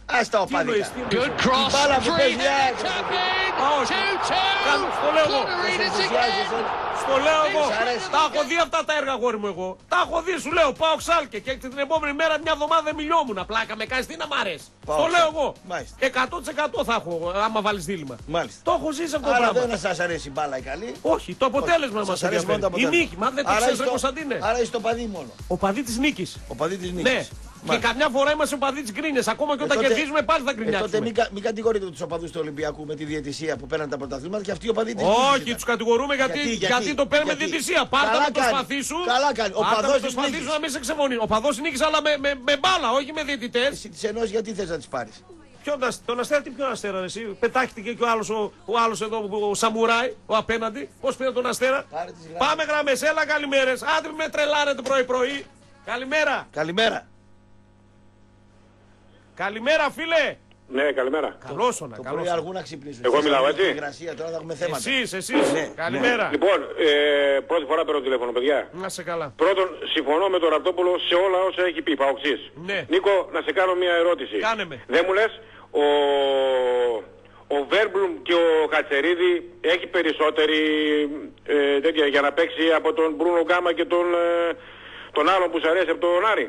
Speaker 4: Ας τα
Speaker 5: Τι εννοείς,
Speaker 4: οπαδικά.
Speaker 5: τι εννοείς.
Speaker 4: Η μπάλα που παίζει η ΑΕΚ.
Speaker 5: Όχι. Κάνε- Στο λέω εγώ.
Speaker 4: Δεν σε ενθουσιάζεσαι.
Speaker 5: Στο λέω εγώ.
Speaker 4: Σ' αρέσει.
Speaker 5: Τα έχω δει αυτά τα έργα, αγόρι μου εγώ. Τα έχω δει, σου λέω. Πάω Ξάλκε και την επόμενη μέρα μια εβδομάδα δεν μιλιόμουν. Πλάκα με κάνεις, τι να μ' αρέσει.
Speaker 4: Πάω
Speaker 5: Στο λέω
Speaker 4: Ξάλκε.
Speaker 5: εγώ.
Speaker 4: Μάλιστα.
Speaker 5: εκατό τοις εκατό θα έχω άμα βάλεις δίλημα.
Speaker 4: Μάλιστα.
Speaker 5: Το έχω ζήσει αυτό το
Speaker 4: Άρα
Speaker 5: πράγμα.
Speaker 4: δεν σας αρέσει η μπάλα η καλή.
Speaker 5: Όχι, το αποτέλεσμα
Speaker 4: Όχι,
Speaker 5: μας
Speaker 4: σας αρέσει μόνο το
Speaker 5: ενδιαφέρει. Η
Speaker 4: αποτέλεσμα.
Speaker 5: νίκη, μα δεν το
Speaker 4: Άρα
Speaker 5: ξέρεις,
Speaker 4: είσαι
Speaker 5: ρε
Speaker 4: το-
Speaker 5: Κωνσταντίνε.
Speaker 4: Άρα είσαι το παδί μόνο.
Speaker 5: Ο παδί της νίκης.
Speaker 4: Ο παδί της νίκης.
Speaker 5: Ναι. Και
Speaker 4: Μάλιστα.
Speaker 5: καμιά φορά είμαστε ο παδί της γκρίνιας. Ακόμα και
Speaker 4: Ε,
Speaker 5: όταν
Speaker 4: τότε-
Speaker 5: κερδίζουμε πάλι θα
Speaker 4: Ε, τότε
Speaker 5: γκρινιάξουμε.
Speaker 4: μην, κα- μην κατηγορείτε τους οπαδούς του Ολυμπιακού με τη διαιτησία που παίρνουν τα πρωταθλήματα και αυτοί οι οπαδοί της νίκης
Speaker 5: Όχι,
Speaker 4: ήταν.
Speaker 5: τους κατηγορούμε γιατί,
Speaker 4: Γιατί,
Speaker 5: γιατί,
Speaker 4: γιατί,
Speaker 5: το παίρνουμε
Speaker 4: γιατί.
Speaker 5: διαιτησία. Πάρτα
Speaker 4: Καλά
Speaker 5: με το
Speaker 4: κάνει.
Speaker 5: σπαθί σου.
Speaker 4: Καλά κάνει. Ο
Speaker 5: Πάρτα
Speaker 4: παδός
Speaker 5: με το
Speaker 4: της
Speaker 5: σπαθί
Speaker 4: νίκης.
Speaker 5: σου να μην σε ξεφωνεί. Ο παδός νίκης αλλά με, με, με μπάλα, όχι με διαιτητές.
Speaker 4: Εσύ τις ενώσεις γιατί θες να τις πάρεις.
Speaker 5: Ποιον ασ- τον Αστέρα, τι ποιον Αστέρα, ρε, εσύ. Πετάχτηκε και ο άλλος, ο, ο άλλος εδώ, ο Σαμουράι, ο απέναντι. Πώς πήρε τον Αστέρα.
Speaker 4: Πάρε τις γραμμές.
Speaker 5: Πάμε γραμμές, έλα καλημέρες. Άντε με τρελάρετε πρωί-πρωί. Καλημέρα.
Speaker 4: Καλημέρα.
Speaker 5: Καλημέρα, φίλε.
Speaker 7: Ναι, καλημέρα.
Speaker 5: Καλώς όνα,
Speaker 4: Το
Speaker 5: καλώς
Speaker 4: πρωί
Speaker 5: όνα.
Speaker 4: αργού να ξυπνήσουν.
Speaker 7: Εγώ
Speaker 4: Εσείς
Speaker 7: μιλάω,
Speaker 4: έχετε
Speaker 7: έτσι?
Speaker 4: υγρασία, τώρα θα έχουμε θέματα.
Speaker 5: Εσείς, εσείς.
Speaker 4: Ναι,
Speaker 5: Καλημέρα.
Speaker 7: Λοιπόν, ε, πρώτη φορά παίρνω τηλέφωνο, παιδιά.
Speaker 5: Να σε καλά.
Speaker 7: Πρώτον, συμφωνώ με τον Ραπτόπουλο σε όλα όσα έχει πει, Παοξής.
Speaker 5: Ναι.
Speaker 7: Νίκο, να σε κάνω μια ερώτηση.
Speaker 5: Κάνε με.
Speaker 7: Δεν μου λες, ο, ο Βέρμπλουμ και ο Χατσερίδη έχει περισσότερη ε, τέτοια για να παίξει από τον Μπρούνο Γκάμα και τον, ε, τον άλλον που σου αρέσει από τον Άρη.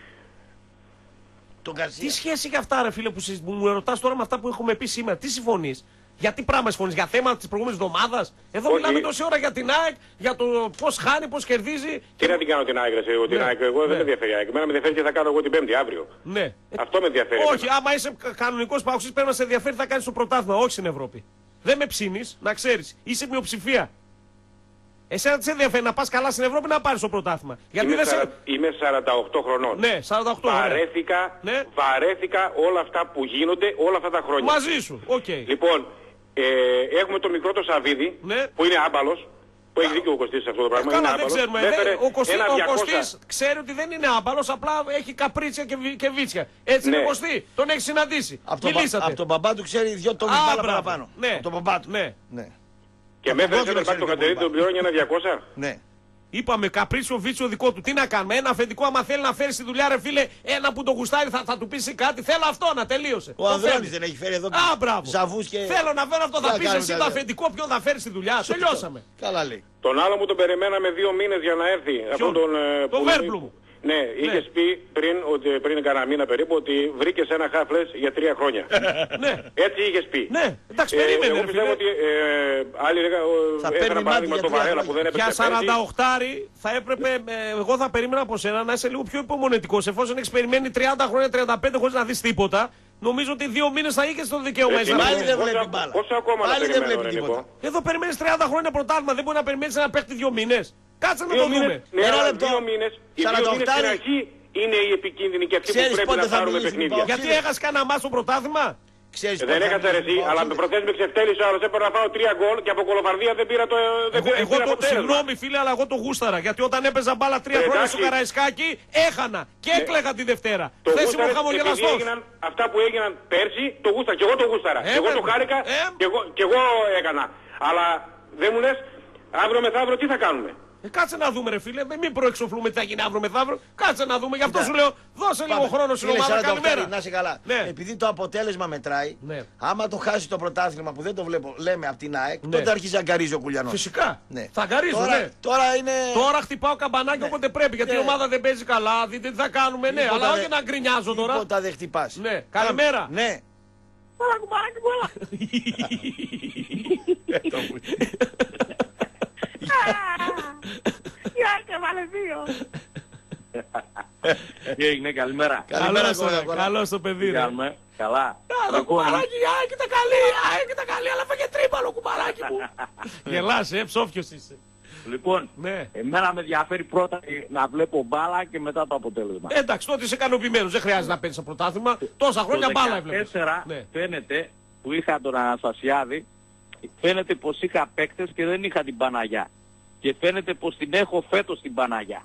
Speaker 4: Τον
Speaker 5: Τι
Speaker 4: Γκαρσία.
Speaker 5: σχέση έχει αυτά, ρε φίλε, που, συ- που μου ρωτάς τώρα με αυτά που έχουμε πει σήμερα. Τι συμφωνείς. Γιατί πράγμα συμφωνείς, για θέμα της προηγούμενης εβδομάδας. Εδώ
Speaker 7: Όχι.
Speaker 5: μιλάμε τόση ώρα για την ΑΕΚ, για το πώς χάνει, πώς κερδίζει.
Speaker 7: Τι να την κάνω την ΑΕΚ, ρε, εγώ, την
Speaker 5: Ναι,
Speaker 7: ΑΕΚ, εγώ
Speaker 5: ναι.
Speaker 7: δεν με ενδιαφέρει η ΑΕΚ. Εμένα με ενδιαφέρει και θα κάνω εγώ την Πέμπτη αύριο.
Speaker 5: Ναι.
Speaker 7: Αυτό με ενδιαφέρει.
Speaker 5: Όχι, άμα είσαι κα- κανονικός παοξής πρέπει να σε ενδιαφέρει θα κάνεις το πρωτάθλημα, όχι στην Ευρώπη. Δεν με ψήνεις, να ξέρεις. Είσαι μειοψηφία. Εσένα τι σε ενδιαφέρει να πας καλά στην Ευρώπη να πάρεις το πρωτάθλημα. Γιατί
Speaker 7: Είμαι,
Speaker 5: δεν
Speaker 7: σαρα-
Speaker 5: σε.
Speaker 7: είμαι σαράντα οκτώ χρονών.
Speaker 5: Ναι, σαράντα οκτώ. ωραία.
Speaker 7: Βαρέθηκα,
Speaker 5: Ναι.
Speaker 7: βαρέθηκα όλα αυτά που γίνονται όλα αυτά τα χρόνια.
Speaker 5: Μαζί σου, οκ.
Speaker 7: Λοιπόν, ε, έχουμε τον μικρό το Σαββίδη,
Speaker 5: Ναι.
Speaker 7: που είναι άμπαλος, που έχει δίκιο ο Κωστής σε αυτό το πράγμα. είναι
Speaker 5: Καλά, δεν
Speaker 7: άμπαλος.
Speaker 5: ξέρουμε.
Speaker 7: Με
Speaker 5: Δεν-
Speaker 7: έφερε
Speaker 5: ο Κωστής,
Speaker 7: ένα
Speaker 5: ο
Speaker 7: διακόσια.
Speaker 5: Κωστής ξέρει ότι δεν είναι άμπαλος, απλά έχει καπρίτσια και, βι- και βίτσια. Έτσι
Speaker 7: Ναι.
Speaker 5: είναι Κωστή. Τον έχει συναντήσει.
Speaker 4: Από τον,
Speaker 5: Μιλήσατε.
Speaker 4: απ' τον μπαμπά του ξέρει δυο τόνους
Speaker 5: Α,
Speaker 4: μπάλα
Speaker 5: μπράβο.
Speaker 4: παραπάνω.
Speaker 5: Ναι.
Speaker 4: Από τον μπαμπά του.
Speaker 5: Ναι.
Speaker 4: Ναι.
Speaker 7: Και
Speaker 4: Από
Speaker 7: με
Speaker 4: τον
Speaker 7: έφερε
Speaker 4: Κόκκινο
Speaker 7: σε τον
Speaker 4: ξέρει
Speaker 7: Κατερίδη,
Speaker 4: πολύ
Speaker 7: τον πληρώνει ένα διακόσια.
Speaker 4: Ναι.
Speaker 5: Είπαμε καπρίτσιο βίτσιο δικό του. Τι να κάνουμε. Ένα αφεντικό, άμα θέλει να φέρει στη δουλειά, ρε φίλε, ένα που το γουστάρει θα, θα του πει κάτι. Θέλω αυτό να τελείωσε.
Speaker 4: Ο
Speaker 5: Το
Speaker 4: Ανδρώνης
Speaker 5: φέρνει.
Speaker 4: δεν έχει φέρει εδώ
Speaker 5: Α, μπράβο.
Speaker 4: ζαβούς και...
Speaker 5: Θέλω να φέρω αυτό.
Speaker 4: Τι
Speaker 5: Θα
Speaker 4: να
Speaker 5: πει
Speaker 4: κάνουμε
Speaker 5: εσύ το
Speaker 4: τώρα.
Speaker 5: αφεντικό, ποιον θα φέρει στη δουλειά. Τελειώσαμε.
Speaker 4: Καλά λέει.
Speaker 7: Τον άλλο μου τον περιμέναμε δύο μήνες για να έρθει. Αυτόν τον, ε,
Speaker 5: Τον
Speaker 7: που-
Speaker 5: Βέρμπλουμ.
Speaker 7: Ναι, είχες πει πριν, ότι, πριν κανένα μήνα περίπου ότι βρήκες ένα χάφλες για τρία χρόνια.
Speaker 5: Ναι.
Speaker 7: Έτσι είχες πει.
Speaker 5: Ναι, εντάξει,
Speaker 7: Ε,
Speaker 5: περίμενε.
Speaker 7: εγώ
Speaker 5: ρε
Speaker 7: πιστεύω
Speaker 5: φίλε.
Speaker 7: ότι ε, άλλοι λέγα, ο-
Speaker 4: Θα
Speaker 7: έφερα
Speaker 4: παίρνει
Speaker 7: παράδειγμα
Speaker 4: μάτι
Speaker 7: το
Speaker 4: για τρία
Speaker 7: Βαρέλα που δεν
Speaker 4: χρόνια.
Speaker 7: έπαιξε
Speaker 5: Για
Speaker 7: πέρσι.
Speaker 5: σαράντα οκτώ θα έπρεπε, ε, εγώ θα περίμενα από σένα να είσαι λίγο πιο υπομονετικός. Εφόσον έχεις περιμένει τριάντα χρόνια, τριάντα πέντε χωρίς να δεις τίποτα, νομίζω ότι δύο μήνες θα είχες το δικαίωμα.
Speaker 7: Εσύ,
Speaker 5: εσύ να-
Speaker 4: Πάλι δεν
Speaker 7: πόσο-
Speaker 4: βλέπει μπάλα.
Speaker 7: Πόσο ακόμα να
Speaker 4: Πάλι δεν
Speaker 7: περιμένω,
Speaker 4: βλέπει
Speaker 7: ρε,
Speaker 4: τίποτα.
Speaker 7: Νίκο?
Speaker 5: Εδώ περιμένεις τριάντα χρόνια πρωτάθλημα, δεν μπορεί να περιμένεις ένα παίχτη δύο μήνες. Κάτσε να
Speaker 7: Δύο
Speaker 5: το δούμε.
Speaker 7: μήνες, ναι,
Speaker 4: Ένα
Speaker 7: αλλά
Speaker 4: λεπτό.
Speaker 7: δύο μήνες, οι δύο
Speaker 4: σαράντα
Speaker 7: μήνες
Speaker 4: οκτώ
Speaker 7: στην αρχή είναι οι επικίνδυνοι και αυτοί που
Speaker 4: Ξέρεις
Speaker 7: πρέπει
Speaker 4: πότε
Speaker 7: να
Speaker 4: θα
Speaker 7: πάρουμε
Speaker 4: μιλήσουμε,
Speaker 7: παιχνίδια.
Speaker 4: Παοξή?
Speaker 5: Γιατί έχασε κανένα μάτς στο πρωτάθλημα.
Speaker 4: Ξέρεις
Speaker 7: Ε,
Speaker 4: πότε
Speaker 7: Δεν
Speaker 4: θα
Speaker 7: έχασα ρε εσύ,
Speaker 4: μιλήσουμε,
Speaker 7: αλλά με
Speaker 4: Παοξή?
Speaker 7: προθέσεις με ξεφτέλησε ο άλλος, έπρεπε να φάω τρία γκολ και από κολοφαρδία δεν πήρα το δεν
Speaker 5: Εγώ,
Speaker 7: πήρα-
Speaker 5: εγώ
Speaker 7: πήρα
Speaker 5: το,
Speaker 7: αποτέλεσμα.
Speaker 5: συγγνώμη φίλε, αλλά εγώ το γούσταρα. Γιατί όταν έπαιζα μπάλα τρία
Speaker 7: Ε,
Speaker 5: χρόνια
Speaker 7: εντάξει.
Speaker 5: στο Καραϊσκάκι, έχανα και έκλαιγα τη Δευτέρα.
Speaker 7: Το
Speaker 5: Θες ήμουν
Speaker 7: γούσταρες επειδή
Speaker 5: χαμογελαστός.
Speaker 7: έγιναν αυτά που έγιναν πέρσι, το γούσταρα. Και εγώ το γούσταρα.
Speaker 5: Ε,
Speaker 7: και εγώ το
Speaker 5: βέβαια.
Speaker 7: χάρηκα
Speaker 5: Ε.
Speaker 7: και, εγώ, και εγώ έκανα. Αλλά δεν μου λες, αύριο μεθαύριο τι θα κάνουμε.
Speaker 5: Ε, κάτσε να δούμε, ρε φίλε. Μην προεξοφλούμε τι θα γίνει αύριο μεθαύριο. Κάτσε να δούμε. Γι' αυτό σου λέω, δώσε λίγο
Speaker 4: Πάμε.
Speaker 5: χρόνο στην
Speaker 4: Φίλε,
Speaker 5: ομάδα.
Speaker 4: σαράντα οκτώ,
Speaker 5: Καλημέρα.
Speaker 4: να είσαι καλά.
Speaker 5: Ναι.
Speaker 4: Επειδή το αποτέλεσμα μετράει,
Speaker 5: Ναι.
Speaker 4: άμα το χάσει το πρωτάθλημα που δεν το βλέπω, λέμε από την ΑΕΚ,
Speaker 5: Ναι.
Speaker 4: τότε αρχίζει να αγκαρίζει ο Κουλιανός.
Speaker 5: Φυσικά.
Speaker 4: Ναι.
Speaker 5: Θα αγκαρίζω,
Speaker 4: Τώρα,
Speaker 5: ναι.
Speaker 4: τώρα είναι.
Speaker 5: Τώρα χτυπάω καμπανάκι όποτε πρέπει. Γιατί η
Speaker 4: Ναι.
Speaker 5: ομάδα δεν παίζει καλά. Δείτε τι θα κάνουμε, ναι.
Speaker 4: Τίποτα
Speaker 5: Αλλά
Speaker 4: δεν-
Speaker 5: όχι να γκρινιάζω τώρα.
Speaker 4: Τίποτα δεν χτυπάς.
Speaker 5: Ναι. Καλημέρα.
Speaker 4: Ναι.
Speaker 9: Είναι καλημέρα.
Speaker 4: Καλημέρα,
Speaker 5: Καλώς,
Speaker 4: κόλλα,
Speaker 5: ρε,
Speaker 4: κόλλα.
Speaker 5: καλώς το παιδί, ρε.
Speaker 9: Κάνουμε. Καλά.
Speaker 5: Άλλο κουμπαράκι, ΑΕΚ ήταν καλή, ΑΕΚ ήταν καλή, αλλά φάγε τρίπαλο κουμπαράκι μου. Γελάς, ε, ψόφιος είσαι.
Speaker 9: Λοιπόν,
Speaker 5: Ναι.
Speaker 9: εμένα με ενδιαφέρει πρώτα να βλέπω μπάλα και μετά το αποτέλεσμα.
Speaker 5: Ε, Εντάξει, τότε είσαι ικανοποιημένος, δεν χρειάζεται να παίρνεις το πρωτάθλημα. Τόσα χρόνια μπάλα έβλεπες.
Speaker 9: δεκατέσσερα
Speaker 5: Ναι.
Speaker 9: φαίνεται που είχα τον Αναστασιάδη, φαίνεται πως είχα παίκτες και δεν είχα την Παναγιά. Και φαίνεται πως την έχω φέτος την Παναγιά.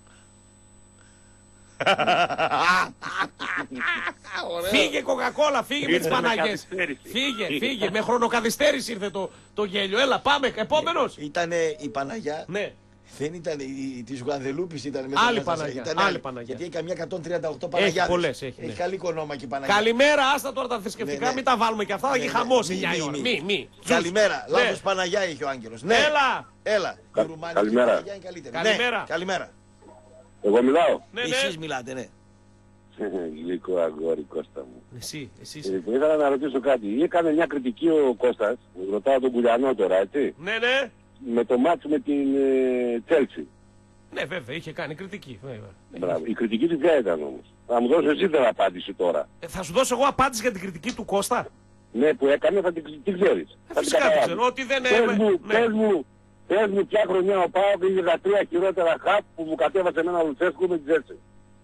Speaker 5: Φύγε κοκακόλα, φύγε με τις
Speaker 9: Ήρθε με
Speaker 5: Παναγιές.
Speaker 9: καθυστέρηση.
Speaker 5: Φύγε, φύγε, με χρονοκαθυστέρηση ήρθε το, το γέλιο. Έλα, πάμε, επόμενος.
Speaker 4: Ήτανε η Παναγιά
Speaker 5: Ναι.
Speaker 4: Δεν ήταν η τη Γουαδελούπη, ήταν μέσα.
Speaker 5: Άλλη Παναγιά.
Speaker 4: Ήταν
Speaker 5: άλλη
Speaker 4: άλλη.
Speaker 5: Παναγιά.
Speaker 4: Γιατί έχει καμιά εκατόν τριάντα οκτώ
Speaker 5: Έχει
Speaker 4: Παναγιάδες.
Speaker 5: πολλές, έχει,
Speaker 4: έχει
Speaker 5: ναι.
Speaker 4: καλή κονόμα και η Παναγιά.
Speaker 5: Καλημέρα, άστα τώρα τα θρησκευτικά,
Speaker 4: Ναι, ναι.
Speaker 5: μην τα βάλουμε και αυτά, θα
Speaker 4: Ναι,
Speaker 5: γίνει
Speaker 4: ναι.
Speaker 5: χαμός
Speaker 4: Μη,
Speaker 5: εννιά η
Speaker 4: μη,
Speaker 5: ώρα.
Speaker 4: μη.
Speaker 5: Μη, μη.
Speaker 4: Καλημέρα.
Speaker 5: Ναι.
Speaker 4: Λάθος Παναγιά είχε ο Άγγελος. Ναι.
Speaker 5: Έλα.
Speaker 4: Έλα. Η
Speaker 8: Κα-
Speaker 4: Ρουμανική
Speaker 8: καλημέρα.
Speaker 4: Παναγιά είναι καλύτερη.
Speaker 5: Καλημέρα.
Speaker 4: Ναι. Καλημέρα.
Speaker 8: Εγώ μιλάω.
Speaker 5: Ναι, ναι.
Speaker 4: Εσείς μιλάτε, ναι.
Speaker 8: Γλυκό αγόρι Κώστα μου.
Speaker 5: Εσύ, εσύ.
Speaker 8: Ε, ήθελα να ρωτήσω κάτι. Έκανε μια κριτική ο Κώστας, ρωτάω τον Κουλιανό τώρα, έτσι,
Speaker 5: Ναι, ναι.
Speaker 8: με το μάτσο με την Τσέλσι.
Speaker 5: Ναι, βέβαια, είχε κάνει κριτική. Βέβαια.
Speaker 8: Μπράβο. Η κριτική του ποια ήταν όμως? Θα μου δώσω εσύ την απάντηση τώρα.
Speaker 5: Ε, θα σου δώσω εγώ απάντηση για την κριτική του Κώστα.
Speaker 8: Ναι, που έκανε θα την, την ξέρεις.
Speaker 5: Ε,
Speaker 8: Θα την
Speaker 5: φυσικά την
Speaker 8: καταλάβεις.
Speaker 5: ξέρω. Ότι δεν
Speaker 8: Πες
Speaker 5: έβε-
Speaker 8: μου,
Speaker 5: ναι.
Speaker 8: πες μου, πες μου ποια χρονιά ο Πάοκ είχε τα τρία χειρότερα χαπ που μου κατέβασε εμένα Λουτσέσκου με την Τσέλσι.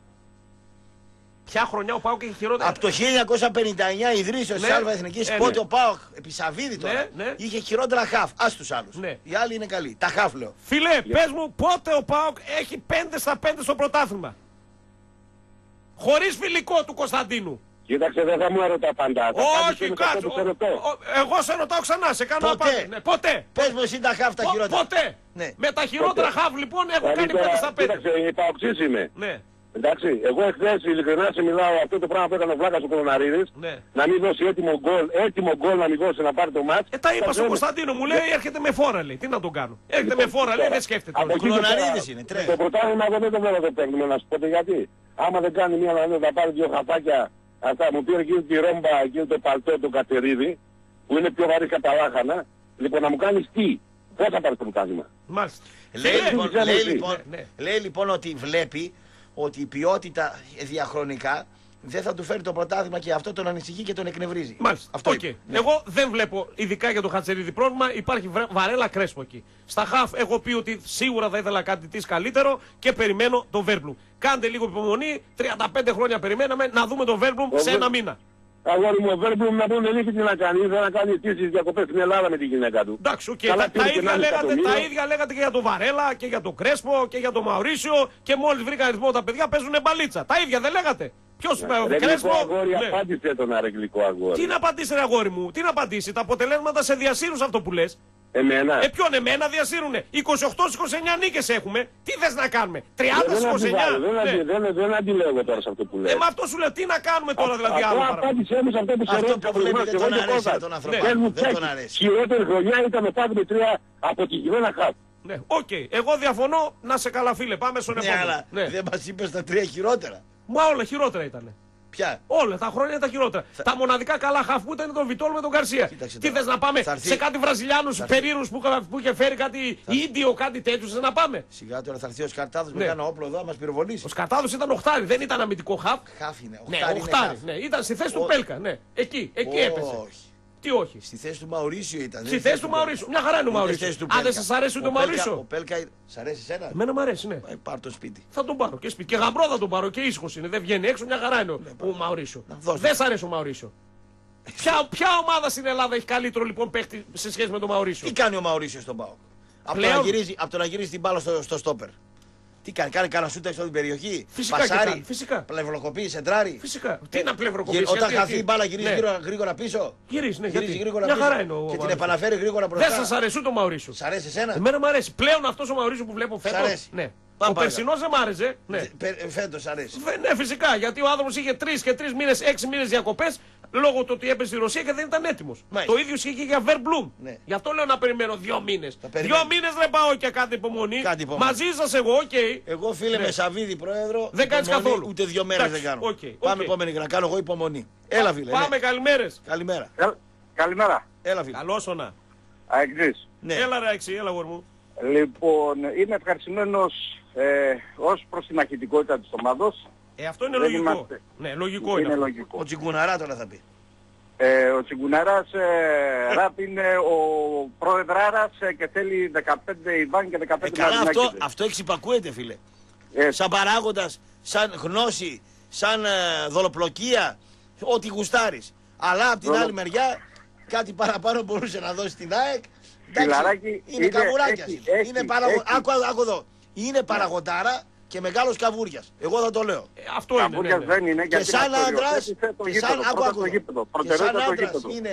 Speaker 5: Ποια χρονιά ο Πάοκ είχε χειρότερα.
Speaker 4: Από το χίλια εννιακόσια πενήντα εννιά ιδρύσεως της
Speaker 5: Ναι.
Speaker 4: Άλβα Εθνικής,
Speaker 5: Ε,
Speaker 4: πότε
Speaker 8: ναι.
Speaker 4: ο ΠΑΟΚ επί Σαββίδη τώρα
Speaker 5: Ναι, ναι.
Speaker 4: είχε χειρότερα χαφ. Ας τους άλλους.
Speaker 5: Ναι.
Speaker 4: Οι άλλοι είναι καλοί. Τα χαφ λέω.
Speaker 5: Φίλε, πες μου πότε ο ΠΑΟΚ έχει πέντε στα πέντε στο πρωτάθλημα. Χωρίς φιλικό του Κωνσταντίνου.
Speaker 8: Κοίταξε, δεν θα μου έρωτα πάντα. Θα
Speaker 5: Όχι,
Speaker 8: κάνεις όμως αυτό
Speaker 5: κάτω.
Speaker 8: που σε ρωτώ.
Speaker 5: Εγώ σε ρωτάω ξανά, σε κάνω
Speaker 4: Ποτέ.
Speaker 5: απάντηση. Ναι, ποτέ.
Speaker 4: Πες μου εσύ τα χαφ τα
Speaker 5: Πο-
Speaker 4: χειρότερα.
Speaker 5: Ποτέ.
Speaker 4: Ναι.
Speaker 5: Με τα χειρότερα
Speaker 8: Ποτέ.
Speaker 5: χαβ λοιπόν έχω κάνει
Speaker 8: Δηλαδή τώρα,
Speaker 5: πέντε στα πέντε.
Speaker 8: κοίταξε, η Παοξής είμαι.
Speaker 5: Ναι,
Speaker 8: Εντάξει, εγώ εχθές ειλικρινά σε μιλάω αυτό το πράγμα που έκανε ο Βλάκας ο Κολοναρίδης,
Speaker 5: ναι.
Speaker 8: να μην δώσει έτοιμο γκολ, έτοιμο γκολ να μην δώσει να πάρει το μάτς.
Speaker 5: Ε, τα είπα
Speaker 8: Θα
Speaker 5: στον
Speaker 8: λέμε-
Speaker 5: Κωνσταντίνο, μου λέει έρχεται με φόρα, λέει. Τι να τον κάνω. Έρχεται με φόρα, λέει, δεν σκέφτεται.
Speaker 8: Από εκεί και
Speaker 4: Κολοναρίδης
Speaker 8: πέρα,
Speaker 4: είναι, τρέχει.
Speaker 8: Το πρωτάθλημα εγώ δεν το βλέπω το παίρνουμε, να σου πω γιατί. Άμα δεν κάνει μία να θα πάρει δύο χαφάκια, αυτά μου πήρε εκείνη τη ρόμπα, εκείνο το παλτό, το κατερίδι, που είναι πιο βαρύ κατά τα λάχανα. Λοιπόν, να μου κάνεις τι, πώς θα πάρει το πρωτάθλημα.
Speaker 5: Μάλιστα.
Speaker 4: Λέει,
Speaker 5: Φίλε,
Speaker 4: λοιπόν,
Speaker 8: δεν
Speaker 4: λέει,
Speaker 8: ξέρει.
Speaker 4: λοιπόν,
Speaker 5: Ναι, ναι.
Speaker 4: λέει λοιπόν ότι βλέπει ότι η ποιότητα διαχρονικά δεν θα του φέρει το πρωτάθλημα και αυτό τον ανησυχεί και τον εκνευρίζει.
Speaker 5: Μάλιστα.
Speaker 4: Αυτό
Speaker 5: Οκ.
Speaker 4: είπε.
Speaker 5: Εγώ δεν βλέπω, ειδικά για το Χατσερίδη πρόβλημα, υπάρχει βρε- βαρέλα Κρέσπο εκεί. Στα χαφ έχω πει ότι σίγουρα θα ήθελα κάτι της καλύτερο και περιμένω τον Βέρμπλουμ. Κάντε λίγο υπομονή, τριάντα πέντε χρόνια περιμέναμε να δούμε τον Βέρμπλουμ σε ένα μήνα.
Speaker 8: Αγόρι μου, ο Βέρμπλουμ να πούμε λύση τι να κάνει, ήθελε να κάνει τις διακοπές στην Ελλάδα με τη γυναίκα του.
Speaker 5: Εντάξει, οκ.
Speaker 8: Καλά,
Speaker 5: Τα,
Speaker 8: πήρε
Speaker 5: τα,
Speaker 8: και
Speaker 5: ίδια
Speaker 8: ένα
Speaker 5: λέγατε, τα
Speaker 8: εκατομμύριο.
Speaker 5: ίδια λέγατε και για τον Βαρέλα και για τον Κρέσπο και για τον Μαουρίσιο και μόλις βρήκα ρυθμό τα παιδιά παίζουν μπαλίτσα. Τα ίδια δεν λέγατε. Ποιος
Speaker 8: Ρε
Speaker 5: Κρέσπο.
Speaker 8: γλυκό αγόρι,
Speaker 5: ναι.
Speaker 8: απάντησε τον άρε γλυκό αγόρι.
Speaker 5: Τι να απαντήσει ρε αγόρι μου, τι να απαντήσει. Τα αποτελέσματα σε διασύρουν σε αυτό που λες.
Speaker 8: Εμένα.
Speaker 5: Ε, ποιον εμένα διασύρουνε. είκοσι οκτώ στις είκοσι εννιά νίκες έχουμε. Τι θες να κάνουμε. τριάντα στις
Speaker 8: Δεν
Speaker 5: είκοσι εννιά.
Speaker 8: αντιβάλλω, δεν
Speaker 5: Ναι.
Speaker 8: αντι- δεν- δεν αντιλέγω τώρα σε αυτό που
Speaker 5: Ε,
Speaker 8: λέει.
Speaker 5: με αυτό σου λέω, τι να κάνουμε τώρα δηλαδή
Speaker 8: Αυτό
Speaker 5: άλλο παραπάνω.
Speaker 8: απάντησέ μου σε αυτό που σε
Speaker 4: Αυτό
Speaker 8: ρώτησα
Speaker 4: που βλέπει
Speaker 8: προηγουμένως
Speaker 4: δεν
Speaker 8: και εγώ
Speaker 4: τον
Speaker 8: και
Speaker 4: αρέσει
Speaker 8: Κώστας.
Speaker 4: τον
Speaker 5: Ναι.
Speaker 4: άνθρωπο.
Speaker 8: Πες μου,
Speaker 4: Δεν
Speaker 8: ποια
Speaker 4: τον αρέσει.
Speaker 8: χειρότερη χρονιά ήταν ο Πάκ με τρία αποτυχημένα χαφ.
Speaker 5: Ναι, οκ. Εγώ διαφωνώ. Να σε καλά φίλε. Πάμε στον
Speaker 4: Ναι,
Speaker 5: επόμενο.
Speaker 4: αλλά
Speaker 5: Ναι.
Speaker 4: δεν μας είπες τα τρία χειρότερα.
Speaker 5: Μα όλα χειρότερα ήταν.
Speaker 4: Ποια.
Speaker 5: Όλα τα χρόνια ήταν τα χειρότερα. Τα μοναδικά καλά χαφ που ήταν τον Βιτόλ με τον Γκαρσία.
Speaker 4: Κοίταξε
Speaker 5: Τι
Speaker 4: τώρα.
Speaker 5: θες να πάμε
Speaker 4: Θα έρθει-
Speaker 5: σε κάτι Βραζιλιάνους
Speaker 4: θα έρθει-
Speaker 5: περίεργους που, είχα- που είχε φέρει κάτι Ίντιο, κάτι τέτοιο. Θες να πάμε.
Speaker 4: Σιγά τώρα θα έρθει ο Σκαρτάδος με
Speaker 5: Ναι.
Speaker 4: ένα όπλο εδώ να μας πυροβολήσει.
Speaker 5: Ο Σκαρτάδος ήταν οχτάρι, δεν ήταν αμυντικό χαφ.
Speaker 4: Χάφ είναι.
Speaker 5: Ναι,
Speaker 4: Οχτάρι είναι
Speaker 5: οχτάρι.
Speaker 4: χαφ.
Speaker 5: Ναι, ήταν στη θέση του
Speaker 4: Ο-
Speaker 5: Πέλκα. Ναι. Εκεί, εκεί έπεσε.
Speaker 4: Όχι.
Speaker 5: Τι όχι.
Speaker 4: Στη θέση του Μαουρίσιο ήταν.
Speaker 5: Στη θέση του Μαουρίσιο. Μια χαρά είναι ο Μαουρίσιο. Αν δεν σας αρέσει ούτε ο
Speaker 4: Πέλκα-
Speaker 5: Μαουρίσιο.
Speaker 4: Ο Πέλκα. Σ' αρέσει εσένα.
Speaker 5: Εμένα μου αρέσει, ναι.
Speaker 4: Ε, πάρ' το σπίτι.
Speaker 5: Θα τον πάρω και σπίτι. Και γαμπρό θα τον πάρω και ήσυχος είναι. Δεν βγαίνει έξω, μια χαρά είναι ο, ο Μαουρίσιο.
Speaker 4: Να δώσω.
Speaker 5: Δεν σ' αρέσει ο Μαουρίσιο. ποια, ποια ομάδα στην Ελλάδα έχει καλύτερο λοιπόν παίχτη σε σχέση με τον Μαουρίσιο.
Speaker 4: Τι κάνει ο Μαουρίσιο στον ΠΑΟΚ. Από το
Speaker 5: Πλέον-
Speaker 4: να γυρίζει, απ' το να γυρίζει την μπάλα στο, στο στόπερ. Τι κάνει, κάνει κανένα σούτ έξω από την περιοχή.
Speaker 5: Φυσικά και
Speaker 4: Πασάρι,
Speaker 5: κάνει, φυσικά.
Speaker 4: πλευροκοπεί, σεντράρι.
Speaker 5: Φυσικά. Τι να πλευροκοπήσει.
Speaker 4: Γυρι- Όταν
Speaker 5: γιατί-
Speaker 4: χαθεί η μπάλα γυρίζει
Speaker 5: Ναι.
Speaker 4: γρήγορα, γρήγορα πίσω.
Speaker 5: Γυρίζει, ναι,
Speaker 4: Γυρίζει
Speaker 5: γιατί.
Speaker 4: γρήγορα
Speaker 5: Μια
Speaker 4: πίσω.
Speaker 5: χαρά είναι ο
Speaker 4: Και την
Speaker 5: Μαουρίσιο.
Speaker 4: επαναφέρει γρήγορα μπροστά.
Speaker 5: Δεν σας αρέσει ούτε ο Μαουρίσιο.
Speaker 4: Σ' αρέσει εσένα.
Speaker 5: Εμένα μου αρέσει. Πλέον αυτός ο Μαουρίσιο που βλέπω φέτος.
Speaker 4: αρέσει.
Speaker 5: Ναι.
Speaker 4: Πάμε
Speaker 5: Ο
Speaker 4: παρακάτω.
Speaker 5: περσινός δεν μ' άρεσε. Ναι.
Speaker 4: Φέτος αρέσει.
Speaker 5: Βε- Ναι, φυσικά. Γιατί ο άνθρωπος είχε τρεις και τρεις μήνες, έξι μήνες διακοπές λόγω του ότι έπεσε στη Ρωσία και δεν ήταν έτοιμος.
Speaker 4: Μάλιστα.
Speaker 5: Το ίδιο ισχύει και για Verblum.
Speaker 4: Ναι.
Speaker 5: Γι' αυτό λέω να περιμένω δύο μήνες.
Speaker 4: περιμένω.
Speaker 5: Δύο μήνες δεν πάω και κάτι υπομονή.
Speaker 4: Κάτι υπομονή.
Speaker 5: Μαζί σας εγώ, οκ.
Speaker 4: Εγώ φίλε
Speaker 5: Ναι.
Speaker 4: με Σαββίδη πρόεδρο.
Speaker 5: Δεν κάνεις
Speaker 4: υπομονή,
Speaker 5: καθόλου.
Speaker 4: Ούτε δύο μέρες
Speaker 5: Εντάξει,
Speaker 4: δεν κάνω.
Speaker 5: οκ,
Speaker 4: Πάμε
Speaker 5: οκ.
Speaker 4: επόμενη να κάνω εγώ υπομονή. Έλα φίλε.
Speaker 5: Πάμε,
Speaker 4: ναι.
Speaker 5: καλημέρες.
Speaker 4: Καλημέρα.
Speaker 8: Ε, καλημέρα.
Speaker 4: Έλα φίλε.
Speaker 5: Καλώς όνα.
Speaker 8: Αεξής.
Speaker 4: Ναι.
Speaker 5: Έλα ρε Αξί, έλα γόρ μου.
Speaker 8: Λοιπόν, είμαι ευχαριστημένος ε, ως προς την μαχητικότητα της ομάδος.
Speaker 5: Ε, αυτό είναι
Speaker 8: Δεν
Speaker 5: λογικό.
Speaker 8: είμαστε.
Speaker 5: Ναι, λογικό
Speaker 8: Είναι
Speaker 5: είναι. αυτό.
Speaker 8: λογικό.
Speaker 4: Ο Τσιγκουναρά τώρα θα πει.
Speaker 8: Ε, ο Τσιγκουνάρας ε, ράπ είναι ο πρόεδράρας ε, και θέλει δεκαπέντε Ιβάν και
Speaker 4: Ε,
Speaker 8: δεκαπέντε
Speaker 4: καλά, αυτό,
Speaker 8: Μαρινάκηδες.
Speaker 4: αυτό εξυπακούεται φίλε.
Speaker 8: Ε,
Speaker 4: Σαν παράγοντας, σαν γνώση, σαν ε, δολοπλοκία, ό,τι γουστάρεις. Αλλά από την
Speaker 8: Δολο-
Speaker 4: άλλη μεριά κάτι παραπάνω μπορούσε να δώσει στην ΑΕΚ.
Speaker 8: Φιλαράκι,
Speaker 4: είναι,
Speaker 8: είναι-
Speaker 4: καβουράκιας.
Speaker 8: έχει-
Speaker 4: είναι.
Speaker 8: έχει-
Speaker 4: είναι παραγω...
Speaker 8: έχει.
Speaker 4: άκου, άκου εδώ. Είναι παραγοντάρα και μεγάλος καβούριας. Εγώ θα το λέω.
Speaker 5: Ε, αυτό είναι. Ναι,
Speaker 8: Καμπούρια
Speaker 5: ναι.
Speaker 8: δεν είναι
Speaker 4: Και
Speaker 8: γιατί
Speaker 4: σαν
Speaker 8: μας
Speaker 4: άντρας,
Speaker 8: προτεραιότητα το
Speaker 4: και
Speaker 8: γήπεδο,
Speaker 4: σαν, άκου,
Speaker 8: πρώτα
Speaker 4: άκου
Speaker 8: το
Speaker 4: εδώ.
Speaker 8: γήπεδο,
Speaker 4: Και σαν
Speaker 8: προτεραιότητα το
Speaker 4: άντρας
Speaker 8: γήπεδο.
Speaker 4: είναι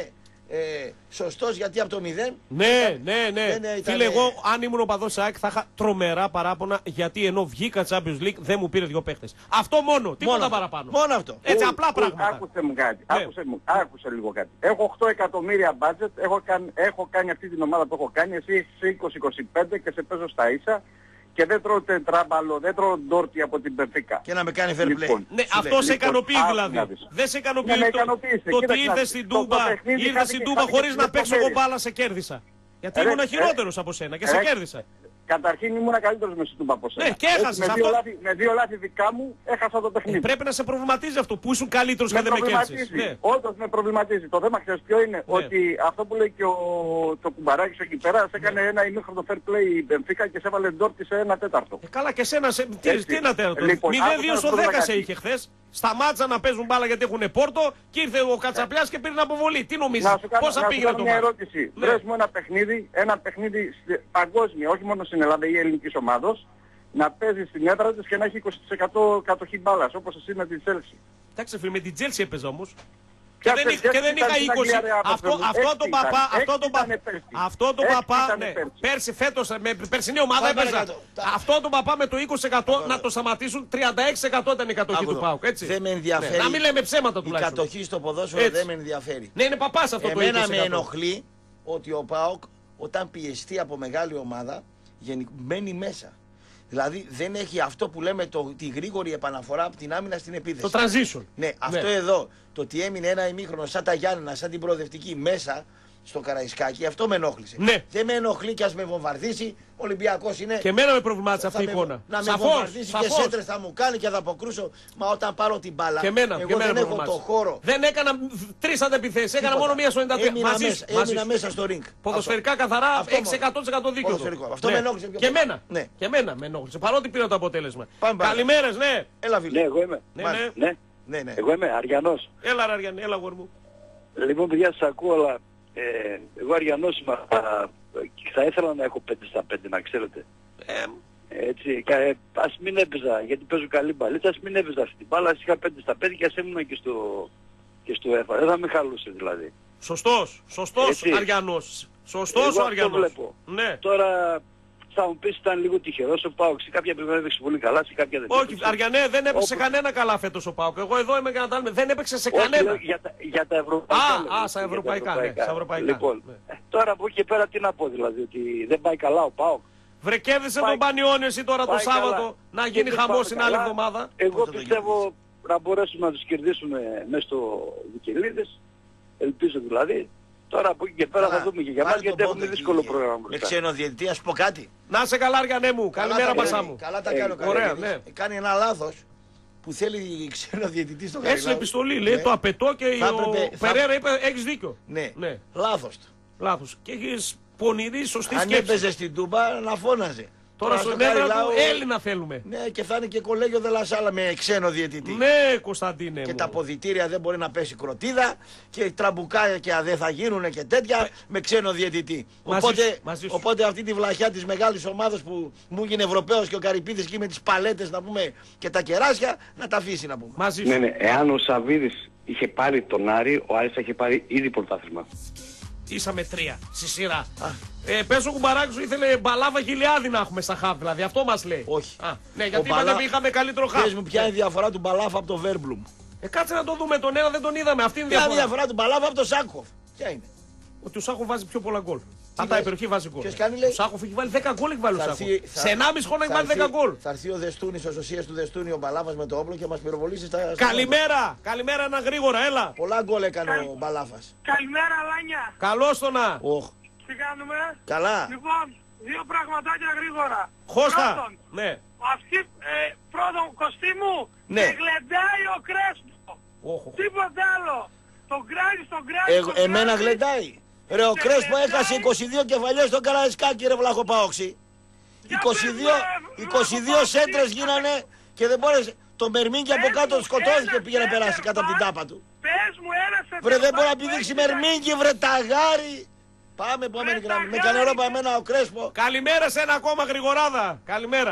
Speaker 4: ε, σωστός γιατί από το μηδέν.
Speaker 5: Ναι, ναι, ναι.
Speaker 4: δεν ήταν,
Speaker 5: Φίλε, εγώ αν ήμουν ο παδός ΑΕΚ θα είχα τρομερά παράπονα γιατί ενώ βγήκα Champions League δεν μου πήρε δύο παίχτες. Αυτό μόνο, τίποτα
Speaker 4: μόνο
Speaker 5: παραπάνω.
Speaker 4: Μόνο αυτό.
Speaker 5: Έτσι,
Speaker 10: Ου,
Speaker 5: απλά
Speaker 10: ου,
Speaker 5: πράγματα.
Speaker 10: Άκουσε μου κάτι.
Speaker 5: Ναι.
Speaker 10: Άκουσε, μου, άκουσε λίγο κάτι. Έχω οκτώ εκατομμύρια budget, έχω, καν, έχω κάνει αυτή την ομάδα που έχω κάνει, εσύ είσαι είκοσι είκοσι πέντε και σε παίζω στα ίσα και δεν τρώω τετράμπαλο, δεν τρώω ντόρτι από την Πενφίκα.
Speaker 4: Και να με κάνει fair play.
Speaker 10: Λοιπόν,
Speaker 5: Ναι, αυτό σε
Speaker 10: λοιπόν,
Speaker 5: ικανοποιεί
Speaker 10: άκου
Speaker 5: δηλαδή.
Speaker 10: να δεις.
Speaker 5: Δεν σε ικανοποιεί
Speaker 10: Ναι, με
Speaker 5: το,
Speaker 10: ικανοποίησε.
Speaker 5: το ότι
Speaker 10: Κοίταξε να
Speaker 5: ήρθε
Speaker 10: δεις.
Speaker 5: στην
Speaker 10: Το- το
Speaker 5: Τούμπα,
Speaker 10: παιχνίδι
Speaker 5: ήρθε
Speaker 10: κάτι
Speaker 5: στην
Speaker 10: και
Speaker 5: Τούμπα
Speaker 10: κάτι
Speaker 5: χωρίς
Speaker 10: και
Speaker 5: να παίξω εγώ
Speaker 10: λεπτομέρειες.
Speaker 5: μπάλα, σε κέρδισα. Γιατί
Speaker 10: Ρε,
Speaker 5: ήμουν
Speaker 10: ρε,
Speaker 5: χειρότερος από σένα και σε
Speaker 10: ρε,
Speaker 5: κέρδισα.
Speaker 10: Καταρχήν ήμουν καλύτερος με στην από σένα.
Speaker 5: Ναι, και
Speaker 10: Έτσι,
Speaker 5: έχασες
Speaker 10: με, δύο
Speaker 5: αυτό.
Speaker 10: λάθη, με δύο λάθη δικά μου έχασα το παιχνίδι.
Speaker 5: Ε, πρέπει να σε προβληματίζει αυτό που ήσουν καλύτερος και
Speaker 10: Με
Speaker 5: δεν με κέρδισες.
Speaker 10: προβληματίζει.
Speaker 5: Ναι.
Speaker 10: Όντως με προβληματίζει. Το θέμα ξέρεις ποιο είναι. Ότι αυτό που λέει και ο, το κουμπαράκι εκεί πέρα σε έκανε ένα ημίχρονο fair play η Μπενφίκα και σε έβαλε ντόρτι σε ένα τέταρτο.
Speaker 5: Ε, καλά και σένα, σε... τι,
Speaker 10: Έτσι.
Speaker 5: τι ένα τέταρτο.
Speaker 10: Λοιπόν,
Speaker 5: μηδέν δύο
Speaker 10: άκουσα
Speaker 5: στο
Speaker 10: να σου πω
Speaker 5: δέκα σε
Speaker 10: κάτι.
Speaker 5: είχε χθες. Σταμάτησαν να παίζουν μπάλα γιατί έχουν πόρτο και ήρθε ο Κατσαπλιάς και πήρε την αποβολή. Τι νομίζεις,
Speaker 10: Να σου κάνω,
Speaker 5: πόσα
Speaker 10: να σου
Speaker 5: πήγαινε
Speaker 10: κάνω
Speaker 5: το
Speaker 10: μια
Speaker 5: μάτς.
Speaker 10: ερώτηση.
Speaker 5: Ναι.
Speaker 10: Βρες μου ένα παιχνίδι, ένα παιχνίδι στη- παγκόσμια, όχι μόνο στην Ελλάδα ή ελληνικής ομάδος, να παίζει στην έδρα της και να έχει είκοσι τοις εκατό κατοχή μπάλας, όπως εσύ με τη Chelsea.
Speaker 5: Εντάξει φίλε, με την Chelsea έπαιζα όμως.
Speaker 10: Ποια
Speaker 5: Και δεν,
Speaker 10: Chelsea
Speaker 5: και δεν
Speaker 10: ήταν
Speaker 5: είχα
Speaker 10: στην
Speaker 5: είκοσι.
Speaker 10: Αγγλία, ρε,
Speaker 5: Αυτό,
Speaker 10: άνθρωπε μου.
Speaker 5: αυτό
Speaker 10: Έξι
Speaker 5: τον
Speaker 10: ήταν,
Speaker 5: παπά, αυτό
Speaker 10: έξι
Speaker 5: τον παπά,
Speaker 10: ήτανε πέρσι.
Speaker 5: αυτό τον
Speaker 10: Έξι
Speaker 5: παπά,
Speaker 10: ήτανε
Speaker 5: ναι,
Speaker 10: πέρσι.
Speaker 5: πέρσι φέτος με περσινή ομάδα
Speaker 4: Πάμε
Speaker 5: έπαιζα.
Speaker 4: παρακάτω.
Speaker 5: Αυτό τον παπά με το είκοσι τοις εκατό να το σταματήσουν, τριάντα έξι τοις εκατό ήταν η κατοχή
Speaker 4: Άκου
Speaker 5: του
Speaker 4: εδώ.
Speaker 5: ΠΑΟΚ, έτσι.
Speaker 4: Δεν με ενδιαφέρει.
Speaker 5: Ναι, να μην λέμε ψέματα
Speaker 4: Η
Speaker 5: τουλάχιστον.
Speaker 4: κατοχή στο ποδόσφαιρο
Speaker 5: Έτσι.
Speaker 4: δεν με ενδιαφέρει.
Speaker 5: Ναι, είναι παπάς αυτό το
Speaker 4: Εμένα
Speaker 5: είκοσι τοις
Speaker 4: με
Speaker 5: εκατό.
Speaker 4: ενοχλεί ότι ο ΠΑΟΚ όταν πιεστεί από μεγάλη ομάδα γενικ- μένει μέσα. Δηλαδή δεν έχει αυτό που λέμε το, τη γρήγορη επαναφορά από την άμυνα στην επίθεση.
Speaker 5: Το transition.
Speaker 4: Ναι, αυτό εδώ, το ότι έμεινε ένα ημίχρονο σαν τα Γιάννενα, σαν την προοδευτική μέσα στο Καραϊσκάκι, αυτό με ενόχλησε.
Speaker 5: Ναι.
Speaker 4: Δεν με ενοχλεί και ας με βομβαρδίσει, ο Ολυμπιακός είναι...
Speaker 5: Και εμένα με προβλημάτισε
Speaker 4: θα
Speaker 5: αυτή η
Speaker 4: με-
Speaker 5: εικόνα.
Speaker 4: Να με
Speaker 5: Σαφώς,
Speaker 4: βομβαρδίσει και
Speaker 5: σαφώς.
Speaker 4: σέντρες θα μου κάνει και θα αποκρούσω, μα όταν πάρω την μπάλα,
Speaker 5: Και εμένα,
Speaker 4: εγώ
Speaker 5: και εμένα
Speaker 4: δεν έχω το
Speaker 5: προβλημάτισε.
Speaker 4: χώρο.
Speaker 5: Δεν έκανα τρεις αντεπιθέσεις, έκανα
Speaker 4: Τίποτα.
Speaker 5: μόνο μία στο ενενήντα τρία.
Speaker 4: Έμεινα
Speaker 5: Μαζί
Speaker 4: μέσα,
Speaker 5: σου, μαζί
Speaker 4: έμεινα
Speaker 5: σου.
Speaker 4: μέσα στο ring.
Speaker 5: Ποδοσφαιρικά
Speaker 4: Αυτό.
Speaker 5: καθαρά
Speaker 4: Αυτό
Speaker 5: εκατό τοις εκατό δίκιο.
Speaker 4: Ποδοσφαιρικό.
Speaker 5: του.
Speaker 4: Αυτό με ενόχλησε πιο
Speaker 5: Και
Speaker 4: πολύ.
Speaker 5: εμένα.
Speaker 4: Ναι.
Speaker 5: Και εμένα με ενόχλησε. Παρότι πήρα το αποτέλεσμα.
Speaker 4: Πάμε παρακάτω.
Speaker 5: Καλημέρες, ναι.
Speaker 4: Έλα φίλε.
Speaker 10: Ναι, εγώ είμαι.
Speaker 5: Ναι,
Speaker 4: Μάλιστα.
Speaker 5: ναι.
Speaker 10: Ναι,
Speaker 4: Ναι, ναι.
Speaker 10: εγώ είμαι Αριανός.
Speaker 5: Έλα, ρε Αριάννη, έλα, γόρι μου.
Speaker 10: Λοιπόν, παιδιά, σας ακούω, αλλά ε, εγώ Αριανός είμαι. α, και θα ήθελα να έχω πέντε στα πέντε, να ξέρετε.
Speaker 5: Ε,
Speaker 10: Έτσι, κα- ε, ας μην έπαιζα, γιατί παίζω καλή μπαλίτσα, ας μην έπαιζα αυτή την μπάλα, ας είχα πέντε στα πέντε και ας ήμουν και στο, και στο ΕΦΑ. Δεν θα με χαλούσε δηλαδή.
Speaker 5: Σωστός, σωστός
Speaker 10: Έτσι.
Speaker 5: Αριανός. Σωστός
Speaker 10: Εγώ
Speaker 5: ο
Speaker 10: αυτό
Speaker 5: Αριανός.
Speaker 10: βλέπω.
Speaker 5: Ναι.
Speaker 10: Τώρα θα μου πεις ήταν λίγο τυχερός ο Πάοξ, σε κάποια πρέπει να έπαιξε πολύ καλά, σε κάποια δεν
Speaker 5: Όχι,
Speaker 10: έπαιξε.
Speaker 5: Αριανέ, δεν έπαιξε
Speaker 10: Όπως-
Speaker 5: κανένα καλά φέτος ο ΠΑΟΚ. Εγώ εδώ είμαι για να τα λέμε. Δεν έπαιξε σε
Speaker 10: Όχι,
Speaker 5: κανένα.
Speaker 10: λέω για, τα, για τα ευρωπαϊκά.
Speaker 5: Α,
Speaker 10: λέω,
Speaker 5: α,
Speaker 10: για
Speaker 5: στα
Speaker 10: τα
Speaker 5: ευρωπαϊκά, ναι, στα ευρωπαϊκά.
Speaker 10: Λοιπόν,
Speaker 5: Ναι.
Speaker 10: ε, τώρα από εκεί και πέρα τι να πω δηλαδή, ότι δεν πάει καλά ο Πάοκ.
Speaker 5: Βρε, κέρδισε
Speaker 10: Πάει-
Speaker 5: τον Πανιόνιο εσύ τώρα το
Speaker 10: Πάει
Speaker 5: Σάββατο
Speaker 10: καλά.
Speaker 5: να
Speaker 10: Και
Speaker 5: γίνει
Speaker 10: εμείς
Speaker 5: χαμός
Speaker 10: πάμε
Speaker 5: την άλλη
Speaker 10: καλά.
Speaker 5: εβδομάδα.
Speaker 10: Εγώ
Speaker 4: Πώς θα το
Speaker 10: πιστεύω να μπορέσουμε να τους κερδίσουμε μέσα στο Βικελίδης. Ελπίζω δηλαδή. Τώρα από εκεί και πέρα
Speaker 4: Καλά.
Speaker 10: θα δούμε και για μας
Speaker 4: Βάλει
Speaker 10: γιατί
Speaker 4: τον
Speaker 10: έχουμε
Speaker 4: πόντο
Speaker 10: δύσκολο
Speaker 4: εκεί.
Speaker 10: πρόγραμμα
Speaker 4: Με
Speaker 10: μπροστά.
Speaker 4: ξένο διαιτητή, ας πω κάτι.
Speaker 5: Να σε καλά, Αριανέ μου. Καλημέρα,
Speaker 4: Καλά τα
Speaker 5: Πασά
Speaker 4: κάνει,
Speaker 5: μου.
Speaker 4: Καλά τα
Speaker 10: Ε,
Speaker 4: κάνει ο
Speaker 5: ωραία,
Speaker 4: Καραγιάννης.
Speaker 5: ναι.
Speaker 4: Κάνει ένα λάθος που θέλει ξένο διαιτητή στο
Speaker 5: Έτσι στην
Speaker 4: Καριλάου.
Speaker 5: επιστολή λέει,
Speaker 4: Ναι.
Speaker 5: το απαιτώ και
Speaker 4: Θα
Speaker 5: ο
Speaker 4: έπρεπε- θα-
Speaker 5: Περέρα είπε έχεις δίκιο.
Speaker 4: Ναι.
Speaker 5: Ναι.
Speaker 4: Λάθος του.
Speaker 5: Λάθος. Και έχεις πονηρή σωστή
Speaker 4: Αν
Speaker 5: σκέψη.
Speaker 4: έπαιζε στην Τούμπα να φώναζε.
Speaker 5: Τώρα
Speaker 4: στο
Speaker 5: στον έδρα του
Speaker 4: Καριλάου-
Speaker 5: Έλληνα θέλουμε.
Speaker 4: Ναι, και θα είναι και κολέγιο Δελασάλα με ξένο διαιτητή.
Speaker 5: Ναι, Κωνσταντίνε
Speaker 4: Και
Speaker 5: μου.
Speaker 4: τα ποδητήρια δεν μπορεί να πέσει κροτίδα και τραμπουκάκια και δεν θα γίνουν και τέτοια με ξένο διαιτητή.
Speaker 5: Μαζί
Speaker 4: Οπότε,
Speaker 5: σου, μαζί σου.
Speaker 4: οπότε αυτή τη βλαχιά της μεγάλης ομάδας που μου έγινε Ευρωπαίος και ο Καρυπίδης και με τις παλέτες να πούμε και τα κεράσια να τα αφήσει να πούμε.
Speaker 5: Μαζί σου.
Speaker 11: Ναι, ναι. Εάν ο Σαββίδης είχε πάρει τον Άρη, ο Άρης θα είχε πάρει ήδη πρωτάθλημα.
Speaker 5: Ίσα με τρία στη σειρά. Ε, πες ο κουμπαράκος σου ήθελε μπαλάβα χιλιάδη να έχουμε στα χαβ, δηλαδή αυτό μας λέει.
Speaker 4: Όχι.
Speaker 5: Α, ναι, γιατί
Speaker 4: Ο
Speaker 5: είπατε
Speaker 4: Μπαλά-
Speaker 5: ότι είχαμε καλύτερο χαβ.
Speaker 4: Πες μου ποια είναι η διαφορά του Μπαλάφα από το Βέρμπλουμ.
Speaker 5: Ε, κάτσε να το δούμε, τον ένα δεν τον είδαμε, αυτή είναι η
Speaker 4: Ποια είναι η
Speaker 5: διαφορά.
Speaker 4: διαφορά του Μπαλάφα από το Σάκοφ. Ποια είναι.
Speaker 5: Ότι ο Σάχο βάζει πιο πολλά γκολ. Από τα
Speaker 4: λες?
Speaker 5: υπεροχή βάζει γκολ.
Speaker 4: Ποιος κάνει, λέει?
Speaker 5: Ο Σάχο έχει βάλει δέκα γκολ, έχει βάλει ο
Speaker 4: Θα
Speaker 5: Σάχο.
Speaker 4: έρθει- θα-
Speaker 5: Σε ενάμιση χρόνο έχει
Speaker 4: θα
Speaker 5: βάλει δέκα
Speaker 4: έρθει-
Speaker 5: γκολ.
Speaker 4: Θα έρθει ο Δεστούνης, ο Σωσίας του Δεστούνη, ο Μπαλάφας με το όπλο και μας πυροβολήσει στα... στα-
Speaker 5: Καλημέρα! Καλημέρα, ένα γρήγορα, έλα.
Speaker 4: Πολλά γκολ έκανε ο Μπαλάφας.
Speaker 12: Καλημέρα, Λάνια.
Speaker 5: Καλώς το να.
Speaker 4: Οχ.
Speaker 12: Τι κάνουμε?
Speaker 4: Καλά.
Speaker 12: Λοιπόν, δύο πραγματάκια γρήγορα.
Speaker 5: Χώστα.
Speaker 12: Πρώτον,
Speaker 5: Ναι.
Speaker 12: αυτή, ε, πρώτον, Κωστίμου,
Speaker 4: Ναι.
Speaker 12: και γλεντάει ο Κρέσπο.
Speaker 5: Όχο.
Speaker 12: Τίποτε άλλο. Τον κράζει, τον κράζει,
Speaker 4: Εγώ,
Speaker 12: τον
Speaker 4: εμένα
Speaker 12: κράζει.
Speaker 4: γλεντάει. Ρε ο
Speaker 12: Και
Speaker 4: Κρέσπο
Speaker 12: γλεντάει.
Speaker 4: έχασε είκοσι δύο κεφαλιές στον Καραϊσκάκη ρε βλάχο Πάοξη.
Speaker 12: Για
Speaker 4: είκοσι δύο,
Speaker 12: πες μου, ρε,
Speaker 4: είκοσι δύο
Speaker 12: Βλάχο
Speaker 4: σέντρες
Speaker 12: Πάοξη.
Speaker 4: γίνανε και δεν μπόρεσε. Το Μερμίγκι από
Speaker 12: Πες
Speaker 4: κάτω
Speaker 12: μου,
Speaker 4: σκοτώθηκε,
Speaker 12: ένα
Speaker 4: πήγε να περάσει
Speaker 12: center
Speaker 4: κάτω από την
Speaker 12: back.
Speaker 4: τάπα του.
Speaker 12: Πες μου ένα σε
Speaker 4: Βρε δεν μπορεί να
Speaker 12: που
Speaker 4: πηδήξει
Speaker 12: έχει
Speaker 4: Μερμίγκι βρε ταγάρι. Πάμε επόμενη
Speaker 12: Βρε,
Speaker 4: γραμμή. Με
Speaker 12: ταγάρι.
Speaker 4: κανένα παραμένα ο Κρέσπο.
Speaker 5: Καλημέρα σε ένα ακόμα γρηγοράδα. Καλημέρα.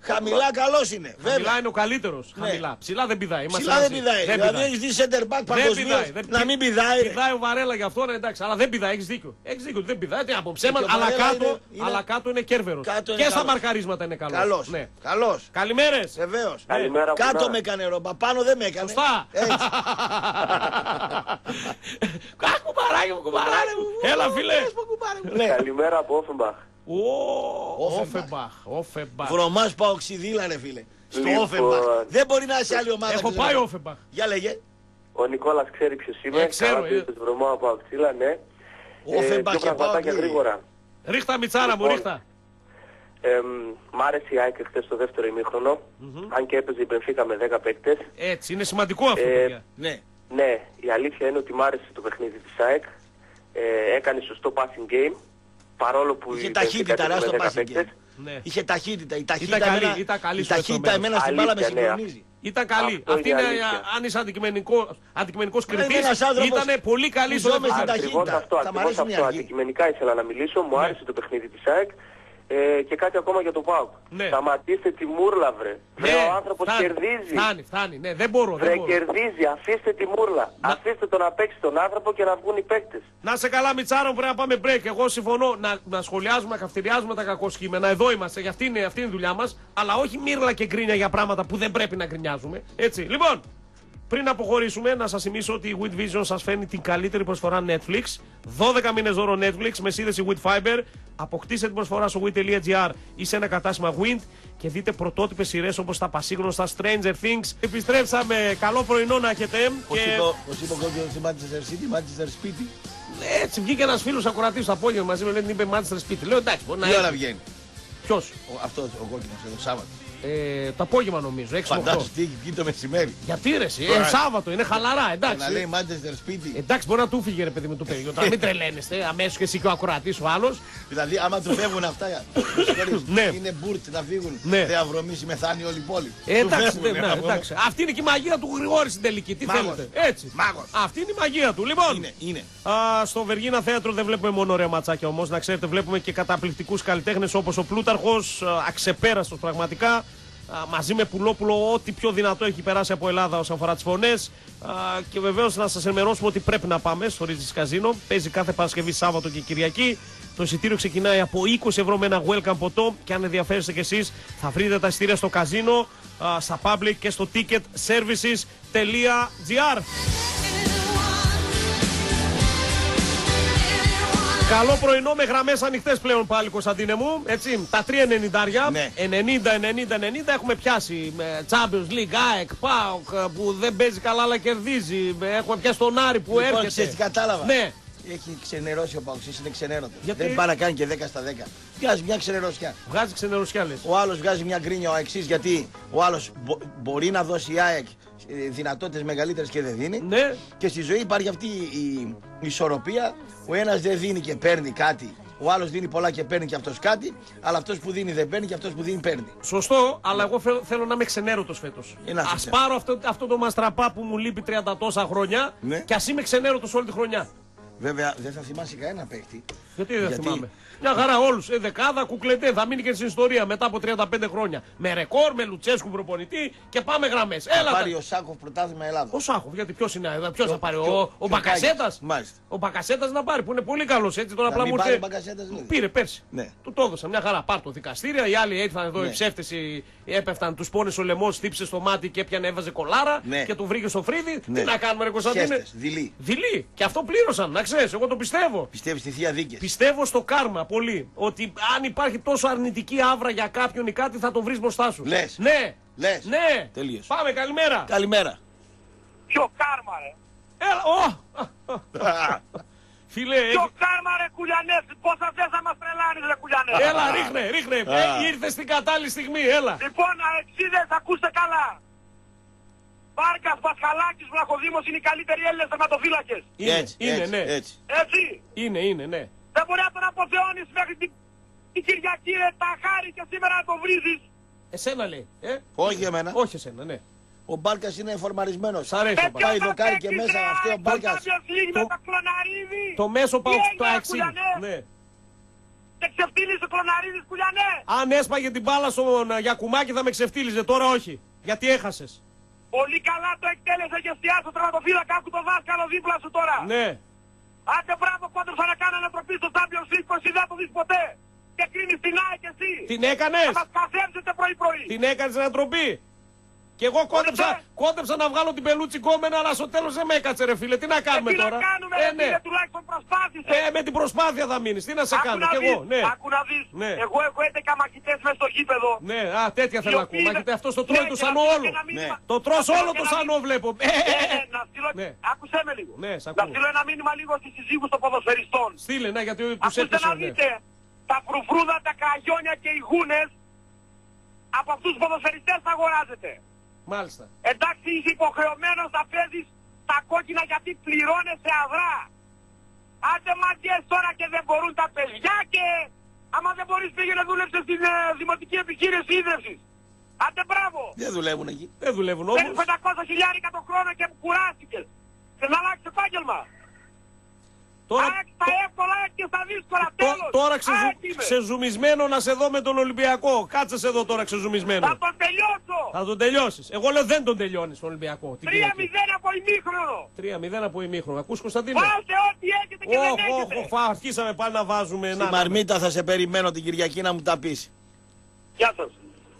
Speaker 4: Χαμηλά καλός είναι.
Speaker 5: Χαμηλά
Speaker 4: Βέβαια.
Speaker 5: είναι ο καλύτερος.
Speaker 4: Ναι.
Speaker 5: Χαμηλά. Ψηλά δεν πηδάει. Είμαστε
Speaker 4: Ψηλά δεν
Speaker 5: μαζί.
Speaker 4: πηδάει.
Speaker 5: Δεν
Speaker 4: Δηλαδή
Speaker 5: πηδάει.
Speaker 4: έχεις δει center back
Speaker 5: Δεν
Speaker 4: παγκοσμίως.
Speaker 5: πηδάει. Δεν-
Speaker 4: Να μην πηδάει. ρε.
Speaker 5: Πηδάει ο Βαρέλα γι' αυτό, ναι, εντάξει, αλλά δεν πηδάει, έχεις δίκιο. Έχεις δίκιο, δεν πηδάει, τι από ψέματα,
Speaker 4: Και ο
Speaker 5: αλλά
Speaker 4: Βαρέλα
Speaker 5: κάτω,
Speaker 4: είναι- είναι-
Speaker 5: αλλά κάτω είναι κέρβερος.
Speaker 4: Κάτω είναι
Speaker 5: Και στα
Speaker 4: καλός.
Speaker 5: μαρκαρίσματα είναι καλός.
Speaker 4: Καλός.
Speaker 5: Ναι.
Speaker 4: Καλός.
Speaker 5: Καλημέρες.
Speaker 4: Βεβαίως.
Speaker 7: Καλημέρα,
Speaker 4: Κάτω
Speaker 7: Κουνά.
Speaker 4: με έκανε ρόμπα, πάνω δεν με έκανε.
Speaker 5: Σωστά.
Speaker 4: Έτσι.
Speaker 5: Αχ, κουμπαράκι μου, κουμπαράκι μου. Έλα, φίλε.
Speaker 4: Ναι.
Speaker 7: Καλημέρα από Όφεμπαχ.
Speaker 5: Ω,
Speaker 4: Όφεμπαχ.
Speaker 5: Όφεμπαχ, Όφεμπαχ.
Speaker 4: Βρωμάς παοξιδίλα ρε φίλε. Στο
Speaker 7: Λοιπόν.
Speaker 4: Όφεμπαχ. Δεν μπορεί να είσαι άλλη ομάδα.
Speaker 5: Έχω
Speaker 4: ξέρεις,
Speaker 5: πάει
Speaker 4: ρε.
Speaker 5: Όφεμπαχ.
Speaker 4: Για λέγε.
Speaker 7: Ο Νικόλας ξέρει ποιος είμαι.
Speaker 5: Ε, ξέρω,
Speaker 7: Καλά
Speaker 5: ε.
Speaker 7: του είπες βρωμό από Αυξήλα, ναι.
Speaker 4: Όφεμπαχ
Speaker 7: δύο
Speaker 4: και
Speaker 7: πραγματάκια
Speaker 4: Πάοκ.
Speaker 7: γρήγορα.
Speaker 5: Ρίχτα μιτσάρα μου,
Speaker 7: Λοιπόν.
Speaker 5: ρίχτα.
Speaker 7: Ε, μ' άρεσε η ΑΕΚ χθες στο δεύτερο ημίχρονο. Αν και έπαιζε η Μπενφίκα με δέκα παίκτες.
Speaker 5: Έτσι, είναι σημαντικό αυτό,
Speaker 7: Ε,
Speaker 5: παιδιά.
Speaker 4: Ναι.
Speaker 7: Ναι, η αλήθεια είναι ότι μ' άρεσε το παιχνίδι της ΑΕΚ. Ε, έκανε σωστό passing game. Παρόλο που
Speaker 4: Είχε
Speaker 7: η
Speaker 4: ταχύτητα,
Speaker 7: Μπενφίκα
Speaker 4: ρε,
Speaker 7: έπαιζε
Speaker 4: στο
Speaker 7: με δέκα
Speaker 4: passing game.
Speaker 7: παίκτες.
Speaker 5: Ναι.
Speaker 4: Είχε ταχύτητα. Η ταχύτητα,
Speaker 5: καλή,
Speaker 4: εμένα,
Speaker 5: ήταν καλή
Speaker 4: η
Speaker 5: στο
Speaker 4: ταχύτητα
Speaker 5: έσω
Speaker 4: εμένα στην μπάλα με
Speaker 7: Αλήθεια, ναι.
Speaker 4: συγκλονίζει.
Speaker 5: Ήταν καλή.
Speaker 7: Αυτό
Speaker 5: Αυτή
Speaker 7: είναι
Speaker 5: είναι,
Speaker 7: αλήθεια.
Speaker 5: αν είσαι αντικειμενικό, αντικειμενικός
Speaker 4: Μα είμαι
Speaker 5: κριτής,
Speaker 4: ένας άνθρωπος
Speaker 5: ήταν πολύ καλή
Speaker 4: που
Speaker 5: στο
Speaker 4: ζω με
Speaker 5: δεύτερο.
Speaker 4: την
Speaker 7: Ακριβώς
Speaker 4: ταχύτητα.
Speaker 7: αυτό,
Speaker 4: Θα μ'
Speaker 7: ακριβώς
Speaker 4: αρέσει μια
Speaker 7: αυτό.
Speaker 4: αργή.
Speaker 7: Αντικειμενικά ήθελα να μιλήσω. Μου
Speaker 5: Ναι.
Speaker 7: άρεσε το παιχνίδι της ΑΕΚ. Ε, και κάτι ακόμα για τον ΠΑΟΚ.
Speaker 5: Ναι.
Speaker 7: Σταματήστε τη μούρλα, βρε. Βρε, ο άνθρωπος
Speaker 5: φτάνει,
Speaker 7: κερδίζει.
Speaker 5: Φτάνει, φτάνει. Ναι, δεν μπορώ.
Speaker 7: Βρε,
Speaker 5: Δεν μπορώ.
Speaker 7: κερδίζει. Αφήστε τη μούρλα. Αφήστε τον να παίξει τον άνθρωπο και να βγουν οι παίκτες.
Speaker 5: Να σε καλά, Μιτσάρο, πρέπει να πάμε break. Εγώ συμφωνώ να, να σχολιάζουμε, να καυτηριάζουμε τα κακοσχήμενα. Εδώ είμαστε, για αυτή είναι, αυτή είναι η δουλειά μας. Αλλά όχι μύρλα και γκρίνια για πράγματα που δεν πρέπει να γκρινιάζουμε. Έτσι. Λοιπόν, πριν αποχωρήσουμε, να σας θυμίσω ότι η With Vision σας φέρνει την καλύτερη προσφορά Netflix. δώδεκα μήνες δώρο Netflix με σύνδεση with Fiber. Αποκτήστε την προσφορά στο wit τελεία gr ή σε ένα κατάστημα Wind και δείτε πρωτότυπες σειρές όπως τα πασίγνωστα Stranger Things. Επιστρέψαμε. Καλό πρωινό να έχετε.
Speaker 4: Πώς
Speaker 5: Και-
Speaker 4: είπε ο- πώς είπε ο κόκκινος στη Manchester City, Manchester σπίτι.
Speaker 5: Έτσι βγήκε ένας φίλος ακροατής το απόγευμα μαζί με, λέει, την είπε Manchester σπίτι. Λέω εντάξει, μπορεί να
Speaker 4: Τι ώρα
Speaker 5: έχει.
Speaker 4: βγαίνει.
Speaker 5: Ποιος?
Speaker 4: Ο- Αυτός ο κόκκινος εδώ Σάββατο.
Speaker 5: Ε, το απόγευμα νομίζω, έξι με οκτώ.
Speaker 4: Φαντάζομαι τι έχει βγει το μεσημέρι.
Speaker 5: Γιατί ρε εσύ, ε,
Speaker 4: Τώρα-
Speaker 5: Σάββατο, είναι χαλαρά,
Speaker 4: Να
Speaker 5: εντάξει.
Speaker 4: λέει Manchester σπίτι.
Speaker 5: Εντάξει, μπορεί να του φύγε ρε παιδί με το παιδί. Τώρα μην τρελαίνεστε, αμέσως και εσύ και ο ακροατής ο άλλος.
Speaker 4: Δηλαδή, άμα του φεύγουν αυτά, με συγχωρείς,
Speaker 5: Ναι.
Speaker 4: είναι μπουρτ να φύγουν.
Speaker 5: Ναι.
Speaker 4: Δεν αυρομήσει, μεθάνει όλη η πόλη.
Speaker 5: Ε,
Speaker 4: Του
Speaker 5: εντάξει,
Speaker 4: φεύγουν,
Speaker 5: ναι,
Speaker 4: ε,
Speaker 5: εντάξει. Αυτή είναι και η μαγεία του Γρηγόρη στην τελική. Τι
Speaker 4: Μάγος.
Speaker 5: θέλετε. Έτσι.
Speaker 4: Μάγος.
Speaker 5: Αυτή είναι η μαγεία του. Λοιπόν,
Speaker 4: Είναι, είναι.
Speaker 5: α, στο Βεργίνα Θέατρο δεν βλέπουμε μόνο ωραία ματσάκια όμως. Να ξέρετε, βλέπουμε και καταπληκτικούς καλλιτέχνες όπως ο Πλούταρχος, α, αξεπέραστος πραγματικά. Α, μαζί με Πουλόπουλο, ό,τι πιο δυνατό έχει περάσει από Ελλάδα όσον αφορά τις φωνές. Α, και βεβαίως να σας ενημερώσουμε ότι πρέπει να πάμε στο Ρίζης Καζίνο. Παίζει κάθε Παρασκευή, Σάββατο και Κυριακή. Το εισιτήριο ξεκινάει από είκοσι ευρώ με ένα welcome ποτό. Και αν ενδιαφέρεστε κι εσείς, θα βρείτε τα εισιτήρια στο καζίνο, α, στα public και στο ticket services τελεία gr. Καλό πρωινό με γραμμές ανοιχτές πλέον πάλι, Κωνσταντίνε μου. Έτσι, τα τρία ενενήντα,
Speaker 4: Ναι.
Speaker 5: ενενήντα ενενήντα ενενήντα έχουμε πιάσει. Με Champions League, ΑΕΚ, ΠΑΟΚ που δεν παίζει καλά αλλά κερδίζει. Έχουμε πιάσει τον Άρη που
Speaker 4: Λοιπόν,
Speaker 5: έρχεται.
Speaker 4: ξέρεις τι κατάλαβα.
Speaker 5: Ναι.
Speaker 4: Έχει ξενερώσει ο Παοξής, είναι ξενέρωτος.
Speaker 5: Γιατί?
Speaker 4: Δεν πάει να κάνει και δέκα στα δέκα. Βγάζει μια ξενερωσιά.
Speaker 5: Βγάζει ξενερωσιά λες.
Speaker 4: Ο άλλος βγάζει μια γκρίνια ο εξής, γιατί ο άλλος μπο- μπορεί να δώσει η ΑΕΚ ε, δυνατότητες μεγαλύτερες και δεν δίνει.
Speaker 5: Ναι.
Speaker 4: Και στη ζωή υπάρχει αυτή η, η ισορροπία. Ο ένας δεν δίνει και παίρνει κάτι. Ο άλλος δίνει πολλά και παίρνει και αυτός κάτι. Αλλά αυτός που δίνει δεν παίρνει και αυτός που δίνει παίρνει.
Speaker 5: Σωστό, αλλά εγώ θέλω, θέλω να είμαι ξενέρωτος φέτος.
Speaker 4: Ε, να είσαι
Speaker 5: Ας
Speaker 4: ξενέρωτος.
Speaker 5: πάρω αυτό, αυτό το μαστραπά που μου λείπει τριάντα τόσα χρόνια
Speaker 4: Ναι.
Speaker 5: και ας είμαι ξενέρωτος όλη τη χρονιά.
Speaker 4: Βέβαια δεν θα θυμάσαι κανένα παίχτη.
Speaker 5: Γιατί δεν
Speaker 4: Γιατί-
Speaker 5: θυμάμαι. Μια χαρά όλους. Ε, δεκάδα κουκλετέ. Θα μείνει και στην ιστορία μετά από τριάντα πέντε χρόνια. Με ρεκόρ, με Λουτσέσκου προπονητή και πάμε γραμμές.
Speaker 4: Θα
Speaker 5: Έλα.
Speaker 4: πάρει
Speaker 5: τα-
Speaker 4: ο Σάκοφ πρωτάθλημα Ελλάδος.
Speaker 5: Ο Σάχοφ, γιατί ποιος είναι εδώ, ποιος θα πάρει,
Speaker 4: ποιο-
Speaker 5: ο, ο
Speaker 4: ποιο
Speaker 5: Μπακασέτας.
Speaker 4: Κάγιας. Μάλιστα.
Speaker 5: Ο Μπακασέτας να πάρει που είναι πολύ καλός έτσι. Τώρα
Speaker 4: Θα
Speaker 5: απλά
Speaker 4: μην
Speaker 5: μου
Speaker 4: πάρει
Speaker 5: ήρθε.
Speaker 4: ο Μπακασέτας, δηλαδή.
Speaker 5: Πήρε πέρσι.
Speaker 4: Ναι.
Speaker 5: Του το έδωσα μια χαρά. Πάρ το δικαστήρια. Οι άλλοι ήρθαν εδώ,
Speaker 4: Ναι.
Speaker 5: οι ψεύτες οι- έπεφταν, τους πόνες ο λαιμός, χτύπησε στο μάτι και έπιανε, έβαζε κολάρα
Speaker 4: Ναι.
Speaker 5: και του βρήκε στο φρύδι.
Speaker 4: Ναι.
Speaker 5: Τι να κάνουμε, ρε Κωνσταντίνε.
Speaker 4: Σχέστες, δειλή.
Speaker 5: Δειλή. Και αυτό πλήρωσαν, να ξέρεις, εγώ το πιστεύω.
Speaker 4: Πιστεύεις στη θεία δίκη.
Speaker 5: Πιστεύω στο κάρμα πολύ. Ότι αν υπάρχει τόσο αρνητική άβρα για κάποιον ή κάτι θα τον βρεις μπροστά σου.
Speaker 4: Λες.
Speaker 5: Ναι.
Speaker 4: Λες.
Speaker 5: Ναι.
Speaker 4: Τελείως.
Speaker 5: Πάμε, καλημέρα.
Speaker 4: Καλημέρα.
Speaker 12: Ποιο κάρμα ρε.
Speaker 5: Έλα, ω! Φίλε,
Speaker 12: Ποιο
Speaker 5: έχει-
Speaker 12: κάρμα ρε κουλιανές. Πόσα θες να μας τρελάνεις ρε κουλιανές.
Speaker 5: έλα, ρίχνε, ρίχνε. Ε, ήρθε στην κατάλληλη στιγμή, έλα.
Speaker 12: Λοιπόν, αεξίδες, ακούστε καλά. Βάρκας, Πασχαλάκης, Βλαχοδήμος είναι οι καλύτεροι Έλληνες τερματοφύλακες.
Speaker 5: Είναι,
Speaker 4: Έτσι,
Speaker 5: είναι,
Speaker 4: έτσι,
Speaker 5: ναι.
Speaker 4: έτσι.
Speaker 12: Έτσι.
Speaker 5: Είναι, είναι, ναι.
Speaker 12: Δεν μπορεί να τον αποθεώνεις μέχρι την, την Κυριακή ρε. Τα χάρη και σήμερα να τον βρίζεις.
Speaker 5: Εσένα λέει. Ε?
Speaker 4: Όχι εμένα.
Speaker 5: Όχι εσένα, ναι.
Speaker 4: Ο Μπάρκας είναι φορμαρισμένος.
Speaker 5: Σ' αρέσει.
Speaker 12: Ε,
Speaker 5: ο
Speaker 12: ποιος
Speaker 4: Πάει
Speaker 12: θα
Speaker 4: δοκάρι και
Speaker 12: παίξεις,
Speaker 4: μέσα
Speaker 12: ρε,
Speaker 4: αυτή ο
Speaker 12: στο
Speaker 4: Μπάρκας.
Speaker 12: Champions League με
Speaker 5: Το-
Speaker 12: τα κλωναρίδι.
Speaker 5: Το μέσο
Speaker 12: Τι
Speaker 5: πάω
Speaker 12: έγινε,
Speaker 5: στο
Speaker 12: ρε,
Speaker 5: αξί.
Speaker 12: κουλιανές.
Speaker 5: Ναι.
Speaker 12: Σε ξεφτύλιζε ο Κλωναρίδης, Κουλιανέ.
Speaker 5: Αν έσπαγε την μπάλα στον Γιακουμάκη θα με ξεφτύλιζε, τώρα όχι. Γιατί έχασες.
Speaker 12: Πολύ καλά το εκτέλεσε και εστιάζει το τερματοφύλακα, άκου το δάσκαλο δίπλα σου τώρα.
Speaker 5: Ναι.
Speaker 12: Άντε μπράβο, κόντεψα να κάνω ανατροπή στο Champions League, πως δεν το δεις ποτέ. Και κρίνεις την ΑΕΚ εσύ.
Speaker 5: Την έκανες.
Speaker 12: Θα μας καθέψετε πρωί-πρωί.
Speaker 5: Την έκανες ανατροπή. Και εγώ κόντεψα, κόντεψα να βγάλω την πελούτσι κόμενα, αλλά στο τέλος δεν με έκατσε ρε φίλε. Τι να κάνουμε
Speaker 12: ε, τι
Speaker 5: τώρα.
Speaker 12: Τι να κάνουμε
Speaker 5: ε,
Speaker 12: ρε
Speaker 5: ναι.
Speaker 12: φίλε, τουλάχιστον προσπάθησε.
Speaker 5: Ε, με την προσπάθεια θα μείνεις. Τι να σε
Speaker 12: άκου
Speaker 5: κάνω.
Speaker 12: Να
Speaker 5: και
Speaker 12: δεις,
Speaker 5: εγώ, ναι.
Speaker 12: άκου να δεις.
Speaker 5: Ναι.
Speaker 12: Εγώ έχω έντεκα μαχητές μέσα στο γήπεδο.
Speaker 5: Ναι, α, τέτοια θέλω να ακούω. Μαχητέ, αυτό το τρώει
Speaker 12: ναι,
Speaker 5: το σανό όλο.
Speaker 12: Ναι.
Speaker 5: Το τρως όλο το σανό βλέπω.
Speaker 12: Ε, ε, να στείλω...
Speaker 5: ναι.
Speaker 12: Άκουσέ με λίγο.
Speaker 5: Ναι,
Speaker 12: να στείλω ένα μήνυμα λίγο στις συζύγους των ποδοσφαιριστών.
Speaker 5: Στείλε, ναι, γιατί τους
Speaker 12: Ακούστε
Speaker 5: έπεσε.
Speaker 12: να δείτε τα φρουφρούδα, τα κραγιόνια και οι γούνες από αυτούς τους ποδοσφαιριστές θα αγοράζετε.
Speaker 5: Μάλιστα.
Speaker 12: Εντάξει, είσαι υποχρεωμένος να παίζεις τα κόκκινα γιατί πληρώνεσαι αδρά. Άντε μαγκές τώρα και δεν μπορούν τα παιδιά και άμα δεν μπορείς πήγαινε δούλεψε στην ε, δημοτική επιχείρηση ίδρυυσης. Άντε μπράβο.
Speaker 4: Δεν δουλεύουν εκεί.
Speaker 5: Δεν δουλεύουν όμως.
Speaker 12: Παίρνεις πεντακόσια χιλιάρικα το χρόνο και κουράστηκες. Και να αλλάξεις επάγγελμα.
Speaker 5: Τώρα,
Speaker 12: στα εύκολα και στα δύσκολα, τέλος.
Speaker 5: Τώρα ξεζου, ξεζουμισμένο να σε δω με τον Ολυμπιακό. Κάτσε σε εδώ τώρα ξεζουμισμένο.
Speaker 12: Θα τον τελειώσω.
Speaker 5: Θα τον τελειώσεις. Εγώ λέω δεν τον τελειώνεις τον Ολυμπιακό.
Speaker 12: τρία μηδέν από ημίχρονο.
Speaker 5: τρία μηδέν από ημίχρονο. Ακούς Κωνσταντίνε.
Speaker 12: Βάζε ό,τι έχετε και
Speaker 5: oh,
Speaker 12: δεν έχετε.
Speaker 5: Oh, oh, αρχίσαμε πάλι να βάζουμε.
Speaker 4: Στη Μαρμίτα θα σε περιμένω την Κυριακή να μου τα πεις.
Speaker 12: Γεια σας.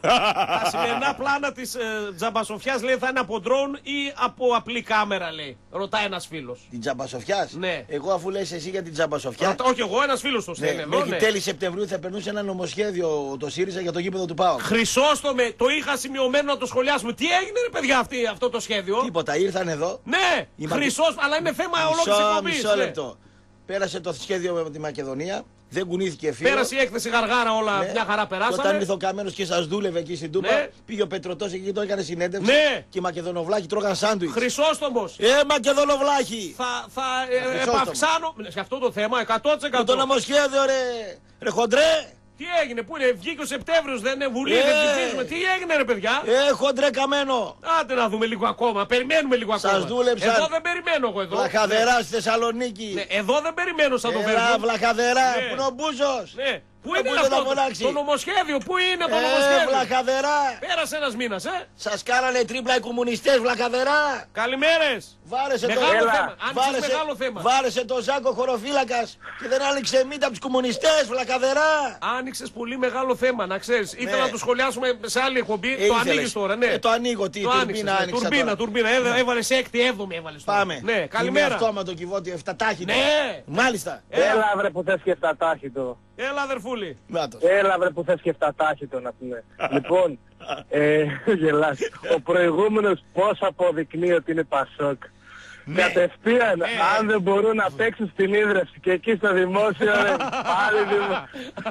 Speaker 5: Τα σημερινά πλάνα της ε, Τζαμπασοφιάς λέει θα είναι από ντρόουν ή από απλή κάμερα λέει. Ρωτάει ένας φίλος.
Speaker 4: Την Τζαμπασοφιάς.
Speaker 5: Ναι.
Speaker 4: Εγώ αφού λες εσύ για την Τζαμπασοφιά.
Speaker 5: Ρωτα, όχι εγώ, ένας φίλος το στέλνει.
Speaker 4: Ναι,
Speaker 5: εδώ,
Speaker 4: μέχρι
Speaker 5: ναι.
Speaker 4: τέλη Σεπτεμβρίου θα περνούσε ένα νομοσχέδιο το ΣΥΡΙΖΑ για το γήπεδο του ΠΑΟΚ.
Speaker 5: Χρυσόστομε, το είχα σημειωμένο να το σχολιάσουμε. Τι έγινε ρε παιδιά αυτή, αυτό το σχέδιο.
Speaker 4: Τίποτα, ήρθαν εδώ.
Speaker 5: Ναι, χρυσός, αλλά είναι θέμα ολόκληρης εκπομπής.
Speaker 4: Μισό λεπτό. Πέρασε το σχέδιο με τη Μακεδονία. Δεν κουνήθηκε φίλο.
Speaker 5: Πέρασε η έκθεση γαργάρα όλα,
Speaker 4: ναι.
Speaker 5: μια χαρά περάσαμε.
Speaker 4: Και όταν ήρθε ο Καμένος και σας δούλευε εκεί στην Τούπα,
Speaker 5: ναι.
Speaker 4: πήγε ο Πετρωτός εκεί και το έκανε συνέντευξη.
Speaker 5: Ναι.
Speaker 4: Και οι Μακεδονοβλάχοι τρώγαν σάντουιτς.
Speaker 5: Χρυσόστομος.
Speaker 4: Ε, Μακεδονοβλάχοι.
Speaker 5: Θα, θα ε, επαυξάνω σε αυτό το θέμα εκατό τοις εκατό.
Speaker 4: Με το νομοσχέδιο ρε, ρε χοντρέ.
Speaker 5: Τι έγινε, πού είναι, βγήκε ο Σεπτέμβριος, δεν είναι Βουλή,
Speaker 4: ε,
Speaker 5: δεν ψηφίζουμε. Τι έγινε ρε παιδιά.
Speaker 4: Ε, χοντρέ Καμένο.
Speaker 5: Άντε να δούμε λίγο ακόμα, περιμένουμε λίγο ακόμα.
Speaker 4: Σας δούλεψαν.
Speaker 5: Εδώ δεν περιμένω εγώ εδώ.
Speaker 4: Βλαχαδερά στη Θεσσαλονίκη.
Speaker 5: Ναι, εδώ δεν περιμένω σαν το
Speaker 4: Έλα,
Speaker 5: Βέρνιο.
Speaker 4: Βλαχαδερά,
Speaker 5: ναι.
Speaker 4: που είναι ο Μπούζος.
Speaker 5: Ναι. Πού
Speaker 4: Ε,
Speaker 5: είναι
Speaker 4: πού
Speaker 5: αυτό
Speaker 4: θα
Speaker 5: το,
Speaker 4: φωνάξει.
Speaker 5: το νομοσχέδιο, πού είναι το
Speaker 4: Ε,
Speaker 5: νομοσχέδιο.
Speaker 4: Βλαχαδερά.
Speaker 5: Πέρασε ένας μήνας, ε.
Speaker 4: Σας κάνανε τρίπλα οι κομμουνιστές, Βλαχαδερά.
Speaker 5: Καλημέρες.
Speaker 4: Βάρεσε
Speaker 5: μεγάλο
Speaker 4: το...
Speaker 5: θέμα. Άνοιξες μεγάλο θέμα.
Speaker 4: Βάρεσε το Ζάκο χωροφύλακας και δεν άνοιξε μύτα από τους κομμουνιστές, Βλαχαδερά.
Speaker 5: Άνοιξες πολύ μεγάλο θέμα, να ξέρεις.
Speaker 4: Ναι.
Speaker 5: Ήθελα να το σχολιάσουμε σε άλλη εκπομπή.
Speaker 4: Ε,
Speaker 5: το
Speaker 4: ήθελες.
Speaker 5: ανοίγεις τώρα, ναι.
Speaker 4: Ε, το ανοίγω, τι,
Speaker 5: το
Speaker 4: τουρμπίνα άνοιξα
Speaker 5: Τουρμπίνα,
Speaker 4: τώρα.
Speaker 5: τουρμπίνα. Έβαλε, έβαλε σε έκτη, έβδομη έβαλες τώρα.
Speaker 4: Πάμε.
Speaker 5: Ναι, καλημέρα.
Speaker 4: Είναι αυτόματο κυβότιο εφτατάχητο.
Speaker 5: Ναι.
Speaker 4: Μάλιστα.
Speaker 10: Έλα βρε που θες και εφτατάχητο.
Speaker 5: Έλα αδερφούλη.
Speaker 10: Έλα βρε που θες και εφτατάχητο να πούμε. Λοιπόν, ε, γελάς. Ο προηγούμενος πώς αποδεικνύει ότι είναι Πασόκ.
Speaker 4: Ναι.
Speaker 10: Κατευθείαν,
Speaker 4: Ναι.
Speaker 10: αν δεν μπορούν να παίξουν στην ίδρυυση και εκεί στο δημόσιο, ρε, πάλι δημόσιο.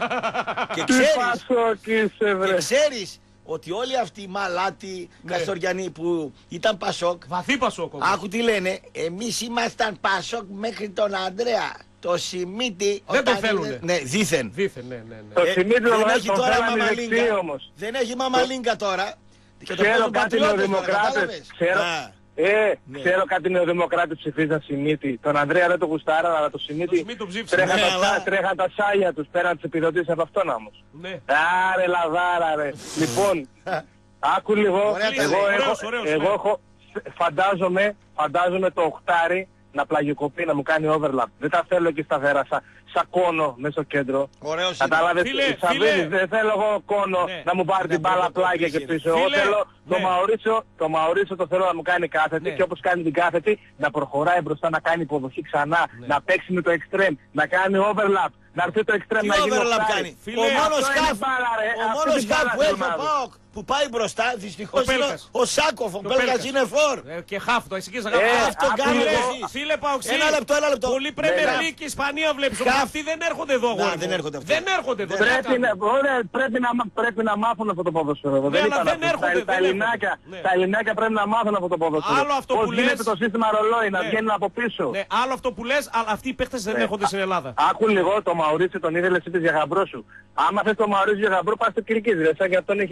Speaker 4: Και
Speaker 10: Τι
Speaker 4: ξέρεις,
Speaker 10: Πασόκ είσαι βρε.
Speaker 4: και ξέρεις ότι όλοι αυτοί οι μαλάτοι
Speaker 5: Ναι.
Speaker 4: Καστοριανοί που ήταν Πασόκ,
Speaker 5: Βαθύ Πασόκ όμως.
Speaker 4: άκου τι λένε, εμείς ήμασταν Πασόκ μέχρι τον Ανδρέα. Το Σιμίτι.
Speaker 5: Δεν
Speaker 4: όταν
Speaker 5: τον θέλουνε.
Speaker 4: είναι- Ναι, δήθεν.
Speaker 5: Δήθεν, ναι, ναι, ναι.
Speaker 10: Το
Speaker 4: Ε,
Speaker 10: Σιμίτι
Speaker 4: δεν
Speaker 10: τον
Speaker 4: έχει
Speaker 10: τον
Speaker 4: τώρα
Speaker 10: θέλανε
Speaker 4: μαμαλίνκα.
Speaker 10: δεξί όμως.
Speaker 4: Δεν έχει μαμαλίνκα τώρα. Και το
Speaker 10: Ξέρω
Speaker 4: παίζουν
Speaker 10: κάτι
Speaker 4: πατριώτες τώρα,
Speaker 10: νεοδημοκράτες.
Speaker 4: κατάλαβες?
Speaker 10: Ξέρω,
Speaker 4: Α,
Speaker 10: ε,
Speaker 4: Ναι.
Speaker 10: ξέρω κάτι νεοδημοκράτες ψηφίζαν Σιμίτι. Τον Ανδρέα δεν το γουστάραν, αλλά το
Speaker 5: Το
Speaker 10: Σιμίτι
Speaker 5: Σμίτ τον ψήφισε.
Speaker 10: τρέχαν,
Speaker 4: Ναι,
Speaker 10: τα,
Speaker 4: αλλά-
Speaker 10: τρέχαν τα σάλια τους πέραν τις επιδοτήσεις από αυτόν όμως.
Speaker 5: Ναι.
Speaker 10: Άρε λαδάρα ρε. Λοιπόν, άκου λίγο.
Speaker 4: Ωραία,
Speaker 10: Εγώ,
Speaker 5: ωραίος,
Speaker 10: έχω,
Speaker 5: ωραίος,
Speaker 10: εγώ
Speaker 5: ωραίος.
Speaker 10: έχω, φαντάζομαι, φαντάζομαι το οχτάρι να πλαγιοκοπεί, να μου κάνει overlap. Δεν τα θέλω εκεί σταθερά, σαν σα κόνο μέσα στο κέντρο.
Speaker 4: Ωραίος είναι.
Speaker 10: Κατάλαβες,
Speaker 5: Φίλε,
Speaker 10: Σαββίδης,
Speaker 5: φίλε.
Speaker 10: δεν θέλω εγώ κόνο
Speaker 5: Ναι.
Speaker 10: να μου πάρει
Speaker 4: Να
Speaker 10: την μπάλα
Speaker 4: πρωτοκοπήσει,
Speaker 10: πλάγια και
Speaker 4: ρε.
Speaker 10: πίσω. Εγώ
Speaker 5: Φίλε,
Speaker 10: θέλω το
Speaker 5: ναι.
Speaker 10: Μαουρίσιο, το Μαουρίσιο το θέλω να μου κάνει κάθετη
Speaker 5: Ναι.
Speaker 10: και όπως κάνει την κάθετη να προχωράει μπροστά, να κάνει υποδοχή ξανά,
Speaker 5: Ναι.
Speaker 10: να παίξει με το extreme, να κάνει overlap, να έρθει το extreme
Speaker 4: Τι
Speaker 10: να γίνει
Speaker 4: overlap
Speaker 10: offside.
Speaker 4: κάνει.
Speaker 5: Φίλε,
Speaker 4: Ο μόνος
Speaker 10: αυτό είναι
Speaker 4: σκάφ,
Speaker 10: μπάλα, ρε.
Speaker 4: ο
Speaker 10: Αυτή
Speaker 4: μόνος
Speaker 10: την
Speaker 4: σκάφ
Speaker 10: μπάλα
Speaker 4: που έχει
Speaker 10: θέλω
Speaker 4: ο
Speaker 10: να δω.
Speaker 4: ΠΑΟΚ που πάει μπροστά δυστυχώς
Speaker 5: Ο
Speaker 4: είναι
Speaker 5: Πέλκας.
Speaker 4: ο Σάκοφ. Ο
Speaker 5: Το
Speaker 4: Πέλκας
Speaker 5: Πέλκας.
Speaker 4: είναι φορ.
Speaker 5: Ε, και χάφτο, εσύ και
Speaker 10: Ε,
Speaker 4: Αυτό
Speaker 10: άκου
Speaker 4: κάνετε
Speaker 10: λίγο.
Speaker 4: εσείς.
Speaker 5: Φίλε Παοξή,
Speaker 4: Ένα λεπτό, ένα λεπτό.
Speaker 5: πολύ Premier
Speaker 10: Ναι.
Speaker 5: League και Ισπανία βλέπεις.
Speaker 4: Χαφ.
Speaker 5: Όμως αυτοί δεν έρχονται εδώ. αγόρι μου.
Speaker 4: δεν έρχονται αυτοί.
Speaker 5: Δεν έρχονται εδώ.
Speaker 10: Πρέπει
Speaker 5: τι
Speaker 10: να,
Speaker 5: κάνουμε.
Speaker 10: ωραία, πρέπει, να, μά- πρέπει να μάθουν αυτό το ποδόσφαιρο.
Speaker 5: Ναι,
Speaker 10: δεν
Speaker 5: αλλά
Speaker 10: είπα να
Speaker 5: δεν
Speaker 10: πούν.
Speaker 5: έρχονται,
Speaker 10: Τα, τα,
Speaker 5: δεν
Speaker 10: ελληνάκια,
Speaker 5: έρχονται. Ναι.
Speaker 10: τα ελληνάκια πρέπει να μάθουν αυτό το ποδόσφαιρο.
Speaker 5: Άλλο αυτό
Speaker 10: Πώς
Speaker 5: που
Speaker 10: γίνεται
Speaker 5: λες.
Speaker 10: το σύστημα ρολόι, να
Speaker 5: Ναι.
Speaker 10: βγαίνουν από πίσω.
Speaker 5: Ναι, άλλο αυτό που λες, αλλά αυτοί οι παίχτες δεν
Speaker 10: Ναι.
Speaker 5: έρχονται στην Ελλάδα.
Speaker 10: Άκου λίγο το Μαουρίτσιο, τον ήθελες είπες για γαμπρό σου. Άμα θες το Μαουρίτσιο για γαμπρό, πας στο Κυρκής, ρε, σαν και αυτόν έχει άλλους πενήντα.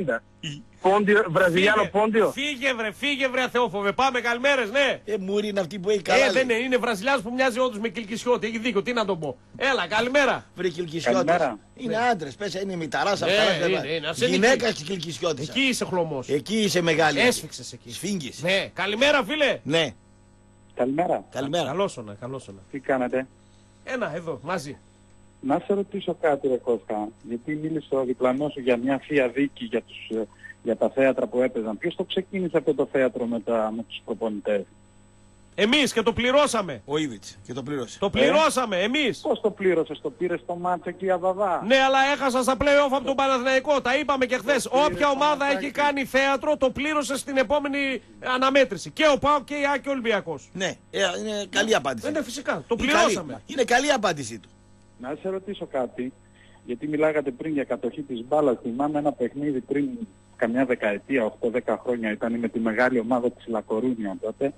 Speaker 13: είναι. Πόντιο, Βραζιλιάνο Πόντιο.
Speaker 5: Φύγε βρε, φύγε βρε Αθεόφοβε. Πάμε, καλημέρες, ναι.
Speaker 4: Ε, Μούρη είναι αυτή που έχει καλά.
Speaker 5: Ε, δεν είναι, είναι Βραζιλιάνος που μοιάζει όντως με Κιλκισιώτη. Έχει δίκιο, τι να τον πω. Έλα, καλημέρα.
Speaker 4: Βρε Κιλκισιώτης. Είναι
Speaker 5: Ναι.
Speaker 4: άντρες, πες, είναι μηταράς
Speaker 5: Ε,
Speaker 4: αυτά.
Speaker 5: είναι, είναι. Ας είναι
Speaker 4: Γυναίκα
Speaker 5: εκεί.
Speaker 4: και Κιλκισιώτης.
Speaker 5: Εκεί είσαι χλωμός.
Speaker 4: Εκεί είσαι μεγάλη.
Speaker 5: Έσφιξες εκεί.
Speaker 4: Σφίγγεις.
Speaker 5: Ναι, καλημέρα φίλε.
Speaker 4: Ναι.
Speaker 13: Καλημέρα.
Speaker 4: Καλημέρα.
Speaker 5: Καλώς καλώς.
Speaker 13: Τι κάνετε?
Speaker 5: Ένα, εδώ, μαζί.
Speaker 13: Να σε ρωτήσω κάτι ρε Κώστα, γιατί μίλησε ο διπλανός σου για μια θεία δίκη για, τους, ε, για τα θέατρα που έπαιζαν. Ποιος το ξεκίνησε αυτό το θέατρο με, τα, με τους προπονητές?
Speaker 5: Εμείς και το πληρώσαμε.
Speaker 4: Ο Ήβιτς και το πλήρωσε.
Speaker 5: Το πληρώσαμε, ε? εμείς.
Speaker 13: Πώς το πλήρωσες, το πήρες στο μάτς εκεί Αβαβά?
Speaker 5: Ναι, αλλά έχασα στα play-off από τον Παναθηναϊκό. Τα είπαμε και χθες. Όποια ομάδα έχει κάνει θέατρο, το πλήρωσε στην επόμενη αναμέτρηση. Και ο ΠΑΟΚ και η ΑΕΚ και ο Ολυμπιακός.
Speaker 4: Ναι, ε, είναι καλή απάντηση.
Speaker 5: Είναι φυσικά. Το
Speaker 4: Είναι
Speaker 5: πληρώσαμε.
Speaker 4: καλή. Είναι καλή απάντησή του.
Speaker 13: Να σε ρωτήσω κάτι, γιατί μιλάγατε πριν για κατοχή της μπάλας. Θυμάμαι ένα παιχνίδι πριν καμιά δεκαετία, οκτώ δέκα χρόνια, ήταν με τη μεγάλη ομάδα της Λακορούνια τότε,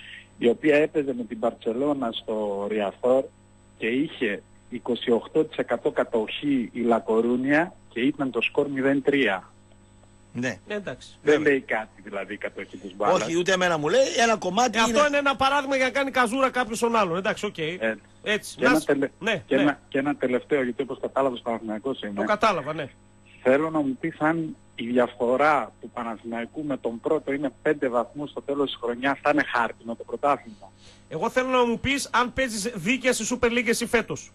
Speaker 13: η οποία έπαιζε με την Μπαρτσελώνα στο Ριαθόρ και είχε είκοσι οκτώ τοις εκατό κατοχή η Λακορούνια και ήταν το σκορ μηδέν τρία.
Speaker 4: Ναι.
Speaker 5: Εντάξει.
Speaker 13: Δεν λέει κάτι δηλαδή η κατοχή της μπάλας.
Speaker 4: Όχι, ούτε εμένα μου λέει. Ένα κομμάτι
Speaker 5: Ε,
Speaker 4: είναι...
Speaker 5: αυτό είναι ένα παράδειγμα για να κάνει καζούρα κάποιος τον άλλον. Εντάξει, οκ. Okay.
Speaker 13: Έτσι.
Speaker 5: Έτσι.
Speaker 13: Και,
Speaker 5: Να
Speaker 13: ένα
Speaker 5: σ-
Speaker 13: τελε...
Speaker 5: ναι,
Speaker 13: και,
Speaker 5: ναι.
Speaker 13: ένα, και ένα τελευταίο, γιατί όπως κατάλαβες Παναθηναϊκός είμαι.
Speaker 5: Το κατάλαβα, ναι.
Speaker 13: Θέλω να μου πεις αν η διαφορά του Παναθηναϊκού με τον πρώτο είναι πέντε βαθμούς στο τέλος της χρονιάς, θα είναι χάρτινο το πρωτάθλημα.
Speaker 5: Εγώ θέλω να μου πεις αν παίζεις δίκαια στη Super League εσύ φέτος.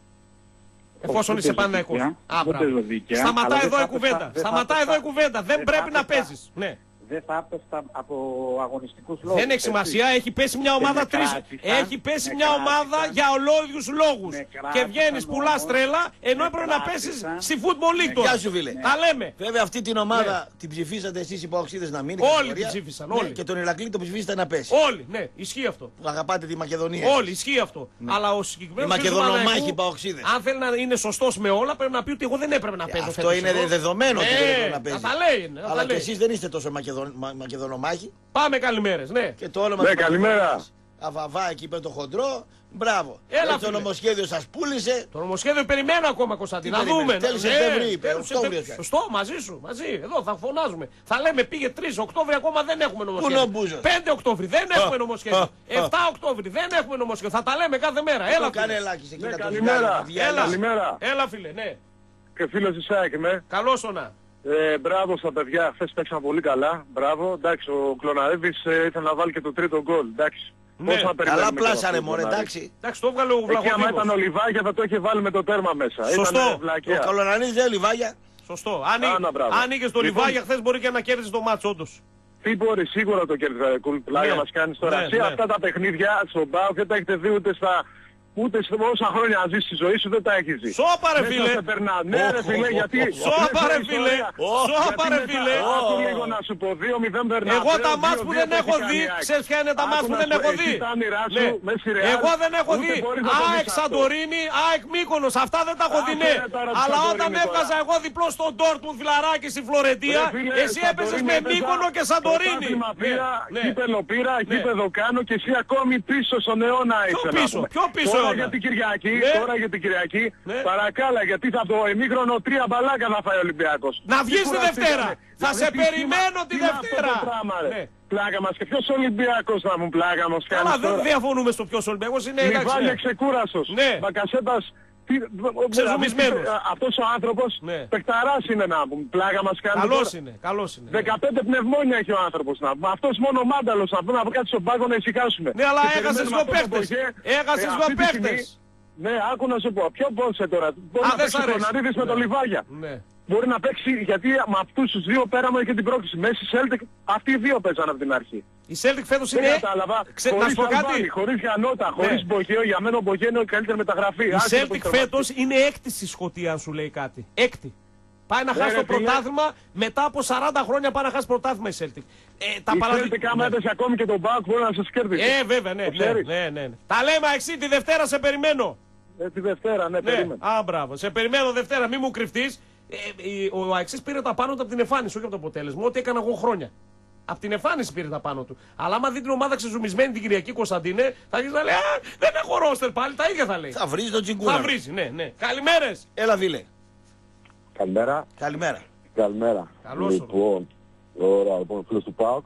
Speaker 5: Εφόσον
Speaker 13: δεν
Speaker 5: είσαι
Speaker 13: παίζω
Speaker 5: Παναθηναϊκός.
Speaker 13: δίκαια,
Speaker 5: Α,
Speaker 13: δεν
Speaker 5: μπράβο.
Speaker 13: παίζω δίκαια,
Speaker 5: Σταματάει
Speaker 13: αλλά δεν
Speaker 5: εδώ
Speaker 13: θα
Speaker 5: η
Speaker 13: έπεφτα-
Speaker 5: κουβέντα.
Speaker 13: δεν θα
Speaker 5: Σταματάει εδώ η
Speaker 13: έπεφτα-
Speaker 5: κουβέντα. Δεν
Speaker 13: δεν
Speaker 5: πρέπει
Speaker 13: θα
Speaker 5: να
Speaker 13: έπεφτα-
Speaker 5: παίζεις. Ναι.
Speaker 13: Δεν θα έπεφτα από αγωνιστικούς λόγους.
Speaker 5: Δεν έχει σημασία,
Speaker 13: έτσι.
Speaker 5: έχει πέσει μια
Speaker 13: Και
Speaker 5: ομάδα
Speaker 13: με
Speaker 5: τρεις.
Speaker 13: κράτησαν,
Speaker 5: Έχει πέσει
Speaker 13: με
Speaker 5: μια
Speaker 13: κράτησαν,
Speaker 5: ομάδα για ολόιδιους λόγους.
Speaker 13: με
Speaker 5: Και
Speaker 13: κράτησαν
Speaker 5: βγαίνεις πουλάς
Speaker 13: όμως,
Speaker 5: τρέλα, ενώ
Speaker 13: με
Speaker 5: έπρεπε να πέσεις
Speaker 13: κράτησαν.
Speaker 5: στη Football League τώρα.
Speaker 4: Γεια σου φίλε.
Speaker 5: Τα λέμε.
Speaker 4: Βέβαια αυτή την ομάδα την ψηφίσατε εσείς οι Παοξίδες να μείνει.
Speaker 5: Όλοι
Speaker 4: κατηγορία.
Speaker 5: την ψήφισαν,
Speaker 4: Ναι,
Speaker 5: όλοι.
Speaker 4: και τον Ηρακλή το ψηφίσατε να πέσει.
Speaker 5: Όλοι, ναι, ισχύει αυτό.
Speaker 4: Που αγαπάτε τη Μακεδονία.
Speaker 5: Όλοι, ισχύει αυτό. Αλλά ο συγκεκριμένος
Speaker 4: Οι
Speaker 5: κύριος
Speaker 4: Μακεδονομάχοι
Speaker 5: Παναθηναϊκού,
Speaker 4: Παοξίδες.
Speaker 5: αν θέλει να είναι σωστός με όλα, πρέπει να πει ότι εγώ δεν έπρεπε να παίζω.
Speaker 4: Αυτό
Speaker 5: φέτος
Speaker 4: είναι
Speaker 5: εδώ.
Speaker 4: δεδομένο ότι
Speaker 5: Ναι,
Speaker 4: δεν έπρεπε να παίζει.
Speaker 5: να τα λέει, να τα
Speaker 4: Αλλά και
Speaker 5: λέει.
Speaker 4: εσείς δεν είστε τόσο μακεδο... μα... μακεδονομάχοι.
Speaker 5: Πάμε καλημέρες, ναι.
Speaker 4: Και το όνομα
Speaker 13: Ναι,
Speaker 4: του
Speaker 13: καλημέρα.
Speaker 4: Μακεδονίας. Αβαβά εκεί με το χοντρό. Μπράβο.
Speaker 5: Έλα,
Speaker 4: Και το
Speaker 5: φίλε.
Speaker 4: νομοσχέδιο σας πούλησε.
Speaker 5: Το νομοσχέδιο περιμένω ακόμα, Κωνσταντίνα.
Speaker 4: Τι
Speaker 5: Να δούμε.
Speaker 4: περιμένεις, τέλος
Speaker 5: Ναι,
Speaker 4: Σεπτέμβρη είπε,
Speaker 5: τέλος
Speaker 4: Οκτώβριος
Speaker 5: Σεπτέμβρη.
Speaker 4: πια.
Speaker 5: Σωστό, μαζί σου. Μαζί. Εδώ θα φωνάζουμε. Θα λέμε πήγε τρεις Οκτώβρη, ακόμα δεν έχουμε
Speaker 4: Πού
Speaker 5: νομοσχέδιο.
Speaker 4: είναι ο Μπούζος?
Speaker 5: πέντε Οκτώβρη δεν έχουμε νομοσχέδιο.
Speaker 4: α, α.
Speaker 5: επτά Οκτώβρη δεν έχουμε νομοσχέδιο. Θα τα λέμε κάθε μέρα. Έλα,
Speaker 4: Το κάνε
Speaker 5: φίλε.
Speaker 4: ελάχιστα εκεί
Speaker 13: Ναι,
Speaker 4: να το
Speaker 13: καλημέρα.
Speaker 4: βγάλει, να
Speaker 5: Έλα.
Speaker 4: διαλύσει.
Speaker 13: Καλημέρα.
Speaker 5: Έλα, φίλε, ναι.
Speaker 13: Και φίλος της ΑΕΚ είμαι.
Speaker 5: Καλώς όνα.
Speaker 13: Ε, μπράβο στα παιδιά, χθες παίξαν πολύ καλά. Μπράβο. Εντάξει, ο Κλωναρίδης ε, ήθελε να βάλει και το τρίτο γκολ. Εντάξει.
Speaker 5: Ναι.
Speaker 13: Πώς να περιμένουμε
Speaker 4: Καλά
Speaker 13: τώρα
Speaker 4: πλάσαρε
Speaker 13: τον
Speaker 4: μωρέ,
Speaker 13: Κλωναρίδη.
Speaker 4: εντάξει.
Speaker 5: Εντάξει, το έβγαλε ο
Speaker 13: Εκεί άμα
Speaker 5: Βλαχοδήμος.
Speaker 13: ήταν ο Λιβάγια θα το είχε βάλει με το τέρμα μέσα.
Speaker 5: Σωστό.
Speaker 13: Ήτανε
Speaker 4: Ο
Speaker 13: βλακεία.
Speaker 4: Καλονανής δεν λιβάγια.
Speaker 5: Σωστό. Αν,
Speaker 13: Άνα, μπράβο.
Speaker 5: αν είχες το
Speaker 13: Λοιπόν.
Speaker 5: Λιβάγια χθες μπορεί και να κέρδισε το μάτσο, όντως.
Speaker 13: Τι μπορεί, σίγουρα το κέρδισε. Κουλπλάγια
Speaker 5: Ναι.
Speaker 13: μας κάνεις τώρα.
Speaker 5: Ναι,
Speaker 13: Εσύ
Speaker 5: ναι.
Speaker 13: αυτά τα παιχνίδια στον ΠΑΟΚ δεν τα έχετε δει ούτε στα... Ούτε σε όσα χρόνια ζεις στη ζωή σου δεν τα έχεις δει.
Speaker 5: Σώπα ρε
Speaker 13: Μέσα
Speaker 5: φίλε.
Speaker 13: σε περνά. Ναι ρε φίλε, γιατί...
Speaker 5: Σώπα ρε
Speaker 13: μέσα
Speaker 5: φίλε.
Speaker 13: ιστορία.
Speaker 5: Σώπα
Speaker 13: Γιατί
Speaker 5: ρε
Speaker 13: μετά-
Speaker 5: φίλε.
Speaker 13: Άκου λίγο να σου πω, δύο μηδέν περνά.
Speaker 5: Εγώ τα
Speaker 13: δύο-
Speaker 5: μάτς
Speaker 13: δύο-
Speaker 5: που
Speaker 13: δύο
Speaker 5: δεν
Speaker 13: το
Speaker 5: έχω
Speaker 13: έχει
Speaker 5: δει,
Speaker 13: κάνει η ΑΕΚ.
Speaker 5: ξέρεις ποια είναι τα
Speaker 13: Άκου
Speaker 5: μάτς που
Speaker 13: να
Speaker 5: δεν
Speaker 13: σου-
Speaker 5: έχω
Speaker 13: εσύ
Speaker 5: δει.
Speaker 13: τα όνειρά σου,
Speaker 5: Ναι.
Speaker 13: με στη Real,
Speaker 5: Εγώ δεν έχω
Speaker 13: ούτε
Speaker 5: δει
Speaker 13: μπορείς να το
Speaker 5: ΑΕΚ
Speaker 13: δεις αυτό.
Speaker 5: Σαντορίνη, ΑΕΚ Μύκονος. Αυτά δεν τα έχω
Speaker 13: Άκου
Speaker 5: δει, ναι.
Speaker 13: ρε τώρα τη
Speaker 5: Αλλά
Speaker 13: Σαντορίνη
Speaker 5: όταν
Speaker 13: τώρα.
Speaker 5: έβγαζα εγώ διπλό στον Ντόρτμουντ φιλαράκι στη Φλωρεντία,
Speaker 13: Ρε φίλε,
Speaker 5: εσύ έπαιζες
Speaker 13: Σαντορίνη
Speaker 5: με
Speaker 13: έπαιζα,
Speaker 5: Μύκονο και Σαντορίνη.
Speaker 13: πρωτάθλημα
Speaker 5: Ναι,
Speaker 13: πήρα,
Speaker 5: ναι.
Speaker 13: κύπελο πήρα, γήπεδο κάνω και εσύ ακόμη πίσω στον αιώνα είσαι. να
Speaker 5: πίσω,
Speaker 13: πούμε.
Speaker 5: ποιο πίσω
Speaker 13: Τώρα
Speaker 5: αιώνα?
Speaker 13: για την Κυριακή,
Speaker 5: Ναι.
Speaker 13: τώρα για την Κυριακή,
Speaker 5: Ναι.
Speaker 13: παρακάλα γιατί θα το εμίχρονο τρία μπαλάκα θα φάει ο Ολυμπιακός.
Speaker 5: Να
Speaker 13: Τι
Speaker 5: βγεις τη
Speaker 13: κουραστήκανε.
Speaker 5: Δευτέρα. Θα
Speaker 13: Δηλαδή,
Speaker 5: σε
Speaker 13: τι
Speaker 5: περιμένω
Speaker 13: σήμα-
Speaker 5: τη
Speaker 13: τι είναι αυτό
Speaker 5: Δευτέρα.
Speaker 13: το πράγμα, ρε.
Speaker 5: Ναι.
Speaker 13: Πλάκα μας και ποιος Ολυμπιακός θα μου πλάκα μας
Speaker 5: Καλά,
Speaker 13: κάνεις
Speaker 5: δεν
Speaker 13: τώρα.
Speaker 5: διαφωνούμε στο ποιος Ολυμπιακός είναι. εντάξει,
Speaker 13: Λιβάγια
Speaker 5: ναι.
Speaker 13: ξεκούραστος.
Speaker 5: Ναι.
Speaker 13: Μπακασέτας. τι-
Speaker 5: Ξεζουμισμένος.
Speaker 13: δηλαδή, αυτός ο άνθρωπος
Speaker 5: Ναι.
Speaker 13: παιχταράς είναι να πούμε. Πλάκα μας κάνει.
Speaker 5: Καλός
Speaker 13: τώρα.
Speaker 5: είναι, καλός είναι.
Speaker 13: δεκαπέντε πνευμόνια έχει ο άνθρωπος να πούμε. Αυτός μόνο μάνταλος να πούμε, να κάτσει στον πάγκο να ησυχάσουμε.
Speaker 5: Ναι, αλλά
Speaker 13: Και
Speaker 5: έχασες
Speaker 13: περιμένουμε
Speaker 5: δύο
Speaker 13: αυτό το
Speaker 5: παίχτες.
Speaker 13: Μπογέ.
Speaker 5: Έχασες
Speaker 13: Ε,
Speaker 5: δύο
Speaker 13: αυτή τη στιγμή-
Speaker 5: παίχτες.
Speaker 13: Ναι, άκου να σου πω. Ποιο πόνσε τώρα. Μπορεί
Speaker 5: Α,
Speaker 13: να
Speaker 5: δεν σ'
Speaker 13: παίξει τον
Speaker 5: αρέσει.
Speaker 13: Αρίδης με τον
Speaker 5: Ναι.
Speaker 13: Λιβάγια.
Speaker 5: Ναι.
Speaker 13: Μπορεί να παίξει γιατί με αυτούς τους δύο πέραμε και την πρόκληση. Μέση Celtic, αυτοί οι δύο παίζαν από την αρχή.
Speaker 5: Η Celtic φέτος
Speaker 13: Δεν
Speaker 5: είναι.
Speaker 13: κατάλαβα.
Speaker 5: Ξε- Να
Speaker 13: Χωρίς
Speaker 5: σου πω κάτι.
Speaker 13: Αλβάνη, χωρίς Γιαννότα,
Speaker 5: Ναι.
Speaker 13: χωρίς Μπογέο. Για μένα ο Μπογέο είναι η καλύτερη μεταγραφή.
Speaker 5: Η
Speaker 13: Άσχετο
Speaker 5: Celtic
Speaker 13: πώς τερματίζει.
Speaker 5: φέτος είναι έκτη στη Σκωτία, αν σου λέει κάτι. Έκτη. Πάει να
Speaker 13: Ναι,
Speaker 5: χάσει
Speaker 13: ρε,
Speaker 5: το
Speaker 13: φίλε.
Speaker 5: πρωτάθλημα μετά από σαράντα χρόνια πάει να χάσει πρωτάθλημα η Celtic. Ε, τα
Speaker 13: Η
Speaker 5: παραδει-
Speaker 13: Celtic άμα
Speaker 5: Ναι.
Speaker 13: έπεσε ακόμη και τον Μπάουκ μπορεί να σας κέρδισε.
Speaker 5: Ε, βέβαια, ναι,
Speaker 13: Το
Speaker 5: ναι,
Speaker 13: ξέρεις.
Speaker 5: ναι, ναι, ναι. Τα λέμε αξί, τη Δευτέρα σε περιμένω.
Speaker 13: Ε, τη Δευτέρα, ναι,
Speaker 5: Ναι,
Speaker 13: περίμενε.
Speaker 5: α, μπράβο. Σε περιμένω Δευτέρα, μη μου κρυφτείς. Ε, η- ο Αξής πήρε τα πάνω του από την εμφάνιση, όχι από το αποτέλεσμα. Ό,τι έκανα εγώ χρόνια. Από την εμφάνιση πήρε τα πάνω του. Αλλά άμα δει την ομάδα ξεζουμισμένη την Κυριακή, Κωνσταντίνε, θα αρχίσει να λέει Α, δεν έχω ρόστερ πάλι, τα ίδια θα λέει.
Speaker 4: Θα βρεις τον τσιγκούνα.
Speaker 5: Θα βρίζει, ναι, ναι. Καλημέρες.
Speaker 4: Έλα φίλε.
Speaker 13: Καλημέρα.
Speaker 4: Καλημέρα.
Speaker 8: Καλημέρα.
Speaker 5: Καλώς
Speaker 8: Λοιπόν, ωραία, λοιπόν, φίλος του ΠΑΟΚ.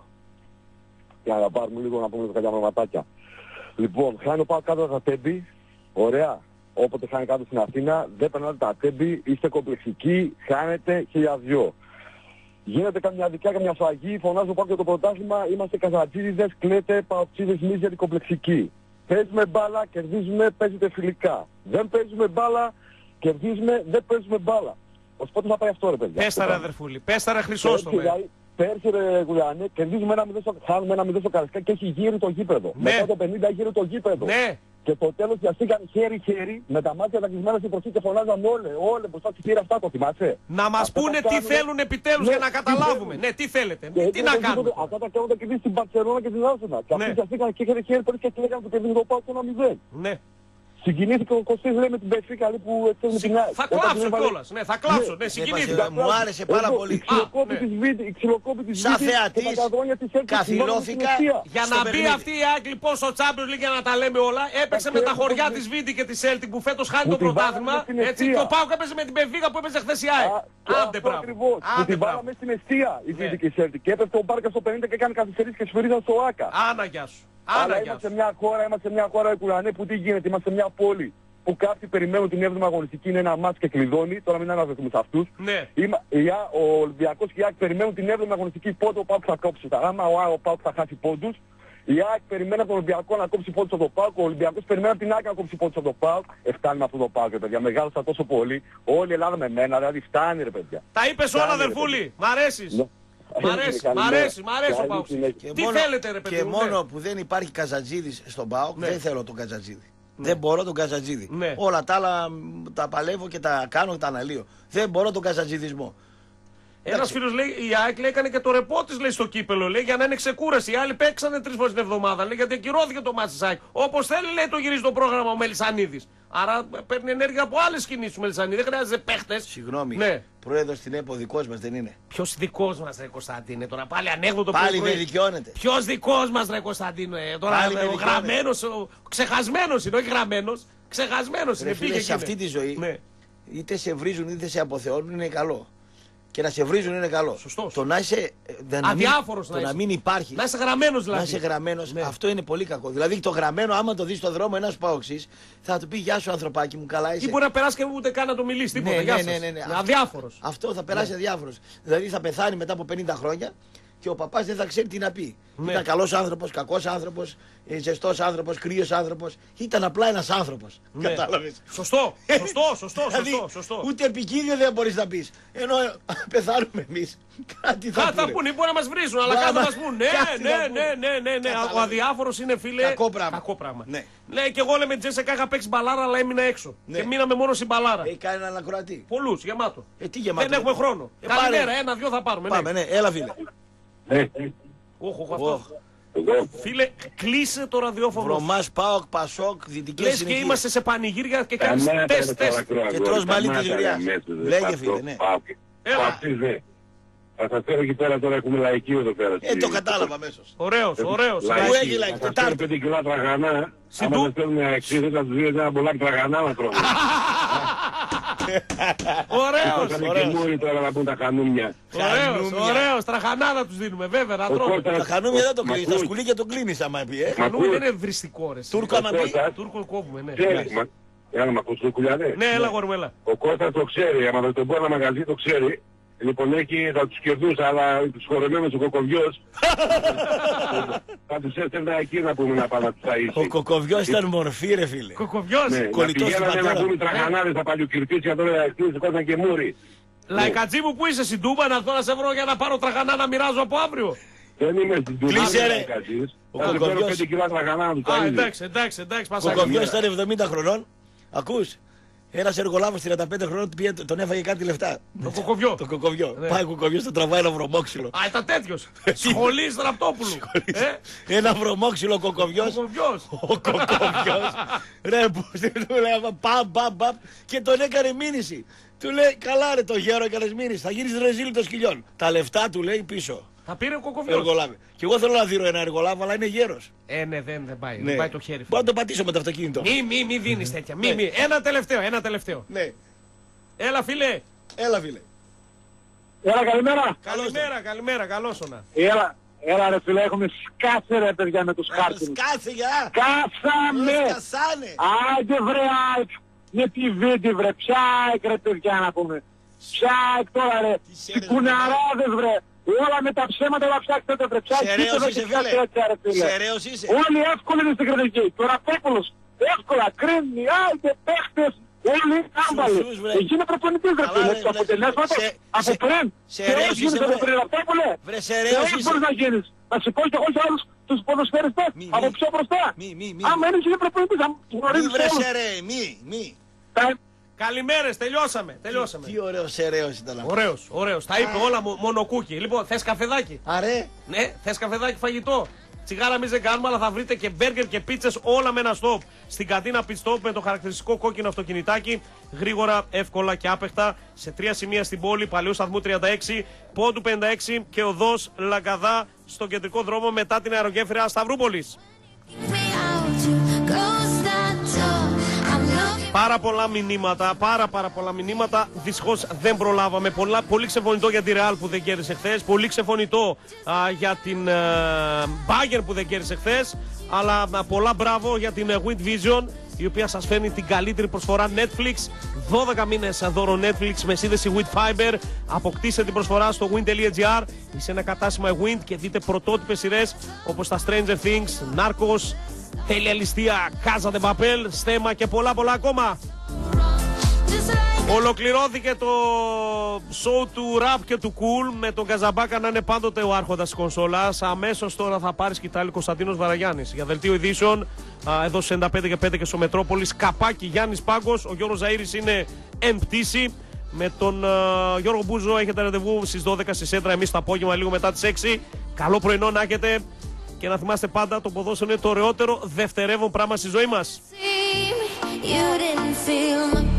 Speaker 8: Και να πάρουμε λίγο να πούμε κάποια πραγματάκια. Λοιπόν, χάνει ο ΠΑΟΚ κάτω τα τέμπη. Ωραία. Όποτε χάνει κάτω στην Αθήνα, δεν περνάτε τα τέμπη, είστε κομπλεξικοί, χάνετε χιλιαδιό. Γίνεται καμιά δικιά, καμιά σφαγή, φωνάζω πάω για το πρωτάθλημα, είμαστε καζατζίδιδες, κλαίτε, παοξίδες, μίζεροι, κομπλεξικοί. Παίζουμε μπάλα, κερδίζουμε, παίζετε φιλικά. Δεν παίζουμε μπάλα, κερδίζουμε, δεν παίζουμε μπάλα. Ως πότε θα πάει αυτό ρε παιδιά.
Speaker 5: Πες τα ρε αδερφούλη, πες τα ρε Χρυσόστομε.
Speaker 8: Πέρσι ρε Κουλιανέ, κερδίζουμε ένα μηδέν στο, χάνουμε ένα μηδέν στο Καρασκά και έχει γύρει το γήπεδο.
Speaker 5: Ναι.
Speaker 8: Μετά το πενήντα γύρει το γήπεδο.
Speaker 5: Ναι.
Speaker 8: Και το τέλος πιαστήκαν χέρι-χέρι με τα μάτια τα κλεισμένα στην προσοχή και φωνάζαν όλε, όλε μπροστά στη θύρα αυτά, το θυμάσαι.
Speaker 5: Να μας
Speaker 8: Αυτά
Speaker 5: πούνε
Speaker 8: τα
Speaker 5: τι
Speaker 8: κάνουν-
Speaker 5: θέλουν επιτέλους
Speaker 8: Ναι,
Speaker 5: για να
Speaker 8: τι
Speaker 5: καταλάβουμε.
Speaker 8: θέλουν.
Speaker 5: Ναι, τι θέλετε.
Speaker 8: Και
Speaker 5: Τι να
Speaker 8: το
Speaker 5: κάνουμε.
Speaker 8: γήπεδο, Αυτά τα κάνουν τα κερδίσει στην Μπαρσελόνα και την Άρσενα. Και αυτοί
Speaker 5: Ναι.
Speaker 8: πιαστήκαν και χέρι-χέρι πέρυσι και λέγανε που κερδίζει το Πάο ένα μηδέν.
Speaker 5: Ναι.
Speaker 8: Συγκινήθηκε ο Κωστής λέει με την Πεφίκα λέει που εξέλνει την ΑΕΚ.
Speaker 5: Θα κλάψω κιόλας. Ναι, θα κλάψω. Ναι, συγκινήθηκα.
Speaker 1: Μου άρεσε πάρα
Speaker 8: Εγώ,
Speaker 1: πολύ.
Speaker 8: Η ξυλοκόπη της Βίτη, η ξυλοκόπη της
Speaker 1: Σαν
Speaker 8: Βίτη
Speaker 1: θεατής,
Speaker 8: και τα καδρόνια της Έλξης
Speaker 1: καθυλώθηκα.
Speaker 5: Για
Speaker 1: στο
Speaker 5: να μπει
Speaker 1: παιχνίδι.
Speaker 5: αυτή η ΑΕΚ λοιπόν στο Champions League για να τα λέμε όλα, έπαιξε με τα χωριά της Βίτη και της Celtic που φέτος χάνει
Speaker 8: Που
Speaker 5: το
Speaker 8: την
Speaker 5: πρωτάθλημα.
Speaker 8: βάλαμε στην
Speaker 5: Έτσι,
Speaker 8: αιστεία.
Speaker 5: και ο Πάουκ έπαιζε με την Πεβίγα που έπαιζε χθες η ΑΕΚ. Άντε μπράβο.
Speaker 8: Ακριβώς. Που
Speaker 5: Άντε
Speaker 8: την
Speaker 5: μπράβο.
Speaker 8: βάλαμε στην αιστεία η Βίτη και η Celtic. Και έπεφτε ο Μπάρκα στο πενήντα και έκανε καθυστερήσεις και σφυρίζαν στο ΆΚΑ.
Speaker 5: Άνα γεια σου.
Speaker 8: Αλλά
Speaker 5: Άνα γεια
Speaker 8: είμαστε
Speaker 5: σου.
Speaker 8: μια χώρα, είμαστε μια χώρα Κουρανέ που τι γίνεται, είμαστε μια πόλη που κάποιοι περιμένουν την έβδομη αγωνιστική είναι ένα μάτς και κλειδώνει, τώρα μην αναφερθούμε σε αυτούς.
Speaker 5: Ναι.
Speaker 8: Είμα, η, Α- ο Ολυμπιακός και η ΑΕΚ περιμένουν την έβδομη αγωνιστική πότε ο ΠΑΟΚ θα κόψει. Άμα ο, Α- ο ΠΑΟΚ θα χάσει πόντους, η ΑΕΚ περιμένει από τον Ολυμπιακό να κόψει πόντους από τον ΠΑΟΚ, ο Ολυμπιακός περιμένει από την ΑΕΚ να κόψει πόντους από τον ΠΑΟΚ. Ε, φτάνει με αυτό το ΠΑΟΚ, ρε παιδιά, μεγάλωσα τόσο πολύ. Όλη η Ελλάδα με μένα, δηλαδή φτάνει ρε παιδιά.
Speaker 5: Τα είπες όλα
Speaker 8: Φτάνει, ρε
Speaker 5: αδερφούλη. Μ' αρέσεις.
Speaker 8: Ναι.
Speaker 5: Μ' αρέσει, μ'
Speaker 8: Καλημέρα.
Speaker 5: αρέσει, μ' αρέσει ο
Speaker 8: Καλή
Speaker 5: Πάουκ.
Speaker 8: συνέχεια.
Speaker 5: Τι θέλετε ρε παιδί
Speaker 1: Και
Speaker 5: μου,
Speaker 1: μόνο
Speaker 5: ναι.
Speaker 1: που δεν υπάρχει Καζατζίδης στον ΠΑΟΚ,
Speaker 5: Ναι.
Speaker 1: δεν θέλω τον Καζατζίδη. Δεν μπορώ τον Καζατζίδη.
Speaker 5: Ναι.
Speaker 1: Όλα τα άλλα μ, τα παλεύω και τα κάνω και τα αναλύω. Δεν μπορώ τον Καζατζιδισμό.
Speaker 5: Ένα φίλο λέει: η ΑΕΚ λέει, έκανε και το ρεπό της λέει στο κύπελο λέει, για να είναι ξεκούραση. Οι άλλοι παίξανε τρεις φορές την εβδομάδα λέει, γιατί ακυρώθηκε το μάτι της ΑΕΚ. Όπως θέλει λέει το γυρίζει το πρόγραμμα ο Μελισανίδης. Άρα παίρνει ενέργεια από άλλες κινήσεις του Μελισανίδη. Δεν χρειάζεται παίχτες.
Speaker 1: Συγγνώμη.
Speaker 5: Ναι.
Speaker 1: Πρόεδρος στην ΕΠΟ δικός μας δεν είναι.
Speaker 5: Ποιος δικός μας ρε Κωνσταντίνε, τώρα πάλι ανέκδοτο
Speaker 1: Πάλι δεν δικαιώνεται.
Speaker 5: Ποιος δικός μας ρε Κωνσταντίνο, ε, τώρα
Speaker 1: Πάλι
Speaker 5: ε,
Speaker 1: με
Speaker 5: ο
Speaker 1: δικαιώνεται.
Speaker 5: γραμμένος, ο ξεχασμένος είναι, όχι γραμμένος. Ξεχασμένος είναι,
Speaker 1: Ρε φίλε,
Speaker 5: πήγε
Speaker 1: σε
Speaker 5: εκεί,
Speaker 1: αυτή
Speaker 5: ναι.
Speaker 1: τη ζωή,
Speaker 5: Ναι.
Speaker 1: είτε σε βρίζουν είτε σε αποθεώνουν είναι καλό. Και να σε βρίζουν είναι καλό.
Speaker 5: Σωστός.
Speaker 1: Το να είσαι. ε, δεν- να μην-
Speaker 5: Αδιάφορος
Speaker 1: Το
Speaker 5: να
Speaker 1: να
Speaker 5: είσαι.
Speaker 1: μην υπάρχει.
Speaker 5: Να είσαι γραμμένος δηλαδή.
Speaker 1: Να είσαι γραμμένος,
Speaker 5: Ναι.
Speaker 1: αυτό είναι πολύ κακό. Δηλαδή το γραμμένο, άμα το δει στον δρόμο ένα πάοξης, θα του πει γεια σου ανθρωπάκι μου, καλά είσαι.
Speaker 5: Ή μπορεί να περάσει και ούτε καν να το μιλήσει τίποτα.
Speaker 1: Ναι,
Speaker 5: Γεια
Speaker 1: ναι,
Speaker 5: σας.
Speaker 1: ναι, ναι, ναι.
Speaker 5: Είναι αδιάφορος.
Speaker 1: Αυτό θα περάσει
Speaker 5: Ναι.
Speaker 1: αδιάφορος. Δηλαδή θα πεθάνει μετά από πενήντα χρόνια και ο παπάς δεν θα ξέρει τι να πει.
Speaker 5: Ναι.
Speaker 1: Ήταν καλός άνθρωπος, κακός άνθρωπος, ε, ζεστός άνθρωπος, κρύος άνθρωπος. Ήταν απλά ένας άνθρωπος.
Speaker 5: Ναι.
Speaker 1: Κατάλαβες.
Speaker 5: Σωστό, σωστό, σωστό,
Speaker 1: Δηλαδή,
Speaker 5: σωστό, σωστό.
Speaker 1: ούτε επικίνδυνο δεν μπορείς να πεις. Ενώ ε, πεθάνουμε εμείς. Κάτι θα
Speaker 5: Κάτι θα
Speaker 1: πούνε.
Speaker 5: πούνε, μπορεί να μας βρίζουν, αλλά
Speaker 1: Μπράβο.
Speaker 5: κάτι θα μας πούν. Ναι,
Speaker 1: Κάτι
Speaker 5: ναι,
Speaker 1: θα
Speaker 5: ναι,
Speaker 1: πούνε.
Speaker 5: ναι, ναι, ναι. Ο
Speaker 1: Κατάλαβες.
Speaker 5: αδιάφορος είναι φίλε.
Speaker 1: Κακό πράγμα.
Speaker 5: Κακό πράγμα.
Speaker 1: Ναι.
Speaker 5: Λέει και εγώ λέμε με Τζέσσεκα είχα παίξει μπαλάρα, αλλά έμεινα έξω.
Speaker 1: Ναι.
Speaker 5: Και μείναμε μόνο στην μπαλάρα.
Speaker 1: Έχει κάνει έναν ακροατή.
Speaker 5: Πολλούς, γεμάτο.
Speaker 1: Ε, τι γεμάτο.
Speaker 5: Δεν έχουμε χρόνο.
Speaker 1: Ε,
Speaker 5: Καλημέρα,
Speaker 1: πάρε.
Speaker 5: ένα-δυο θα πάρουμε.
Speaker 1: Πάμε, ναι, έλα φίλε.
Speaker 5: Όχι, όχι αυτό. Φίλε, κλείσε το ραδιόφωνο.
Speaker 1: Βρωμάς, ΠΑΟΚ, ΠΑΣΟΚ, δυτικές
Speaker 5: Λες και
Speaker 1: συνοικίες.
Speaker 5: είμαστε σε πανηγύρια και κάνεις τεστ, τεστ.
Speaker 1: Και τρως μαλλί της γριάς. Λέγε φίλε, ναι.
Speaker 5: Έλα.
Speaker 14: Θα σας φέρω εκεί πέρα τώρα, έχουμε λαϊκείο εδώ πέρα.
Speaker 1: Ε, το κατάλαβα αμέσως.
Speaker 5: Ωραίος, ωραίος.
Speaker 1: Πού έχει λαϊκή,
Speaker 14: Θα σας φέρω
Speaker 1: Τετάρτη.
Speaker 14: πέντε κιλά τραγανά. Άμα σας φέρουν εξήντα, θα τους δίνετε ένα μπολάκι τραγανά να τρώμε.
Speaker 5: Ωραίος,
Speaker 14: Θα
Speaker 5: ωραίος.
Speaker 14: και μούρι τώρα να πούν τα χανούμια.
Speaker 5: Ωραίος, ωραίος. Τραχανάδα τους δίνουμε, βέβαια, να τρώμε.
Speaker 1: Τα χανούμια δεν το κλείνεις, τα σκουλίκια το κλείνεις άμα πει, ε.
Speaker 5: Χανούμι δεν είναι βριστικό ρε.
Speaker 1: Τούρκο άμα πει.
Speaker 5: Τούρκο κόβουμε, ναι.
Speaker 14: Ξέρεις, μα- Έλα, μ' ακούς το κουλιάδε.
Speaker 5: Ναι, έλα γόρι μου, έλα.
Speaker 14: Ο Κώστας το ξέρει, άμα δεν τον πω ένα μαγαζί το ξέρει. Λοιπόν, έχει, θα τους κερδούσα, αλλά τους χορεμένους ο Κοκοβιός θα τους έστελνα εκεί να πούμε να πάνε να τους ταΐσει.
Speaker 1: Ο Κοκοβιός ήταν μορφή ρε φίλε.
Speaker 5: Κοκοβιός.
Speaker 14: Ναι, να
Speaker 1: κολλητός του
Speaker 14: πηγαίνανε να
Speaker 1: πατέρα.
Speaker 14: πούμε τραγανάδες στα παλιοκυρτήσια, τώρα εκτίσεις κόταν και μούρι.
Speaker 5: Λαϊκατζή μου που είσαι στην Τούμπα να έρθω να σε βρω για να πάρω τραγανά να μοιράζω από αύριο.
Speaker 14: Δεν είμαι στην Τούμπα.
Speaker 1: Κλείσε, ρε.
Speaker 14: Ο
Speaker 1: Ο
Speaker 14: θα του φέρω
Speaker 1: Κοκοβιός.
Speaker 14: πέντε κιλά τραγανά να τους
Speaker 5: Α,
Speaker 14: ταΐσει.
Speaker 5: εντάξει, εντάξει, εντάξει,
Speaker 1: Ο
Speaker 5: πασάκι.
Speaker 1: Κοκοβιός ήταν εβδομήντα χρονών. Ακούς. Ένας εργολάβος τριάντα πέντε χρονών του πήγε- τον έφαγε κάτι λεφτά.
Speaker 5: Το κοκοβιό.
Speaker 1: Το Κοκοβιό.
Speaker 5: Ναι.
Speaker 1: Πάει ο Κοκοβιός, τον τραβάει ένα βρωμόξυλο.
Speaker 5: Α, ήταν τέτοιος. Σχολής Ραπτόπουλου. Ε,
Speaker 1: Ένα βρωμόξυλο ο Κοκοβιός.
Speaker 5: Κοκοβιός.
Speaker 1: Ο Κοκοβιός. Ρε, που του λέει παμ, παμ, παμ. Και τον έκανε μήνυση. Του λέει, καλά ρε το γέρο έκανες μήνυση. Θα γίνεις ρεζίλ των σκυλιών. Τα λεφτά του λέει πίσω.
Speaker 5: Θα πήρε ο Κοκοβιός.
Speaker 1: Εργολάβη. Και εγώ θέλω να δίνω ένα εργολάβο, αλλά είναι γέρος.
Speaker 5: Ε, ναι, δεν, δεν πάει.
Speaker 1: Ναι.
Speaker 5: Δεν πάει το χέρι.
Speaker 1: Μπορώ να το πατήσω με το αυτοκίνητο.
Speaker 5: Μη, μη, μη δίνεις τέτοια. Μη,
Speaker 1: Ναι.
Speaker 5: μη. Ένα τελευταίο, ένα τελευταίο.
Speaker 1: Ναι.
Speaker 5: Έλα, φίλε.
Speaker 1: Έλα φίλε.
Speaker 15: Έλα, καλημέρα.
Speaker 5: Καλημέρα, καλημέρα, καλώς όνα.
Speaker 15: Έλα, έλα ρε φίλε, έχουμε σκάσει ρε παιδιά με τους χάρτινους.
Speaker 4: Σκάσε για!
Speaker 15: Σκάσαμε!
Speaker 4: Σκασάνε!
Speaker 15: Άντε βρε ΑΕΚ! Με τη βίντεο βρε, ποια ΑΕΚ ρε παιδιά να πούμε. Ποια ΑΕΚ τώρα ρε, τι κουναράδες βρε. Όλα με τα ψέματα να φτιάξετε βρε, ποια ΑΕΚ
Speaker 4: Σεραίος είσαι φίλε. Σεραίος είσαι.
Speaker 15: Όλοι εύκολοι είναι στην κριτική. Τώρα Ραπτόπουλος, εύκολα, κρίνει, άιντε, παίχτες. Όλοι άμπαλοι. Εκεί είναι προπονητής ρε φίλε. Το αποτελέσματα από πριν.
Speaker 4: Σεραίος είσαι
Speaker 15: βρε.
Speaker 4: Βρε σεραίος είσαι.
Speaker 15: Μπορείς να γίνεις. Να σηκώσεις και εγώ σε άλλους τους ποδοσφαιριστές. Από πιο μπροστά. Άμα είναι και είναι προπονητής.
Speaker 4: Μη βρε σεραίοι, μη, μη.
Speaker 5: Καλημέρες, τελειώσαμε. τελειώσαμε.
Speaker 4: Τι ωραίος σεραίος ήταν αυτό.
Speaker 5: Ωραίος, ωραίος. Τα είπε όλα μονοκούκι. Λοιπόν, θες καφεδάκι.
Speaker 4: Αρέ.
Speaker 5: Ναι, θες καφεδάκι, φαγητό. Τσιγάρα εμείς δεν κάνουμε, αλλά θα βρείτε και μπέργκερ και πίτσες όλα με ένα στόπ. Στην κατίνα pit stop με το χαρακτηριστικό κόκκινο αυτοκινητάκι. Γρήγορα, εύκολα και άπεχτα. Σε τρία σημεία στην πόλη, Παλαιού Σταθμού τριάντα έξι, Πόντου πενήντα έξι και οδός Λαγκαδά στον κεντρικό δρόμο μετά την αερογέφυρα Σταυρούπολης. Πάρα πολλά μηνύματα, πάρα πάρα πολλά μηνύματα. Δυστυχώς δεν προλάβαμε. Πολλά, πολύ ξεφωνητό για τη Real που δεν κέρδισε χθες. Πολύ ξεφωνητό α, για την ε, Bayern που δεν κέρδισε χθες. Αλλά α, πολλά μπράβο για την Wind Vision, η οποία σας φέρνει την καλύτερη προσφορά Netflix. δώδεκα μήνες δώρο Netflix με σύνδεση with Fiber. Αποκτήστε την προσφορά στο win τελεία gr ή σε ένα κατάστημα Wind και δείτε πρωτότυπες σειρές όπως τα Stranger Things, Narcos, Τέλεια Ληστεία, Casa de Papel, Στέμα και πολλά πολλά ακόμα. Ολοκληρώθηκε το show του rap και του cool με τον Καζαμπάκα να είναι πάντοτε ο άρχοντας της κονσόλας. Αμέσως τώρα θα πάρει σκητάλη Κωνσταντίνος Βαραγιάννης. Για δελτίο ειδήσεων εδώ στους ενενήντα πέντε και πέντε και στο Μετρόπολης, καπάκι Γιάννης Πάγκος. Ο Γιώργος Ζαΐρης είναι εν πτήση. Με τον uh, Γιώργο Μπούζο έχετε ραντεβού στις δώδεκα στη Σέντρα, εμείς το απόγευμα λίγο μετά τις έξι. Καλό πρωινό να έχετε. Και να θυμάστε πάντα, το ποδόσφαιρο είναι το ωραιότερο δευτερεύον πράγμα στη ζωή μας.